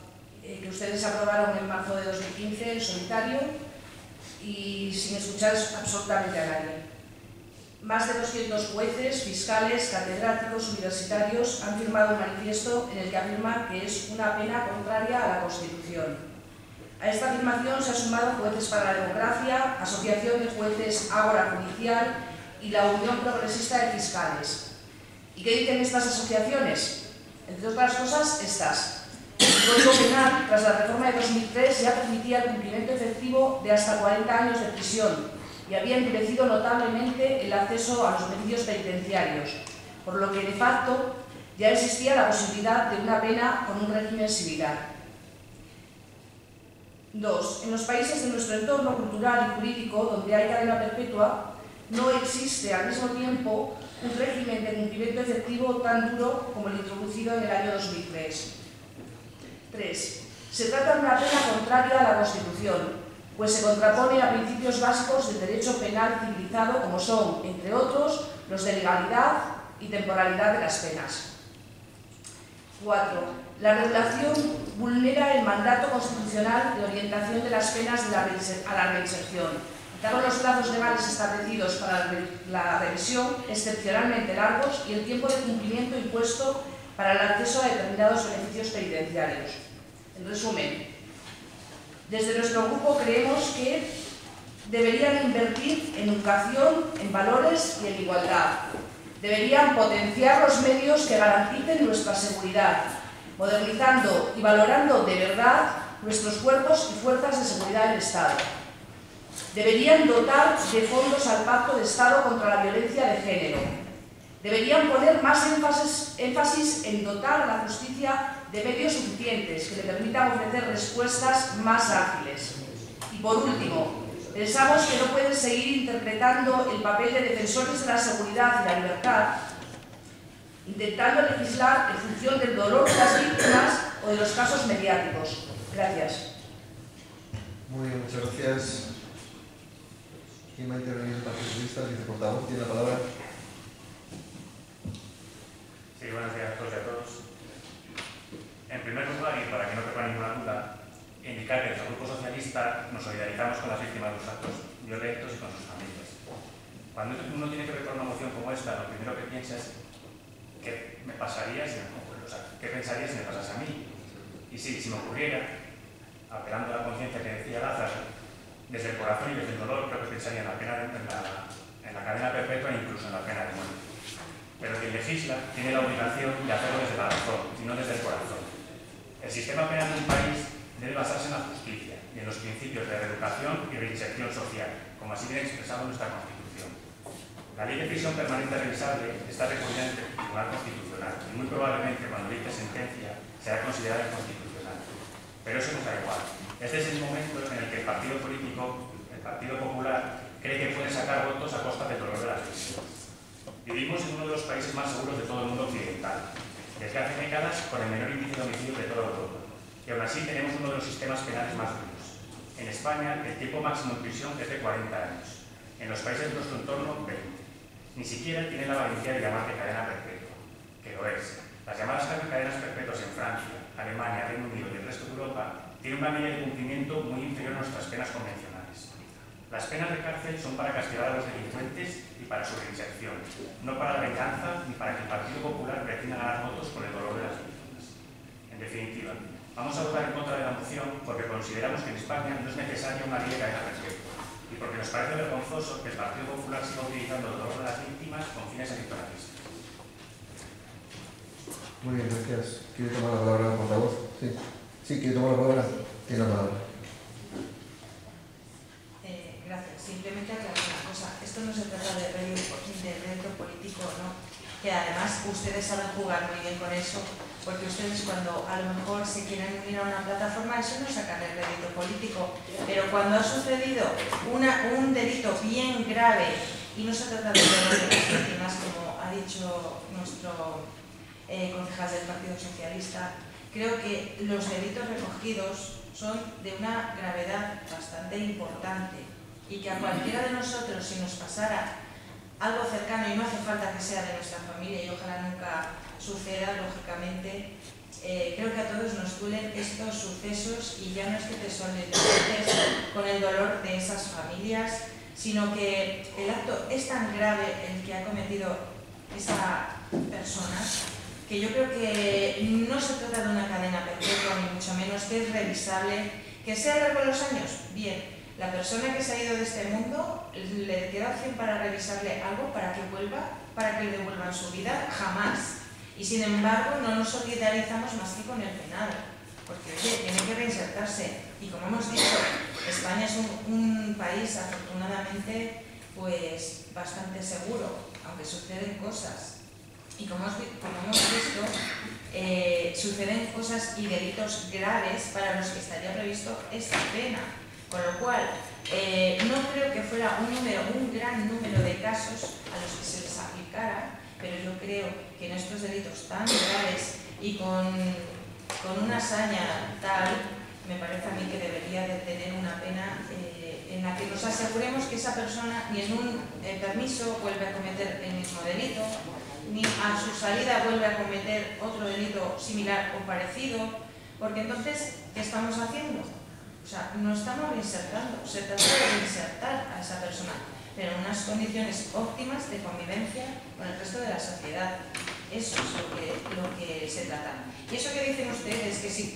que ustedes aprobaron en marzo de 2015 en solitario y sin escuchar absolutamente a nadie. Más de 200 jueces, fiscales, catedráticos, universitarios han firmado un manifiesto en el que afirman que es una pena contraria a la Constitución. A esta afirmación se han sumado Jueces para la Democracia, Asociación de Jueces Ágora Judicial y la Unión Progresista de Fiscales. ¿Y qué dicen estas asociaciones? Entre otras cosas, estas. El Código Penal, tras la reforma de 2003, ya permitía el cumplimiento efectivo de hasta 40 años de prisión y había endurecido notablemente el acceso a los beneficios penitenciarios, por lo que de facto ya existía la posibilidad de una pena con un régimen similar. 2. En los países de nuestro entorno cultural y jurídico, donde hay cadena perpetua, no existe al mismo tiempo un régimen de cumplimiento efectivo tan duro como el introducido en el año 2003. 3. Se trata de una pena contraria a la Constitución, pues se contrapone a principios básicos del derecho penal civilizado, como son, entre otros, los de legalidad y temporalidad de las penas. 4. La regulación vulnera el mandato constitucional de orientación de las penas a la reinserción, dado los plazos legales establecidos para la revisión excepcionalmente largos y el tiempo de cumplimiento impuesto para el acceso a determinados beneficios penitenciarios. En resumen, desde nuestro grupo creemos que deberían invertir en educación, en valores y en igualdad. Deberían potenciar los medios que garanticen nuestra seguridad, modernizando y valorando de verdad nuestros cuerpos y fuerzas de seguridad del Estado. Deberían dotar de fondos al Pacto de Estado contra la violencia de género. Deberían poner más énfasis en dotar a la justicia de medios suficientes que le permitan ofrecer respuestas más ágiles. Y por último, pensamos que no pueden seguir interpretando el papel de defensores de la seguridad y la libertad, intentando legislar en función del dolor de las víctimas o de los casos mediáticos. Gracias. Muy bien, muchas gracias. ¿Quién va a intervenir el Partido Socialista? El viceportavoz tiene la palabra. Sí, buenos días a todos y a todos. En primer lugar, y para que no quepa ninguna duda, indicar que desde el Grupo Socialista nos solidarizamos con las víctimas de los actos violentos y con sus familias. Cuando uno tiene que ver con una moción como esta, lo primero que piensa es ¿qué me pasaría si qué pensaría si me pasase a mí? Y sí, si me ocurriera, apelando a la conciencia que decía Lázaro, desde el corazón y desde el dolor, creo que pensaría en la pena en la cadena perpetua e incluso en la pena de muerte. Pero quien legisla tiene la obligación de hacerlo desde la razón y no desde el corazón. El sistema penal de un país debe basarse en la justicia y en los principios de reeducación y reinserción social, como así viene expresado en nuestra Constitución. La ley de prisión permanente revisable está recogida en el Tribunal Constitucional y muy probablemente cuando dicte sentencia será considerada inconstitucional. Pero eso nos da igual. Este es el momento en el que el partido político, el Partido Popular, cree que puede sacar votos a costa del dolor de las víctimas. Vivimos en uno de los países más seguros de todo el mundo occidental, desde hace décadas con el menor índice de homicidio de toda Europa, y aún así tenemos uno de los sistemas penales más duros. En España, el tiempo máximo en prisión es de 40 años, en los países de nuestro entorno, 20. Ni siquiera tiene la valentía de llamar de cadena perpetua, que lo es. Las llamadas cadenas perpetuas en Francia, Alemania, Reino Unido y el resto de Europa tienen una medida de cumplimiento muy inferior a nuestras penas convencionales. Las penas de cárcel son para castigar a los delincuentes y para su reinserción, no para la venganza ni para que el Partido Popular pretenda ganar votos con el dolor de las víctimas. En definitiva, vamos a votar en contra de la moción porque consideramos que en España no es necesaria una ley de cadena perpetua y porque nos parece vergonzoso que el Partido Popular siga utilizando el dolor de las víctimas con fines electoralistas. Muy bien, gracias. ¿Quiere tomar la palabra el portavoz? Sí. Sí, quiere tomar la palabra. Tiene la palabra. Gracias. Simplemente aclarar una cosa. Esto no se trata de rédito político, ¿no? Que además ustedes saben jugar muy bien con eso, porque ustedes cuando a lo mejor se quieren unir a una plataforma, eso no sacan el rédito político. Pero cuando ha sucedido un delito bien grave, y no se trata de dolor de las víctimas, como ha dicho nuestro concejal del Partido Socialista, creo que los delitos recogidos son de una gravedad bastante importante. Y que a cualquiera de nosotros, si nos pasara algo cercano, y no hace falta que sea de nuestra familia, y ojalá nunca suceda, lógicamente, creo que a todos nos duelen estos sucesos y ya no es que te solidarices con el dolor de esas familias, sino que el acto es tan grave el que ha cometido esa persona que yo creo que no se trata de una cadena perpetua, ni mucho menos, que es revisable, que sea a lo largo de los años, bien. La persona que se ha ido de este mundo, ¿le queda opción para revisarle algo, para que vuelva, para que le devuelvan su vida? Jamás. Y sin embargo, no nos solidarizamos más que con el penado, porque oye, tiene que reinsertarse. Y como hemos dicho, España es un país afortunadamente pues bastante seguro, aunque suceden cosas. Y como hemos visto, suceden cosas y delitos graves para los que estaría previsto esta pena. Con lo cual, no creo que fuera un gran número de casos a los que se les aplicara, pero yo creo que en estos delitos tan graves y con una hazaña tal, me parece a mí que debería de tener una pena en la que nos aseguremos que esa persona ni en un permiso vuelve a cometer el mismo delito, ni a su salida vuelve a cometer otro delito similar o parecido, porque entonces, ¿qué estamos haciendo? O sea, no estamos reinsertando, se trata de reinsertar a esa persona, pero en unas condiciones óptimas de convivencia con el resto de la sociedad. Eso es lo que se trata. Y eso que dicen ustedes, que si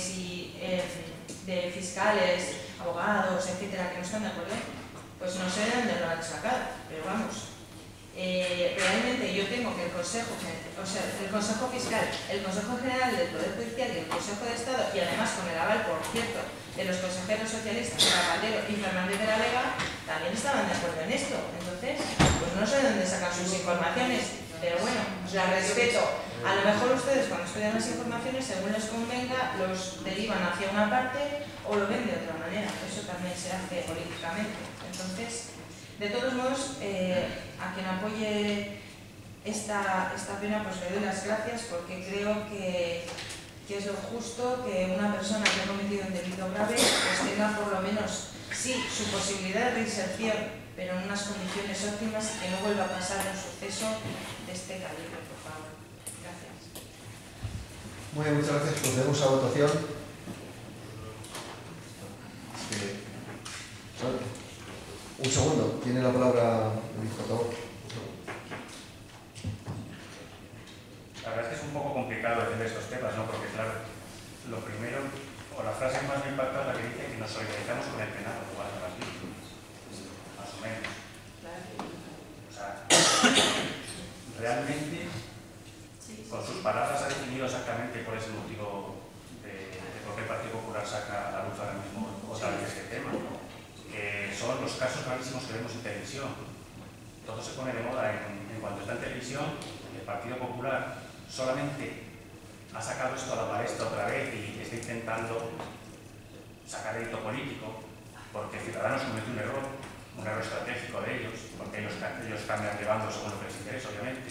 de fiscales, abogados, etcétera, que no están de acuerdo, pues no sé de dónde lo han sacado, pero vamos. Realmente yo tengo que el Consejo Fiscal, el Consejo General del Poder Judicial y el Consejo de Estado, y además con el aval, por cierto, de los consejeros socialistas, Zapatero y Fernández de la Vega, también estaban de acuerdo en esto. Entonces, pues no sé de dónde sacan sus informaciones, pero bueno, las respeto. A lo mejor ustedes cuando estudian las informaciones, según les convenga, los derivan hacia una parte o lo ven de otra manera. Eso también se hace políticamente. Entonces, de todos modos, a quien apoye esta pena, pues le doy las gracias, porque creo que es lo justo que una persona que ha cometido un delito grave pues tenga por lo menos, sí, su posibilidad de reinserción, pero en unas condiciones óptimas y que no vuelva a pasar un suceso de este calibre, por favor. Gracias. Muy bien, muchas gracias. Procedemos a votación. Un segundo, tiene la palabra el portavoz. La verdad es que es un poco complicado defender estos temas, ¿no? Porque claro, lo primero, o la frase más bien impactada es la que dice que nos solidarizamos con el penado, igual que las víctimas, más o menos. O sea, realmente, con sus palabras ha definido exactamente cuál es el motivo de por qué el Partido Popular saca a la luz ahora mismo otra vez este tema, ¿no? Que son los casos gravísimos que vemos en televisión. Todo se pone de moda en cuanto está en televisión. El Partido Popular solamente ha sacado esto a la palestra otra vez y está intentando sacar rédito político porque Ciudadanos cometió un error estratégico de ellos, porque ellos cambian de bando según lo que les interesa, obviamente.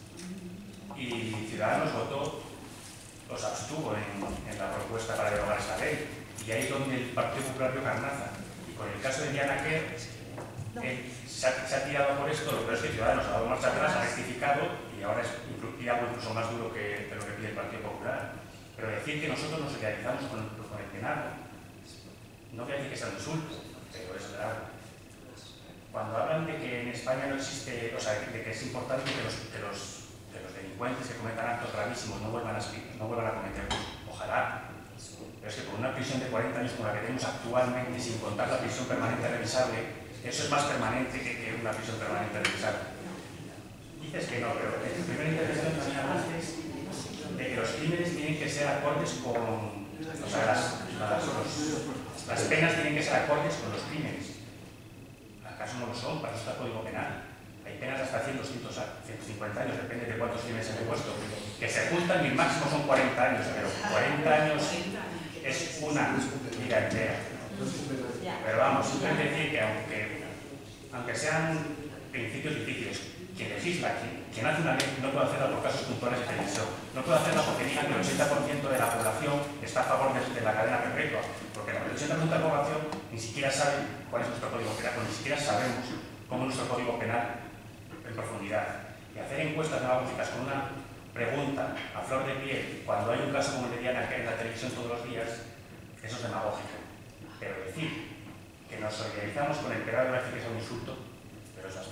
Y Ciudadanos votó, los abstuvo en la propuesta para derogar esta ley. Y ahí es donde el Partido Popular vio carnaza. Y con el caso de Diana Quer, se ha tirado por esto, pero es que Ciudadanos ha dado marcha atrás, ha rectificado y ahora es algo incluso más duro que lo que pide el Partido Popular. Pero decir que nosotros nos solidarizamos con el penado, no quiere decir que sea un insulto, pero es grave. Cuando hablan de que en España no existe, o sea, de que es importante que los delincuentes que cometan actos gravísimos no vuelvan a cometerlos, ojalá. Pero es que con una prisión de 40 años como la que tenemos actualmente, sin contar la prisión permanente revisable, eso es más permanente que una prisión permanente revisable. Dices que no, pero en tu primera intervención también hablaste de que los crímenes tienen que ser acordes con... O sea, las penas tienen que ser acordes con los crímenes. ¿Acaso no lo son? Para eso está el Código Penal. Hay penas hasta 100, 150 años, depende de cuántos crímenes se han puesto. Que se juntan y el máximo son 40 años, pero 40 años es una vida entera. Pero vamos, simplemente decir que aunque sean principios difíciles, quien legisla, quien hace una ley, no puede hacerla por casos puntuales de televisión. No puede hacerla porque digan que el 80% de la población está a favor de la cadena perpetua, porque el 80% de la población ni siquiera sabe cuál es nuestro código penal, ni siquiera sabemos cómo es nuestro código penal en profundidad. Y hacer encuestas demagógicas con pregunta a flor de piel cuando hay un caso como el de Diana que hay en la televisión todos los días, eso es demagógico. Pero decir que nos solidarizamos con el pecado me parece que es un insulto, pero es así.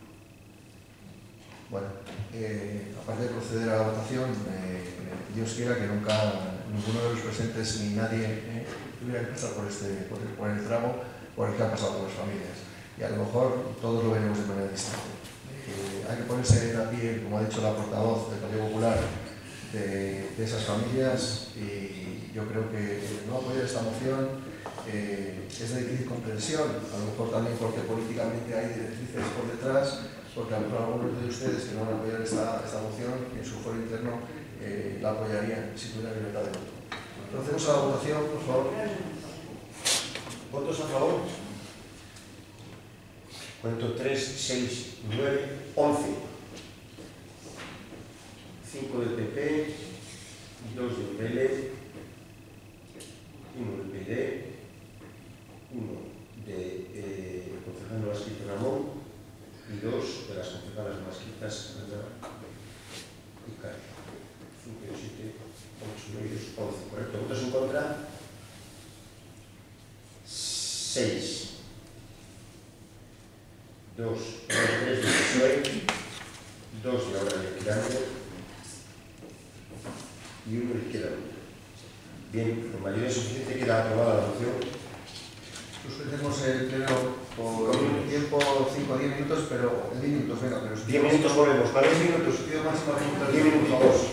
Bueno, aparte de proceder a la votación, Dios quiera que nunca ninguno de los presentes ni nadie tuviera que pasar por el tramo por el que ha pasado con las familias. Y a lo mejor todos lo veremos de manera distante. Hay que ponerse en la piel, como ha dicho la portavoz del Partido Popular, de esas familias, y yo creo que no apoyar esta moción es de difícil comprensión, a lo mejor también porque políticamente hay directrices por detrás, porque a lo mejor algunos de ustedes que no van a apoyar esta moción, en su foro interno la apoyarían si tuviera libertad de voto. Procedemos a la votación, por favor. ¿Votos a favor? Cuento 3, 6, 9, 11. 5 del PP, 2 del PL, 1 del PD, 1 del concejal no adscrito Ramón y 2 de las concejalas no adscritas Ana y Cari. 5, 7, 8, 9, 11. Correcto. ¿Votos en contra? 6. 2, 3 del PSOE, 2 de ahora de Equilante y 1 de Izquierda Unida. Bien, por mayoría suficiente queda aprobada la moción. Suspendemos el pleno por un tiempo 5 o 10 minutos, pero 10 minutos, venga, pero 10 minutos volvemos, ¿vale? 10 minutos, pido máxima pregunta. 10 minutos.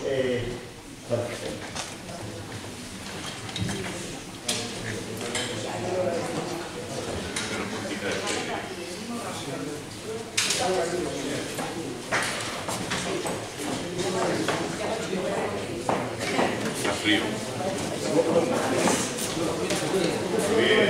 Frío.